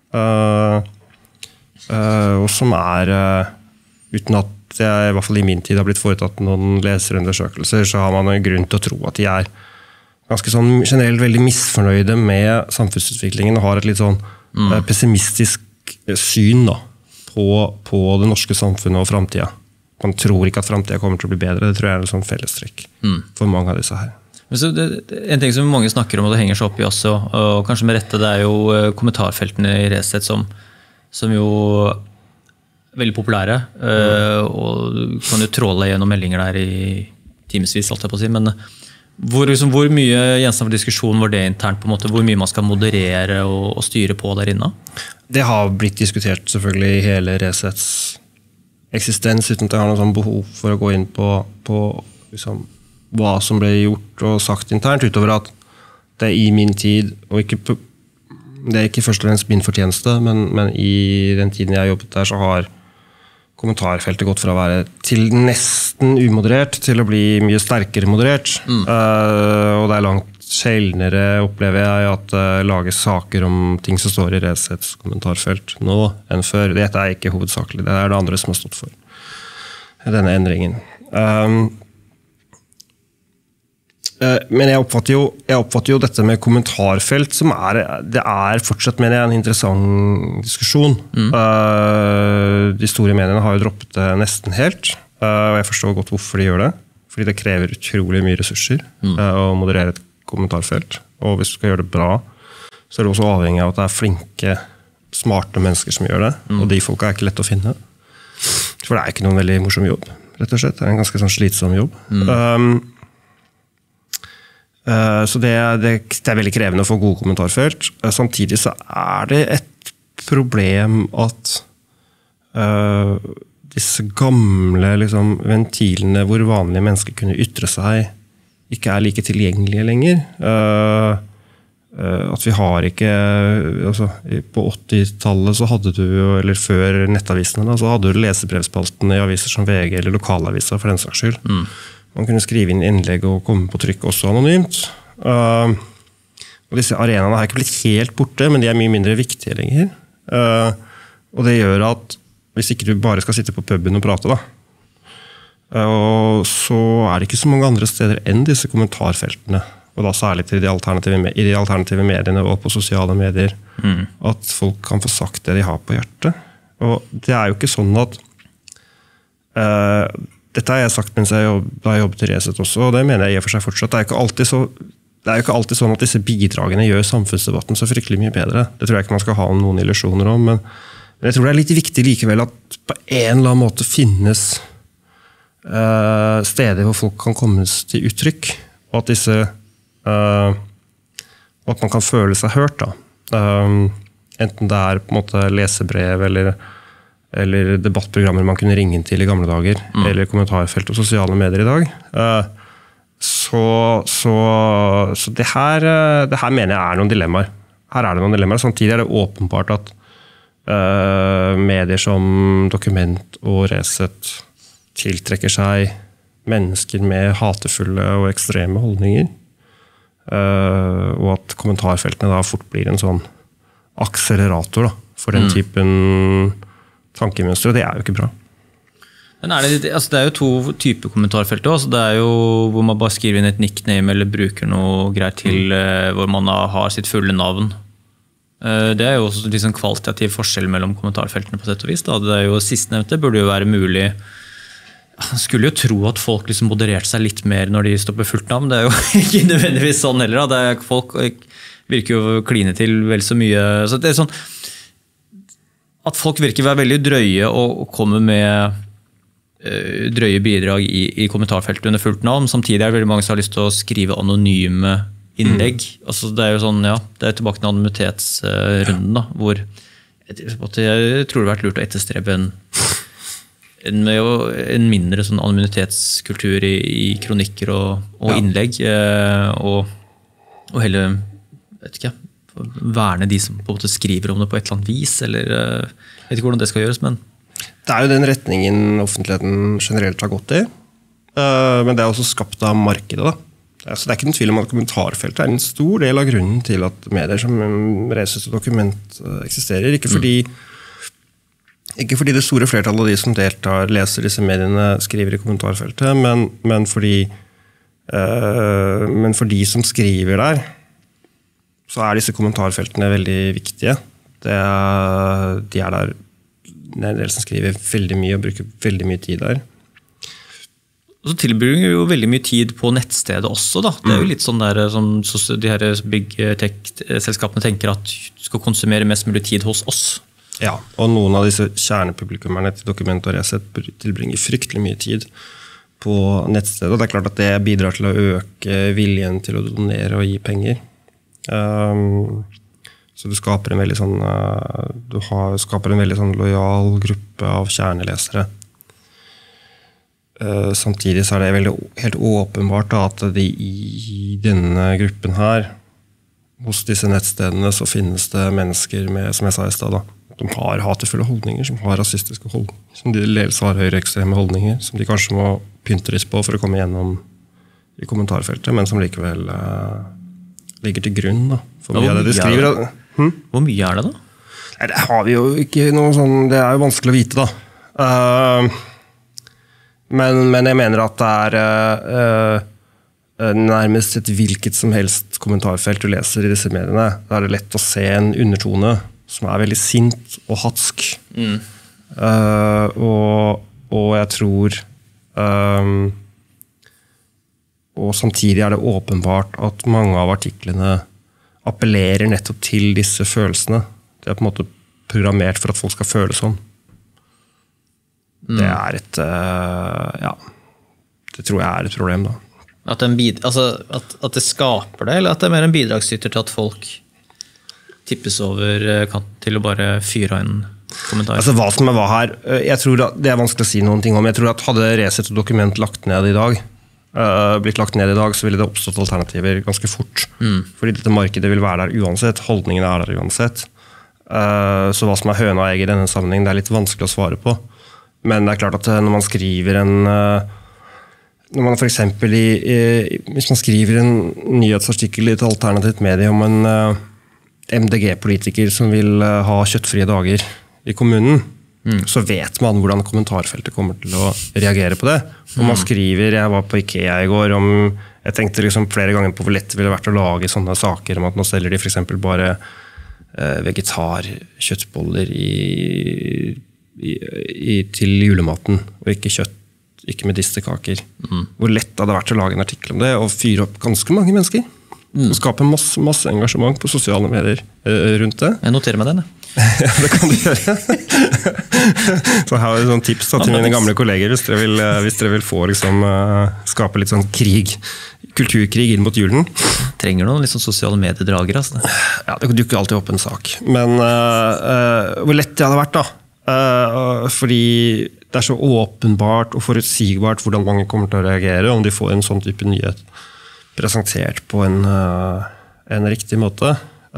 Og som uten at jeg i hvert fall i min tid har blitt foretatt noen leserundersøkelser, så har man en grunn til å tro at de ganske sånn generelt veldig misfornøyde med samfunnsutviklingen og har et litt sånn pessimistisk syn da, på det norske samfunnet og fremtiden. Man tror ikke at fremtiden kommer til å bli bedre, det tror jeg en sånn fellestrekk for mange av disse her. Men så en ting som mange snakker om, og det henger seg opp i også, og kanskje med rette, det jo kommentarfeltene i Resett som jo veldig populære, og du kan jo tråle gjennom meldinger der i timesvis, alt jeg på å si, men hvor mye gjenstand for diskusjon var det internt, på en måte, hvor mye man skal moderere og styre på der inne? Det har blitt diskutert selvfølgelig i hele Resetts eksistens, uten at jeg har noe sånn behov for å gå inn på liksom, hva som ble gjort og sagt internt, utover at det i min tid, og det ikke først og fremst min fortjeneste, men i den tiden jeg jobbet der, så har kommentarfeltet gått fra å være til nesten umoderert til å bli mye sterkere moderert. Og det langt sjeldnere, opplever jeg, at lages saker om ting som står i Resetts kommentarfelt nå enn før. Dette ikke hovedsakelig, det det andre som har stått for denne endringen. Men jeg oppfatter jo dette med kommentarfelt som det fortsatt, mener jeg, en interessant diskusjon. De store mediene har jo droppet det nesten helt, og jeg forstår godt hvorfor de gjør det. Fordi det krever utrolig mye ressurser å moderere et kommentarfelt. Og hvis du skal gjøre det bra, så det også avhengig av at det flinke, smarte mennesker som gjør det. Og de folka ikke lett å finne. For det ikke noen veldig morsom jobb, rett og slett. Det en ganske sånn slitsom jobb. Så det veldig krevende å få gode kommentarfelt. Samtidig så det et problem at disse gamle liksom, ventilene hvor vanlige mennesker kunne ytre seg, ikke like tilgjengelige lenger. At vi har ikke altså, på 80-tallet så hadde du, eller før nettavisene da, så hadde du lesebrevspalten i aviser som VG eller lokalaviser for den saks skyld. Man kunne skrive inn innlegg og komme på trykk også anonymt. Og disse arenaene har ikke blitt helt borte, men de mye mindre viktige lenger. Og det gjør at hvis ikke du bare skal sitte på puben og prate da, så det ikke så mange andre steder enn disse kommentarfeltene, og da særlig til de alternative mediene og på sosiale medier, at folk kan få sagt det de har på hjertet. Og det jo ikke sånn at dette har jeg sagt mens jeg har jobbet i Resett også, og det mener jeg i og for seg fortsatt. Det er jo ikke alltid sånn at disse bidragene gjør samfunnsdebatten så fryktelig mye bedre. Det tror jeg ikke man skal ha noen illusjoner om, men jeg tror det litt viktig likevel at på en eller annen måte finnes steder hvor folk kan komme til uttrykk, og at og at man kan føle seg hørt da. Enten det på en måte lesebrev eller debattprogrammer man kunne ringe inn til i gamle dager, eller kommentarfelt og sosiale medier i dag. Så det her mener jeg noen dilemmaer. Her det noen dilemmaer. Samtidig det åpenbart at medier som Dokument og Resett tiltrekker seg mennesker med hatefulle og ekstreme holdninger, og at kommentarfeltene da fort blir en sånn akselerator da, for den typen tankemønster, og det jo ikke bra. Men det jo to typer kommentarfelt også. Det jo hvor man bare skriver inn et nickname eller bruker noe greit til hvor man har sitt fulle navn. Det jo også liksom kvalitativ forskjell mellom kommentarfeltene på sett og vis. Da. Det jo sistnevnte burde jo være mulig. Man skulle jo tro at folk liksom modererte seg litt mer når de stopper fullt navn. Det jo ikke nødvendigvis sånn heller. Da. Folk virker jo kline til vel så mye. Så det sånn at folk virker være veldig drøye og komme med drøye bidrag i kommentarfeltet under fullt navn. Samtidig det veldig mange som har lyst til å skrive anonyme innlegg. Altså det jo sånn, ja, det tilbake til anonymitetsrunden da, hvor jeg tror det har vært lurt å etterstrebe en mindre sånn anonymitetskultur i kronikker og innlegg, og heller, vet ikke, verne de som på en måte skriver om det på et eller annet vis, eller jeg vet ikke hvordan det skal gjøres, men det jo den retningen offentligheten generelt har gått i, men det også skapt av markedet da. Så det ikke noen tvil om at kommentarfeltet en stor del av grunnen til at medier som Resett og Dokument eksisterer, ikke fordi det store flertallet av de som deltar, leser disse mediene, skriver i kommentarfeltet, men for de som skriver der, så disse kommentarfeltene veldig viktige. De der en del som skriver veldig mye og bruker veldig mye tid der. Og så tilbringer jo veldig mye tid på nettstedet også. Da. Det jo litt sånn der som de her big tech-selskapene tenker at du skal konsumere mest mulig tid hos oss. Ja, og noen av disse kjernepublikummerne til Dokument og Resett tilbringer fryktelig mye tid på nettstedet. Og det klart at det bidrar til å øke viljen til å donere og gi penger. Så du skaper en veldig sånn skaper en veldig sånn lojal gruppe av kjernelesere. Samtidig så det veldig, helt åpenbart da, at i denne gruppen her, hos disse nettstedene, så finnes det mennesker med, som jeg sa i sted da, de har hatefulle holdninger, som har rasistiske holdninger, som de dels har høyreekstreme holdninger, som de kanskje må pynte litt på for å komme gjennom i kommentarfeltet, men som likevel ligger til grunn da, for mye av det de skriver. Hvor mye det da? Nei, det har vi jo ikke noe sånn, det jo vanskelig å vite da. Men jeg mener at det nærmest et hvilket som helst kommentarfelt du leser i disse mediene. Da det lett å se en undertone som veldig sint og hatsk. Og jeg tror og samtidig det åpenbart at mange av artiklene appellerer nettopp til disse følelsene. Det på en måte programmert for at folk skal føle sånn. Det et ja, det tror jeg et problem da. At det skaper det, eller at det mer en bidragsyter til at folk tippes over kanten til å bare fyre en kommentar? Altså hva som hva her, jeg tror det vanskelig å si noen ting om. Jeg tror at hadde Resett og Dokument blitt lagt ned i dag, så ville det oppstått alternativer ganske fort. Fordi dette markedet vil være der uansett, holdningene der uansett. Så hva som høna og egg i denne sammenhengen, det litt vanskelig å svare på. Men det klart at når man skriver når man for eksempel hvis man skriver en nyhetsartikkel i et alternativt medie om en MDG-politiker som vil ha kjøttfrie dager i kommunen, så vet man hvordan kommentarfeltet kommer til å reagere på det. Og man skriver, jeg var på IKEA i går, jeg tenkte liksom flere ganger på hvor lett det ville vært å lage sånne saker om at nå selger de for eksempel bare vegetar kjøttboller i til julematen, og ikke kjøtt, ikke medisterkaker. Hvor lett det hadde vært å lage en artikkel om det, og fyre opp ganske mange mennesker. Og skape masse engasjement på sosiale medier rundt det. Jeg noterer meg den. Ja, det kan du gjøre. Så her er det sånn tips til mine gamle kolleger, hvis dere vil få liksom, skape litt sånn krig, kulturkrig inn mot julen. Trenger noen litt sånn sosiale mediedrager, altså. Ja, det dukker alltid opp en sak. Men hvor lett det hadde vært da. Fordi det er så åpenbart og forutsigbart hvordan mange kommer til å reagere om de får en sånn type nyhet presentert på en riktig måte.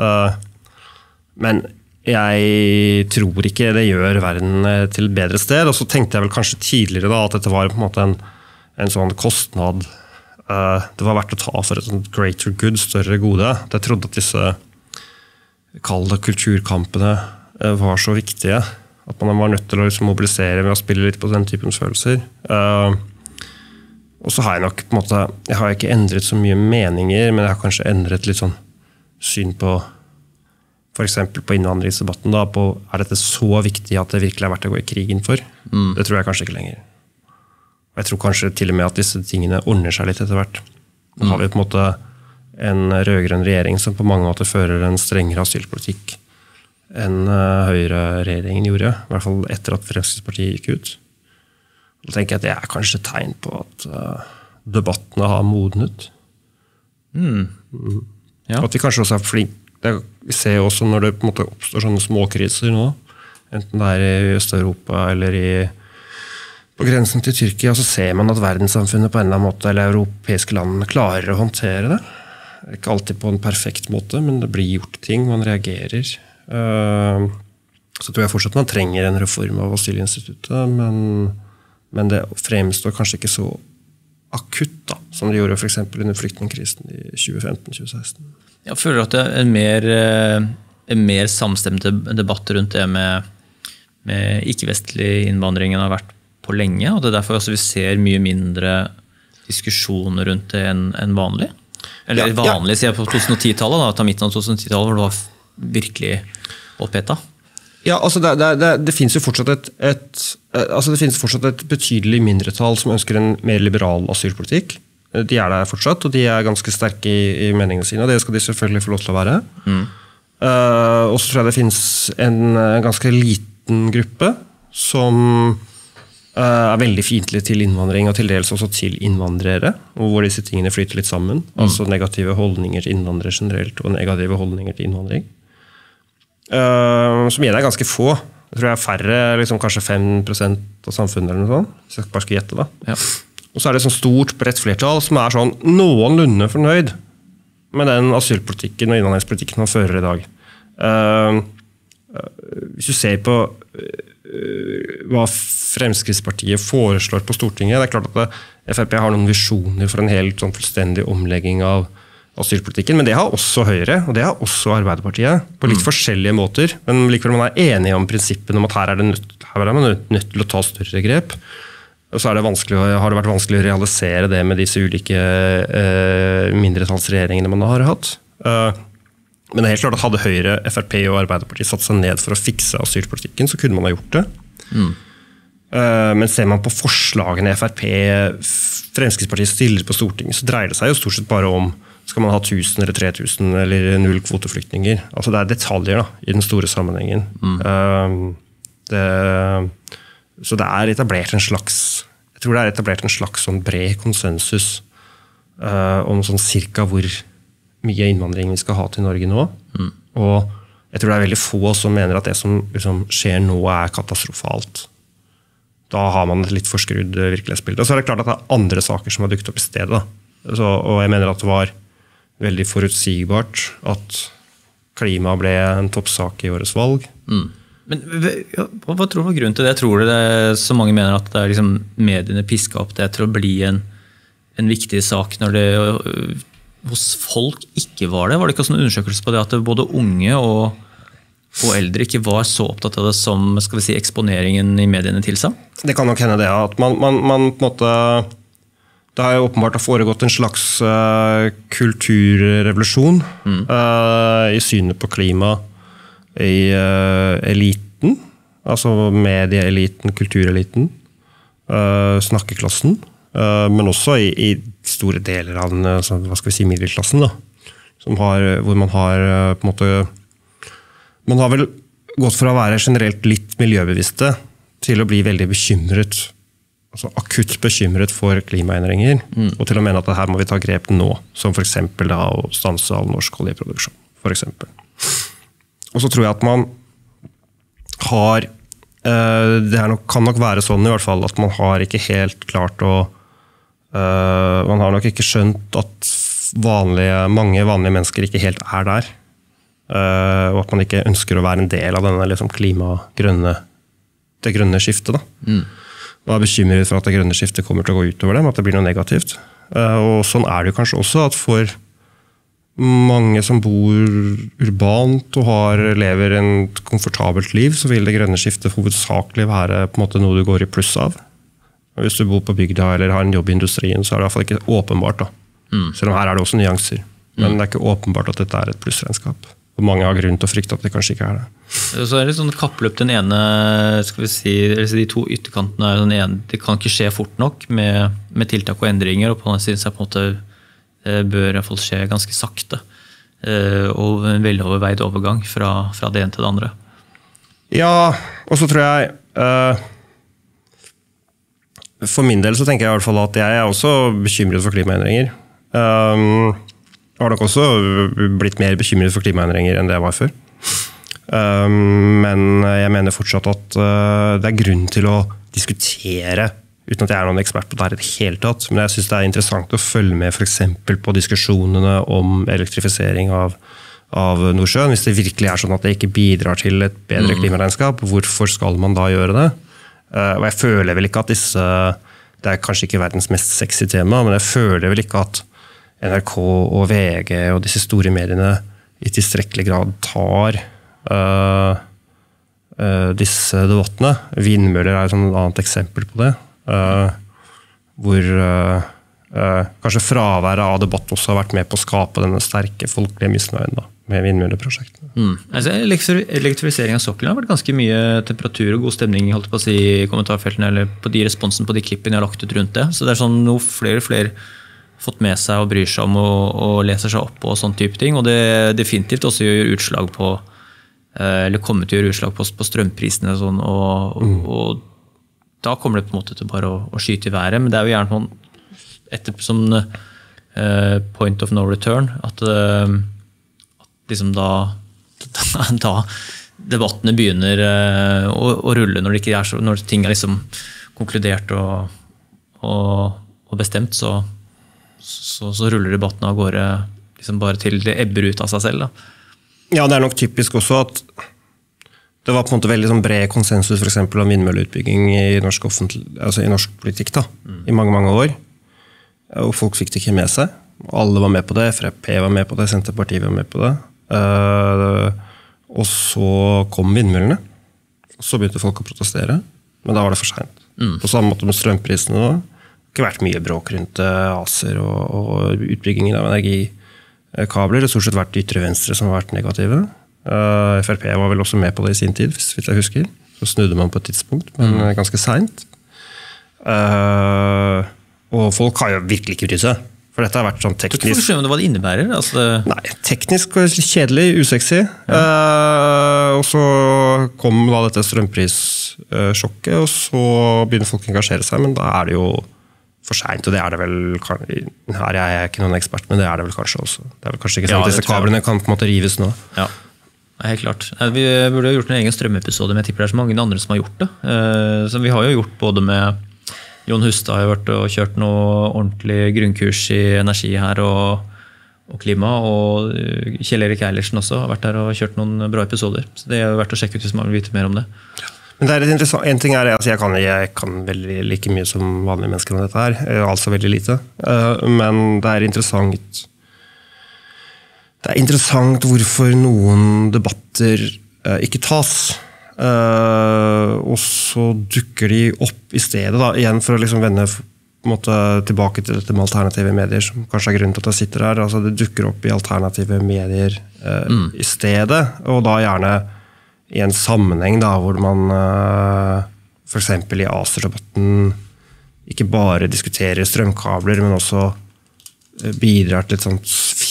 Men jeg tror ikke det gjør verden til et bedre sted. Og så tenkte jeg vel kanskje tidligere da, at dette var på en måte en sånn kostnad. Det var verdt å ta for et sånt greater good, større gode. Jeg trodde at disse kalde kulturkampene var så viktige at man var nødt til å liksom mobilisere ved å spille litt på den typen følelser. Og så har jeg nok på en måte, jeg har ikke endret så mye meninger, men jeg har kanskje endret litt sånn syn på for eksempel på innvandringsdebatten da, på er dette så viktig at det virkelig er verdt å gå i krigen for? Det tror jeg kanskje ikke lenger. Og jeg tror kanskje til og med at disse tingene ordner seg litt etter hvert. Nå har vi på en måte en rødgrønn regjering som på mange måter fører en strengere asylpolitikk enn Høyre-regjeringen gjorde, i hvert fall etter at Fremskrittspartiet gikk ut. Da tenker jeg at det er kanskje et tegn på at debattene har modnet. Ja. At vi kanskje også er flinke. Vi ser også når det på en måte oppstår sånne småkriser nå, enten det er i Øst-Europa eller på grensen til Tyrkia, så ser man at verdenssamfunnet på en eller annen måte, eller europeiske land, klarer å håndtere det. Ikke alltid på en perfekt måte, men det blir gjort ting, man reagerer. Så tror jeg fortsatt man trenger en reform av asylinstituttet, men det fremstår kanskje ikke så akutt da, som det gjorde for eksempel under flyktningkrisen i 2015-2016. Jeg føler at det er en mer samstemt debatt rundt det med ikke-vestlig innvandringen har vært på lenge, og det er derfor også vi ser mye mindre diskusjoner rundt det enn vanlig. Eller vanlig, sier jeg på 2010-tallet, da, midten av 2010-tallet, hvor det var virkelig opphetet. Ja, altså det finnes jo fortsatt et betydelig mindretall som ønsker en mer liberal asylpolitikk. De er der fortsatt, og de er ganske sterke i meningene sine, og det skal de selvfølgelig få lov til å være. Og så tror jeg det finnes en ganske liten gruppe som er veldig fiendtlig til innvandring, og til dels også til innvandrere, og hvor disse tingene flyter litt sammen. Altså negative holdninger til innvandrere generelt, og negative holdninger til innvandring. Som igjen er ganske få. Jeg tror jeg er færre, liksom kanskje 5% av samfunnet eller noe sånt, hvis jeg bare skal gjette da. Ja. Og så er det et sånt stort, bredt flertall som er sånn noenlunde fornøyd med den asylpolitikken og innvandringspolitikken man fører i dag. Hvis du ser på hva Fremskrittspartiet foreslår på Stortinget, det er klart at FrP har noen visjoner for en helt sånn fullstendig omlegging av asylpolitikken, men det har også Høyre, og det har også Arbeiderpartiet, på litt forskjellige måter, men likevel man er enige om prinsippen om at her er man nødt til å ta større grep, og så har det vært vanskelig å realisere det med disse ulike mindretallsregjeringene man har hatt. Men det er helt klart at hadde Høyre, FrP og Arbeiderpartiet satt seg ned for å fikse asylpolitikken, så kunne man ha gjort det. Men ser man på forslagene Fremskrittspartiet stiller på Stortinget, så dreier det seg jo stort sett bare om skal man ha 1000 eller 3000 eller 0 kvoteflyktninger. Altså det er detaljer da, i den store sammenhengen. Så det er etablert en slags, jeg tror det er etablert en slags sånn bred konsensus om sånn cirka hvor mye innvandring vi skal ha til Norge nå. Og jeg tror det er veldig få som mener at det som liksom skjer nå er katastrofalt. Da har man et litt forskrudd virkelighetsbilde. Og så er det klart at det er andre saker som har dukket opp i stedet. Og jeg mener at det var veldig forutsigbart at klima ble en toppsak i årets valg. Men hva tror du var grunnen til det? Jeg tror det er så mange mener at det er liksom mediene pisket opp det til å bli en viktig sak når det hos folk ikke var det. Var det ikke også en undersøkelse på det at både unge og eldre ikke var så opptatt av det som skal vi si, eksponeringen i mediene tilsa? Det kan nok hende det, at man på en måte det har jo åpenbart foregått en slags kulturrevolusjon i synet på klima i eliten, Altså medieeliten, kultureliten, snakkeklassen, men også i store deler av den, hva skal vi si, middelklassen, da, hvor man har på en måte, man har vel gått fra å være generelt litt miljøbevisste til å bli veldig bekymret, altså akutt bekymret for klimaendringer, og til å mene at her må vi ta grep nå, som for eksempel da å stanse all norsk oljeproduksjon, for eksempel. Og så tror jeg at man har, kan nok være sånn i hvert fall, at man har ikke helt klart å, man har nok ikke skjønt at mange vanlige mennesker ikke helt der, og at man ikke ønsker å være en del av denne liksom, det grønne skiftet da. Og bekymret for at det grønne skiftet kommer til å gå utover dem, at det blir noe negativt. Og sånn det jo kanskje også, at for mange som bor urbant og lever en komfortabelt liv, så vil det grønne skiftet hovedsakelig være på en måte noe du går i pluss av. Og hvis du bor på bygda eller har en jobb i industrien, så det i hvert fall ikke åpenbart. Da. Selv om her det også nyanser. Men det ikke åpenbart at dette et plussregnskap. Og mange har grunn til å frykte at det kanskje ikke det. Så det sånn kappløp den ene, skal vi si, de to ytterkantene den ene, det kan ikke skje fort nok med tiltak og endringer, og på den annen side så på en måte bør i hvert fall skje ganske sakte, og en veloverveid overgang fra det ene til det andre. Ja, og så tror jeg, for min del så tenker jeg i hvert fall at jeg også bekymret for klimaendringer. Jeg har nok også blitt mer bekymret for klimaendringer enn det jeg var før. Men jeg mener fortsatt at det grunn til å diskutere, uten at jeg noen ekspert på det i det hele tatt, men jeg synes det interessant å følge med for eksempel på diskusjonene om elektrifisering av Nordsjøen. Hvis det virkelig sånn at det ikke bidrar til et bedre klimaregnskap, hvorfor skal man da gjøre det? Og jeg føler vel ikke at det kanskje ikke verdens mest sexy tema, men jeg føler vel ikke at NRK og VG og disse store mediene i tilstrekkelig grad tar disse debattene. Vindmøller et annet eksempel på det, hvor kanskje fraværet av debatt også har vært med på å skape denne sterke folkelige misnøyen da, med vindmølleprosjektene. Altså, elektrifisering av sokkelen har vært ganske mye temperatur og god stemning holdt på å si, i kommentarfeltene, eller på de responsen på de klippene jeg har lagt ut rundt det. Så det sånn noe flere fått med seg og bryr seg om og leser seg opp og sånn type ting, og det definitivt også gjør utslag på, eller kommer til å gjøre utslag på strømprisene og sånn, og da kommer det på en måte til bare å skyte i været, men det jo gjerne noen som point of no return, at liksom da debattene begynner å rulle når det ikke så, når ting liksom konkludert og bestemt, så ruller debatten av gårde liksom bare til det ebber ut av seg selv. Da. Ja, det nok typisk også at det var på en måte veldig sånn bred konsensus for eksempel om vindmølleutbygging i norsk politikk da, i mange år. Og folk fikk det ikke med seg. Alle var med på det, FrP var med på det, Senterpartiet var med på det. Og så kom vindmøllene. Og så begynte folk å protestere, men da var det for sent. På samme måte med strømprisene da. Det har ikke vært mye bråk rundt ACER og utbyggingen av energikabler. Det har stort sett vært ytre venstre som har vært negative. FrP var vel også med på det i sin tid, hvis jeg husker. Så snudde man på et tidspunkt, men ganske sent. Og folk har jo virkelig ikke brydd seg. For dette har vært sånn teknisk... Du kan forstå hva det innebærer? Altså det... Nei, teknisk og kjedelig, usexy. Ja. Og så kom da dette strømprissjokket, og så begynner folk å engasjere seg, men da det jo for sent, og det det vel, her jeg ikke noen ekspert, men det det vel kanskje også. Det vel kanskje ikke sånn at disse kablene kan på en måte rives nå. Ja, helt klart. Vi burde gjort en egen strømepisode, men jeg tipper det så mange andre som har gjort det. Så vi har jo gjort både med Jon Hustad har vært og kjørt noe ordentlig grunnkurs i energi her og klima, og Kjell Erik Eilertsen også har vært der og kjørt noen bra episoder. Så det verdt å sjekke ut hvis man vil vite mer om det. Men det litt interessant. En ting altså jeg kan veldig like mye som vanlige mennesker om dette her, altså veldig lite. Men det interessant. Det interessant hvorfor noen debatter ikke tas. Og så dukker de opp i stedet, da, igjen for å liksom vende på en måte tilbake til dette med alternative medier, som kanskje grunnen til at jeg sitter her. Altså det dukker opp i alternative medier i stedet, og da gjerne i en sammenheng da, hvor man for eksempel i ACER-debatten ikke bare diskuterer strømkabler, men også bidrar til et sånt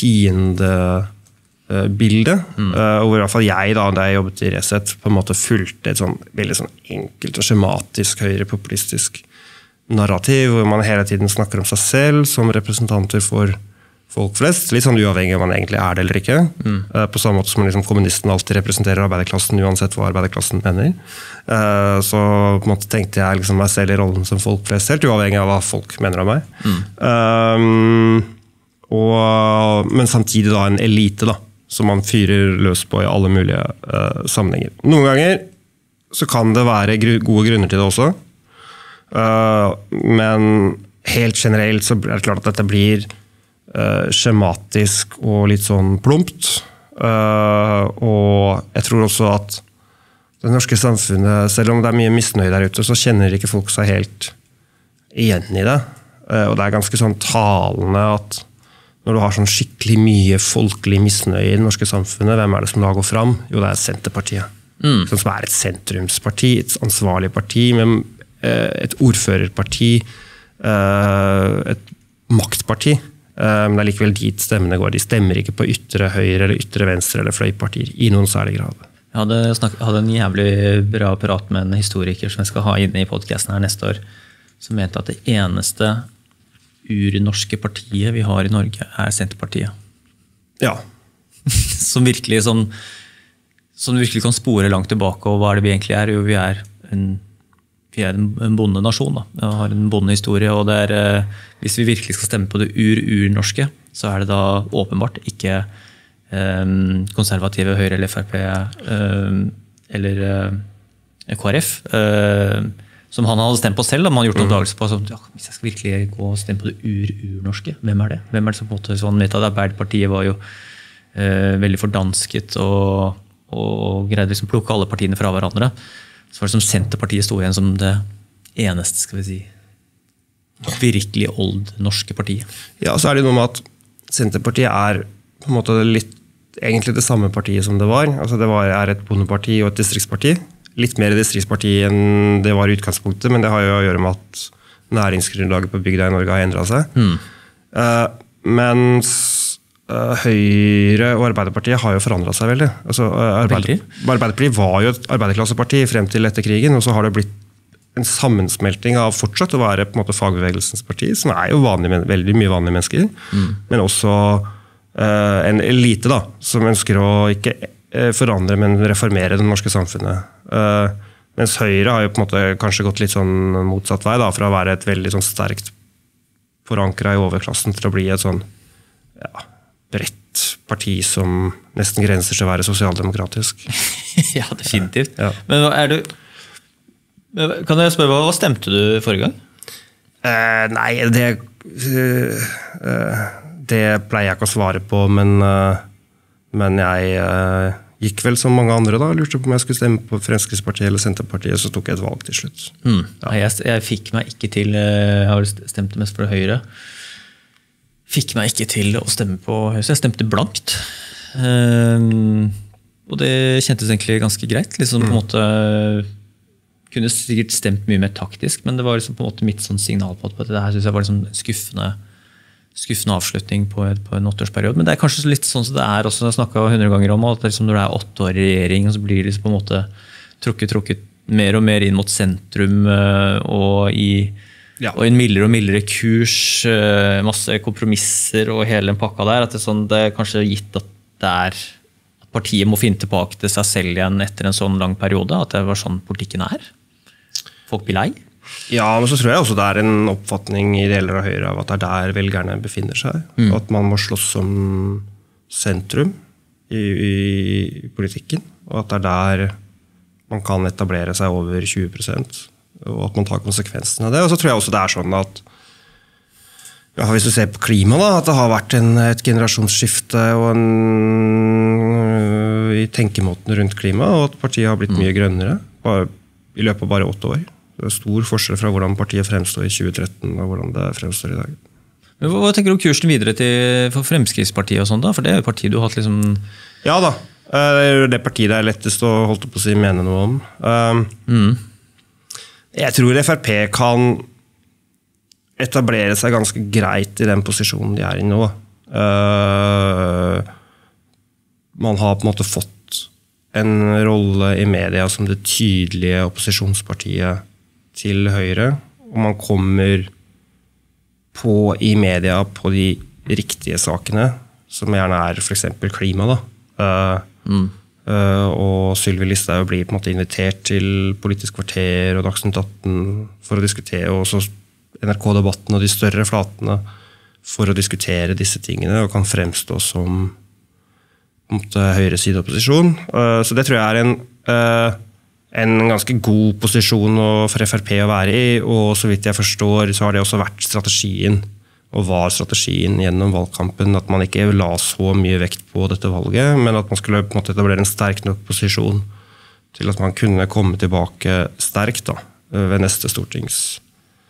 fiendebilde. Hvor i hvert fall jeg, da jeg jobbet i Resett, på en måte fulgte et sånn, veldig sånn enkelt og skjematisk høyrepopulistisk narrativ, hvor man hele tiden snakker om seg selv som representanter for folk flest, litt sånn uavhengig om man egentlig det eller ikke. På samme måte som liksom, kommunisten alltid representerer arbeiderklassen, uansett hva arbeiderklassen mener. Så på en måte tenkte jeg liksom, meg selv i rollen som folk flest, helt uavhengig av hva folk mener om meg. Men samtidig da en elite da, som man fyrer løs på i alle mulige sammenhenger. Noen ganger så kan det være gode grunner til det også, men helt generelt så det klart at dette blir skjematisk og litt sånn plumpt. Og jeg tror også at det norske samfunnet, selv om det mye misnøye der ute, så kjenner ikke folk seg helt igjen i det. Og det ganske sånn talende at når du har sånn skikkelig mye folkelig misnøye i det norske samfunnet, hvem det som da går fram? Jo, det Senterpartiet. Som et sentrumsparti, et ansvarlig parti, med et ordførerparti, et maktparti. Men det likevel dit stemmene går. De stemmer ikke på ytre høyre eller ytre venstre eller fløypartier i noen særlig grad. Jeg hadde en jævlig bra prat med en historiker som jeg skal ha inne i podcasten her neste år, som mente at det eneste urnorske partiet vi har i Norge Senterpartiet. Ja. som virkelig kan spore langt tilbake, og hva det vi egentlig Jo, vi en bondenasjon, da. Vi har en bondehistorie, og hvis vi virkelig skal stemme på det urnorske, så det da åpenbart ikke konservative Høyre eller FrP eller KrF, som han hadde stemt på selv, da man hadde gjort oppdagelse på, så, hvis jeg skal virkelig gå og stemme på det urnorske, hvem det? Hvem det som på en måte sånn, vet at Arbeiderpartiet var jo veldig fordansket og greide liksom plukke alle partiene fra hverandre. Så var det som Senterpartiet stod igjen som det eneste, skal vi si, virkelig old norske partiet. Ja, så det noe med at Senterpartiet på en måte litt, egentlig det samme partiet som det var. Altså det et bondeparti og et distriktsparti. Litt mer distriktsparti enn det var i utgangspunktet, men det har jo å gjøre med at næringsgrunnlaget på bygda i Norge har endret seg. Mens Høyre og Arbeiderpartiet har jo forandret seg veldig. Altså, Arbeiderpartiet var jo et arbeiderklasseparti frem til etter krigen, og så har det blitt en sammensmelting av fortsatt å være på en måte fagbevegelsens parti, som jo veldig mye vanlige mennesker, men også en elite da, som ønsker å ikke forandre, men reformere det norske samfunnet. Mens Høyre har jo på en måte kanskje gått litt sånn motsatt vei, da, fra å være et veldig sånn sterkt forankret i overklassen til å bli et sånn bredt parti som nesten grenser til å være sosialdemokratisk. Ja, definitivt. Ja. Men kan jeg spørre, hva stemte du forrige gang? Nei, det pleier jeg ikke å svare på, men jeg gikk vel som mange andre da, lurte på om jeg skulle stemme på Fremskrittspartiet eller Senterpartiet, så tok jeg et valg til slutt. Ja. Jeg fikk meg ikke til, jeg har stemt mest for Høyre, fikk meg ikke til å stemme på Høyre, så jeg stemte blankt. Og det kjentes egentlig ganske greit, liksom på en måte kunne sikkert stemt mye mer taktisk, men det var liksom på en måte mitt sånn signal på at det her synes jeg var liksom skuffende avslutning på en 8-årsperiode. Men det kanskje litt sånn som det også, jeg snakket 100 ganger om, at liksom når det 8 år i regjering, så blir det liksom på en måte trukket mer og mer inn mot sentrum, og i en mildere og mildere kurs, masse kompromisser og hele den pakka der, at det kanskje gitt at at partiet må finne tilbake til seg selv igjen etter en sånn lang periode, at det var sånn politikken Folk blir lei. Ja, men så tror jeg også det en oppfatning i deler av Høyre av at det der velgerne befinner seg, og at man må slåss som sentrum i politikken, og at det der man kan etablere seg over 20%, og at man tar konsekvensen av det. Og så tror jeg også det sånn at hvis du ser på klima da, at det har vært et generasjonsskifte og i tenkemåten rundt klima, og at partiet har blitt mye grønnere i løpet av bare 8 år. Det stor forskjell fra hvordan partiet fremstod i 2013 og hvordan det fremstår i dag. Men hva tenker du om kursen videre for Fremskrittspartiet og sånn da? For det jo partiet du har hatt liksom... Ja da, Det partiet det lettest å holde på å si mene noe om. Jeg tror FrP kan etablere seg ganske greit i den posisjonen de i nå. Man har på en måte fått en rolle i media som det tydelige opposisjonspartiet til Høyre, og man kommer i media på de riktige sakene, som gjerne for eksempel klima da. Og Sylvi Listhaug blir på en måte invitert til Politisk kvarter og Dagsnytt 18 for å diskutere, og også NRK-debatten og de større flatene for å diskutere disse tingene, og kan fremstå som høyresideopposisjon. Så det tror jeg en ganske god posisjon for FrP å være i, og så vidt jeg forstår så har det også vært strategien og var strategien gjennom valgkampen at man ikke la så mye vekt på dette valget, men at man skulle på en måte etablere en sterk nok posisjon til at man kunne komme tilbake sterkt da, ved neste stortingsvalg.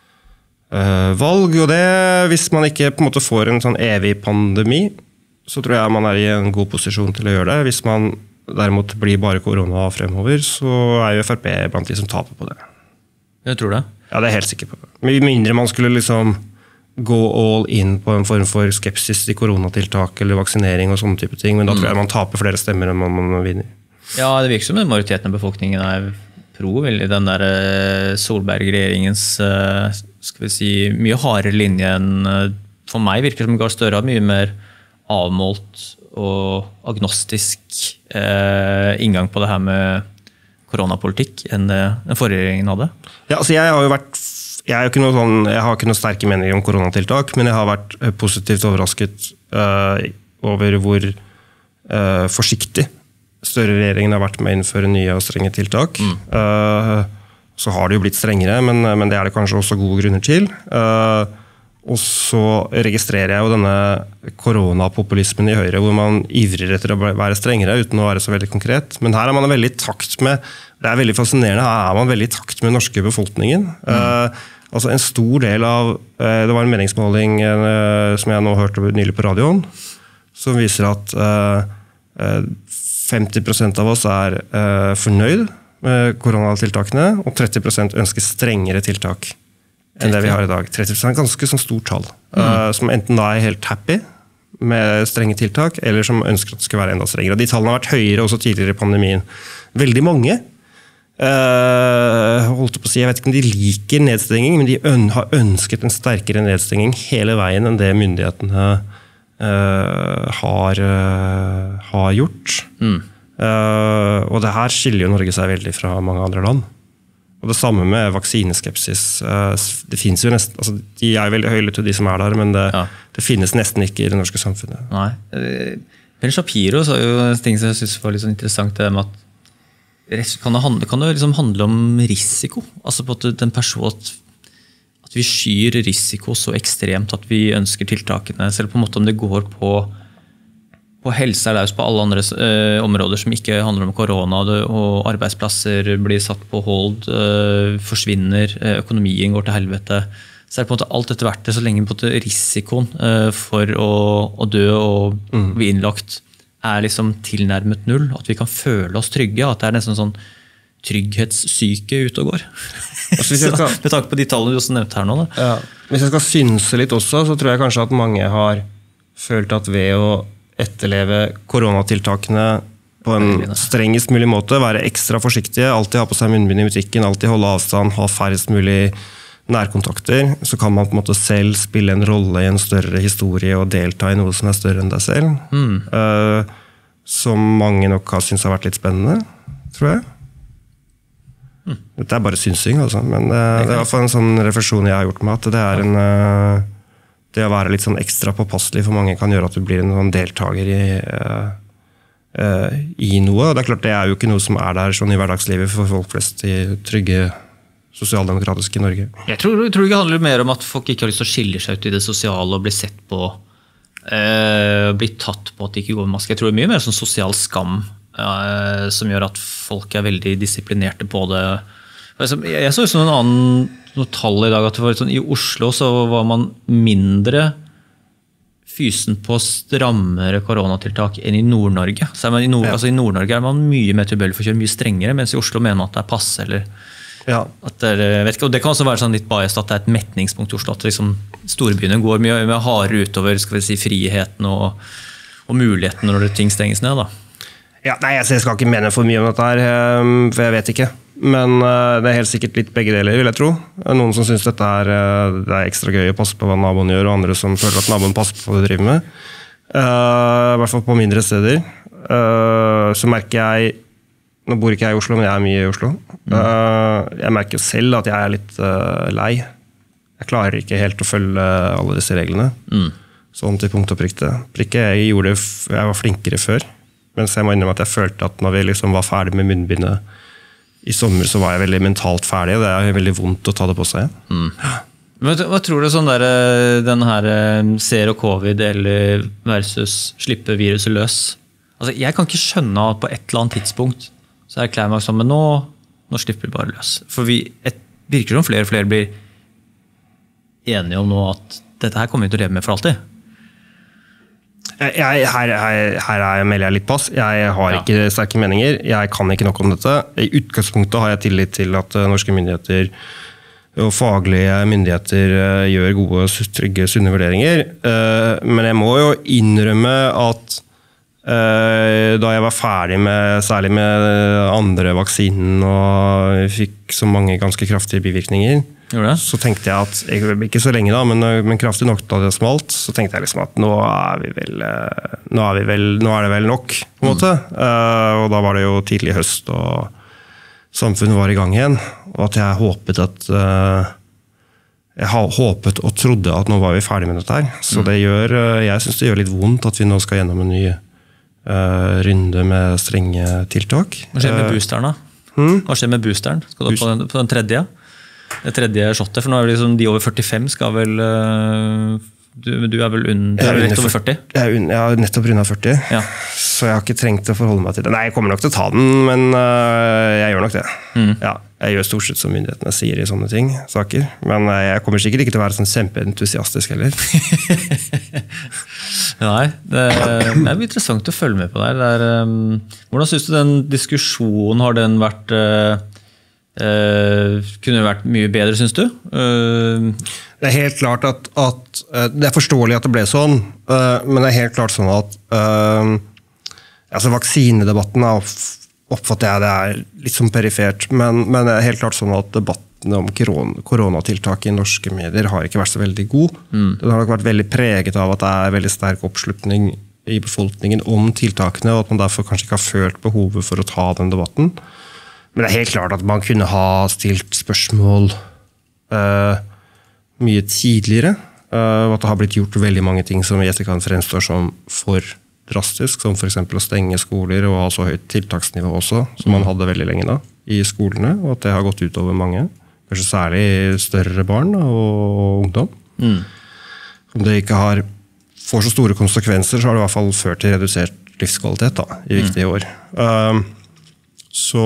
Og det, hvis man ikke på en måte får en sånn evig pandemi, så tror jeg man i en god posisjon til å gjøre det. Hvis man derimot blir bare korona fremover, så jo FrP blant de som taper på det. Jeg tror det. Ja, det jeg helt sikker på. Med mindre man skulle liksom gå all in på en form for skepsis til koronatiltak eller vaksinering og sånne type ting, men da tror jeg man taper flere stemmer enn man vinner. Ja, det virker som en majoriteten av befolkningen pro vel i den der Solberg-regjeringens skal vi si, mye hardere linje enn for meg virker som Gahr Støre har mye mer avmålt og agnostisk inngang på det her med koronapolitikk enn den forrige regjeringen hadde. Ja, altså jeg har ikke noe sterke meninger om koronatiltak, men jeg har vært positivt overrasket over hvor forsiktig Støre-regjeringen har vært med å innføre nye og strenge tiltak. Så har det jo blitt strengere, men det det kanskje også gode grunner til. Og så registrerer jeg jo denne koronapopulismen i Høyre, hvor man ivrer etter å være strengere uten å være så veldig konkret. Men her man veldig i takt med, det veldig fascinerende, her man veldig i takt med den norske befolkningen. Altså en stor del av, det var en meningsmåling som jeg nå hørte nylig på radioen, som viser at 50% av oss fornøyd med koronatiltakene, og 30% ønsker strengere tiltak enn det vi har i dag. 30% ganske sånn stort tall, som enten da helt happy med strenge tiltak, eller som ønsker at det skal være enda strengere. De tallene har vært høyere også tidligere i pandemien. Veldig mange, holdt på å si, jeg vet ikke om de liker nedstenging, men de har ønsket en sterkere nedstenging hele veien enn det myndighetene har gjort. Og det her skiller jo Norge seg veldig fra mange andre land. Og det samme med vaksineskepsis. Det finnes jo nesten, altså de veldig høylytte de som der, men det finnes nesten ikke i det norske samfunnet. Nei. Ben Shapiro sa jo en ting som jeg synes var litt sånn interessant, det med at kan det liksom handle om risiko? Altså på at den personen at vi skyr risiko så ekstremt at vi ønsker tiltakene, selv på en måte om det går på helse løs på alle andre områder som ikke handler om korona, og arbeidsplasser blir satt på hold, forsvinner, økonomien går til helvete. Så på en måte alt dette verdt det, så lenge på en måte risikoen for å dø og bli innlagt liksom tilnærmet null, at vi kan føle oss trygge, at det nesten sånn trygghetssyke ute og går. Med tanke på de tallene du også nevnte her nå. Da. Ja. Hvis jeg skal synse litt også, så tror jeg kanskje at mange har følt at ved å etterleve koronatiltakene på en strengest mulig måte, være ekstra forsiktige, alltid ha på seg munnbind i butikken, alltid holde avstand, ha færrest mulig nærkontakter, så kan man på en måte selv spille en rolle i en større historie og delta i noe som større enn deg selv. Som mange nok har syntes har vært litt spennende, tror jeg. Dette bare synsing, altså. Men det i hvert fall en sånn refleksjon jeg har gjort med at det å være litt sånn ekstra påpasselig for mange kan gjøre at du blir en sånn deltaker i noe. Og det klart, det jo ikke noe som der sånn i hverdagslivet for folk flest i trygge sosialdemokratiske Norge. Jeg tror det handler mer om at folk ikke har lyst til å skille seg ut i det sosiale og bli sett på, bli tatt på at de ikke går med maske. Jeg tror det mye mer sånn sosial skam som gjør at folk veldig disiplinerte på det. Jeg så noe tall i dag, at det var sånn, i Oslo så var man mindre fysen på strammere koronatiltak enn i Nord-Norge. Så I Nord-Norge er man mye mer tilbøyelig for å kjøre mye strengere, mens i Oslo mener man at det passe, eller at vet ikke, og det kan også være sånn litt biased at det et metningspunkt i Oslo, at liksom storbyene går mye hardere utover skal vi si, friheten og muligheten når ting stenges ned. Da. Nei, jeg skal ikke mene for mye om dette her, for jeg vet ikke. Men det helt sikkert litt begge deler, vil jeg tro. Noen som synes dette det ekstra gøy å passe på hva naboen gjør, og andre som føler at naboen passer på hva de driver med. I hvert fall på mindre steder. Så merker jeg, nå bor ikke jeg i Oslo, men jeg mye i Oslo. Jeg merker jo selv at jeg litt lei. Jeg klarer ikke helt å følge alle disse reglene. Sånn til punkt og prikke. Jeg var flinkere før, mens jeg må innrømme at jeg følte at når vi liksom var ferdig med munnbindet i sommer, så var jeg veldig mentalt ferdig, og det veldig vondt å ta det på seg. Hva tror du sånn der, den her zero covid eller versus slippe viruset løs? Altså, jeg kan ikke skjønne at på et eller annet tidspunkt så erklærer meg sånn, men nå slipper vi bare løs. For virker som flere og flere blir enige om nå at dette her kommer vi til å leve med for alltid. Her melder jeg litt pass. Jeg har ikke sterke meninger. Jeg kan ikke nok om dette. I utgangspunktet har jeg tillit til at norske myndigheter og faglige myndigheter gjør gode, trygge, sunne vurderinger. Men jeg må jo innrømme at da jeg var ferdig særlig med andre vaksinen og fikk så mange ganske kraftige bivirkninger, så tenkte jeg at, ikke så lenge da, men kraftig nok da det smalt, så tenkte jeg liksom at nå er det vel nok, på en måte. Og da var det jo tidlig høst, og samfunnet var i gang igjen, og at jeg håpet og trodde at nå var vi ferdig med dette her. Så jeg synes det gjør litt vondt at vi nå skal gjennom en ny runde med strenge tiltak. Hva skjer med boosteren da? Hva skjer med boosteren? Skal du på den tredje? Det tredje shotet, for nå det liksom, de over 45 skal vel du vel rett over 40? Jeg er nettopp rundt 40, så jeg har ikke trengt å forholde meg til det. Nei, jeg kommer nok til å ta den, men jeg gjør nok det. Jeg gjør stort sett som myndighetene sier i sånne saker, men jeg kommer sikkert ikke til å være sånn kjempeentusiastisk heller. Nei, det blir interessant å følge med på der. Hvordan synes du den diskusjonen har den vært kunne det vært mye bedre, synes du? Det helt klart at det forståelig at det ble sånn, men det helt klart sånn at vaksinedebatten oppfatter jeg det litt som perifert, men det helt klart sånn at debatten om koronatiltak i norske medier har ikke vært så veldig god. Den har nok vært veldig preget av at det veldig sterk oppslutning i befolkningen om tiltakene, og at man derfor kanskje ikke har følt behovet for å ta den debatten. Men det helt klart at man kunne ha stilt spørsmål mye tidligere, og at det har blitt gjort veldig mange ting som i etterkant fremstår som for drastisk, som for eksempel å stenge skoler og ha så høyt tiltaksnivå også, som man hadde veldig lenge da, i skolene, og at det har gått ut over mange, kanskje særlig større barn og ungdom. Om det ikke får så store konsekvenser, så har det i hvert fall ført til redusert livskvalitet da, i viktige år. Så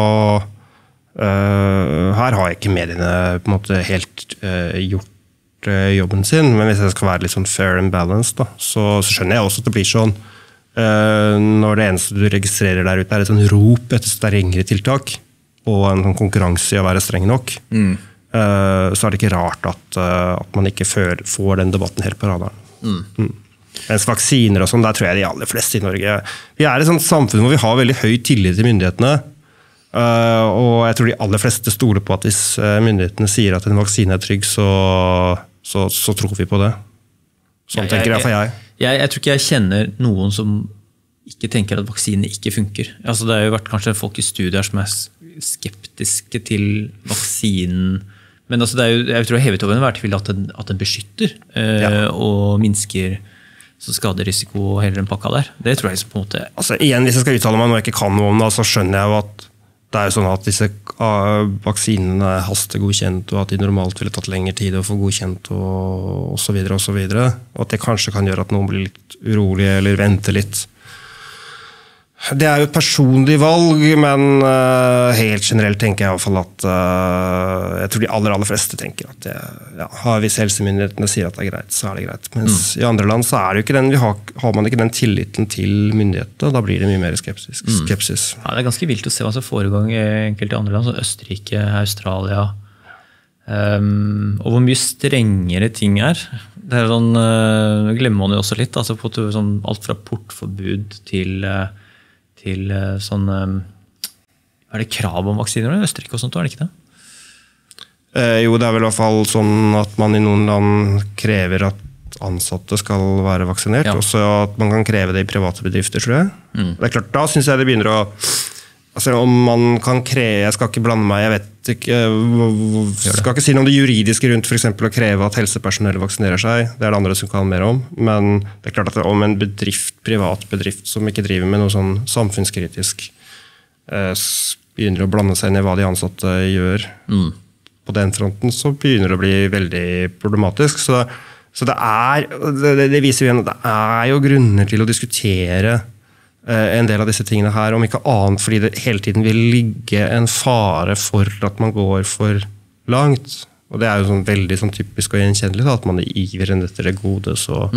her har ikke mediene på en måte helt gjort jobben sin, men hvis jeg skal være litt sånn fair and balanced, da, så skjønner jeg også at det blir sånn når det eneste du registrerer der ute et sånn rop etter strengere tiltak og en sånn konkurranse i å være streng nok, så det ikke rart at man ikke får den debatten helt på radaren. Mens vaksiner og sånn, der tror jeg de aller fleste i Norge. Vi et sånt samfunn hvor vi har veldig høy tillit til myndighetene, og jeg tror de aller fleste stoler på at hvis myndighetene sier at en vaksine trygg, så tror vi på det. Sånn tenker i hvert fall jeg. Jeg tror ikke jeg kjenner noen som ikke tenker at vaksiner ikke funker. Altså, det har jo vært kanskje folk i studier som skeptiske til vaksinen, men altså, jeg tror hevet over enhver tvil at den beskytter og minsker så skaderisiko heller enn pakka der. Det tror jeg på en måte. Altså, igjen, hvis jeg skal uttale meg når jeg ikke kan noe om det, så skjønner jeg jo at det jo sånn at disse vaksinene hastegodkjent, og at de normalt ville tatt lengre tid å få godkjent, og så videre, og så videre. Og at det kanskje kan gjøre at noen blir litt urolige, eller venter litt. Det jo et personlig valg, men helt generelt tenker jeg i hvert fall at jeg tror de aller fleste tenker at hvis helsemyndighetene sier at det greit, så det greit. Mens i andre land så det jo ikke den, har man ikke den tilliten til myndighetene, da blir det mye mer skepsis. Ja, det ganske vilt å se hva som foregår i enkelte andre land, som Østerrike, Australia, og hvor mye strengere ting Det sånn, glemmer man jo også litt, altså på sånn, alt fra portforbud til sånn det krav om vaksiner i Østerrike og sånt, det ikke det? Jo, det vel i hvert fall sånn at man i noen land krever at ansatte skal være vaksinert, og så at man kan kreve det i private bedrifter, tror jeg. Det klart, da synes jeg det begynner å om man kan kreve, jeg skal ikke blande meg, jeg vet ikke, skal ikke si noe om det juridiske rundt for eksempel å kreve at helsepersonell vaksinerer seg, det det andre som kan mer om, men det klart at om en bedrift, privat bedrift som ikke driver med noe sånn samfunnskritisk, begynner å blande seg inn i hva de ansatte gjør på den fronten, så begynner det å bli veldig problematisk, så det viser jo igjen at det jo grunner til å diskutere en del av disse tingene her, om ikke annet fordi det hele tiden vil ligge en fare for at man går for langt. Og det jo sånn veldig sånn typisk og gjenkjennelig, at man iveren etter det gode, så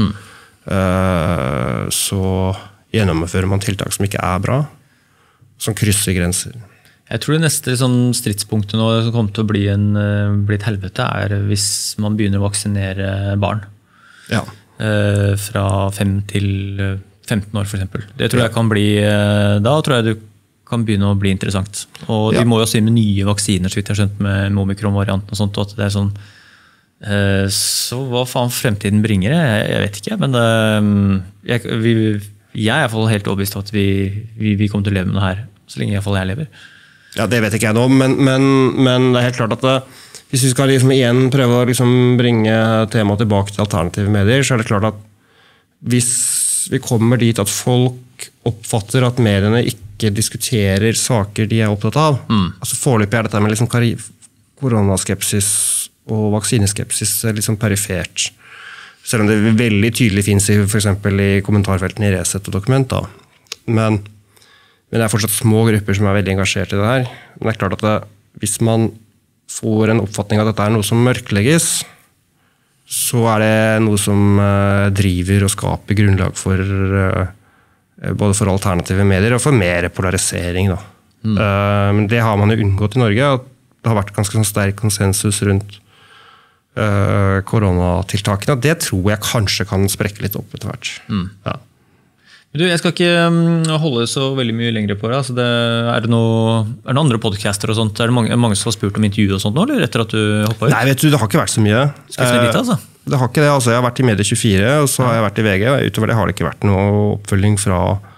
gjennomfører man tiltak som ikke bra, som krysser grenser. Jeg tror det neste sånn stridspunktet nå som kommer til å bli et helvete hvis man begynner å vaksinere barn. Ja. Fra 5 til 15 år for eksempel. Det tror jeg kan bli, da tror jeg det kan begynne å bli interessant. Og de må jo også inn med nye vaksiner, så vidt jeg har skjønt med Omikron-varianten og sånt, og at det sånn, så hva faen fremtiden bringer jeg vet ikke, men jeg i hvert fall helt overbevist at vi kommer til å leve med det her, så lenge i hvert fall jeg lever. Ja, det vet ikke jeg nå, men det helt klart at hvis vi skal liksom igjen prøve å liksom bringe temaet tilbake til alternative medier, så det klart at hvis vi kommer dit at folk oppfatter at mediene ikke diskuterer saker de opptatt av. Altså foreløpig dette med liksom koronaskepsis og vaksineskepsis liksom perifert. Selv om det veldig tydelig finnes for eksempel i kommentarfeltene i Resett og Dokument. Da. Men det fortsatt små grupper som veldig engasjert i det her. Men det klart at hvis man får en oppfatning av at dette noe som mørklegges, så det noe som driver og skaper grunnlag for både for alternative medier og for mer polarisering. Da. Men det har man jo unngått i Norge, at det har vært ganske sånn sterk konsensus rundt koronatiltakene, og det tror jeg kanskje kan sprekke litt opp etter hvert. Ja. Du, jeg skal ikke holde så veldig mye lengre på det. Altså det noen andre podcaster og sånt? Det mange som har spurt om intervju og sånt nå, eller etter at du hoppet ut? Nei, vet du, det har ikke vært så mye. Litt, altså? Det har ikke det. Altså, jeg har vært i Medie24, og så har jeg vært i VG. Og utover det har det ikke vært noe oppfølging fra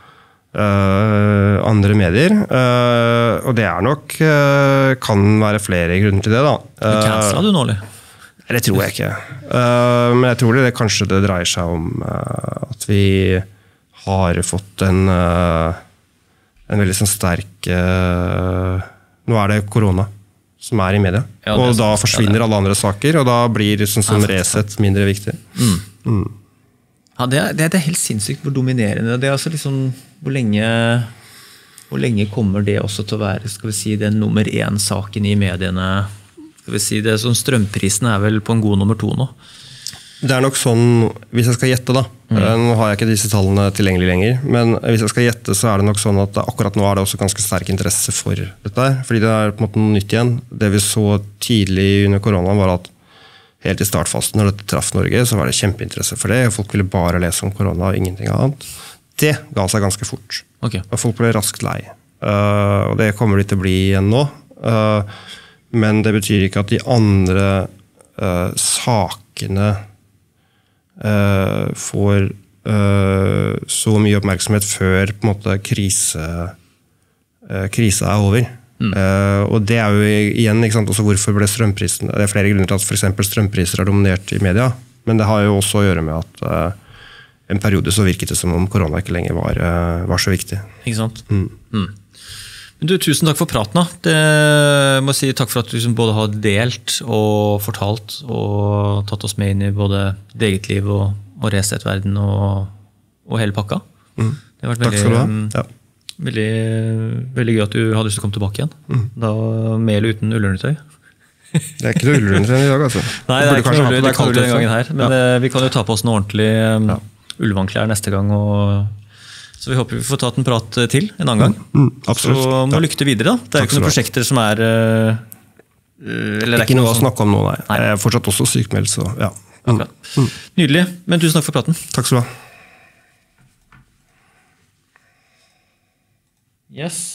andre medier. Og det nok kan være flere grunner til det, da. Cancela du nå, eller? Det tror jeg ikke. Men jeg tror det kanskje det dreier seg om at vi har fått en veldig sånn sterk nå det korona som i media, og da forsvinner alle andre saker, og da blir sånn som Resett mindre viktig. Ja, det helt sinnssykt hvor dominerende det altså liksom, hvor lenge kommer det også til å være, skal vi si, den nummer 1 saken i mediene, skal vi si, det sånn strømprisen vel på en god nummer 2 nå. Det nok sånn, hvis jeg skal gjette da, nå har jeg ikke disse tallene tilgjengelig lenger, men hvis jeg skal gjette så det nok sånn at akkurat nå det også ganske sterk interesse for dette her, fordi det på en måte noe nytt igjen. Det vi så tidlig under koronaen var at helt i startfasen når dette traff Norge, så var det kjempeinteresse for det, og folk ville bare lese om korona og ingenting annet. Det ga seg ganske fort, og folk ble raskt lei. Og det kommer de til å bli igjen nå, men det betyr ikke at de andre sakene får så mye oppmerksomhet før på en måte krisa over. Og det jo igjen, ikke sant, også hvorfor ble strømprisen, det flere grunner til at for eksempel strømpriser dominert i media, men det har jo også å gjøre med at en periode så virket det som om korona ikke lenger var så viktig. Ikke sant? Du, tusen takk for praten. Det må si takk for at du liksom både har delt og fortalt og tatt oss med inn i både ditt eget liv og Resett-verden og hele pakka. Det har vært Veldig, veldig gøy at du hadde lyst til å komme tilbake igjen. Da med eller uten ullundertøy. Det er ikke noe ullundertøy i dag, altså. Nei, det er ikke noe ullundertøy den gangen her. Men vi kan jo ta på oss noe ordentlig ullvannklær neste gang. Så vi håper vi får tatt en prat til en annen gang. Absolutt. Så må lykke til videre da. Det er ikke noen prosjekter som er... ikke noe å snakke om nå, nei. Jeg er fortsatt også sykmeldt, så ja. Nydelig. Men tusen takk for praten. Takk skal du ha. Yes.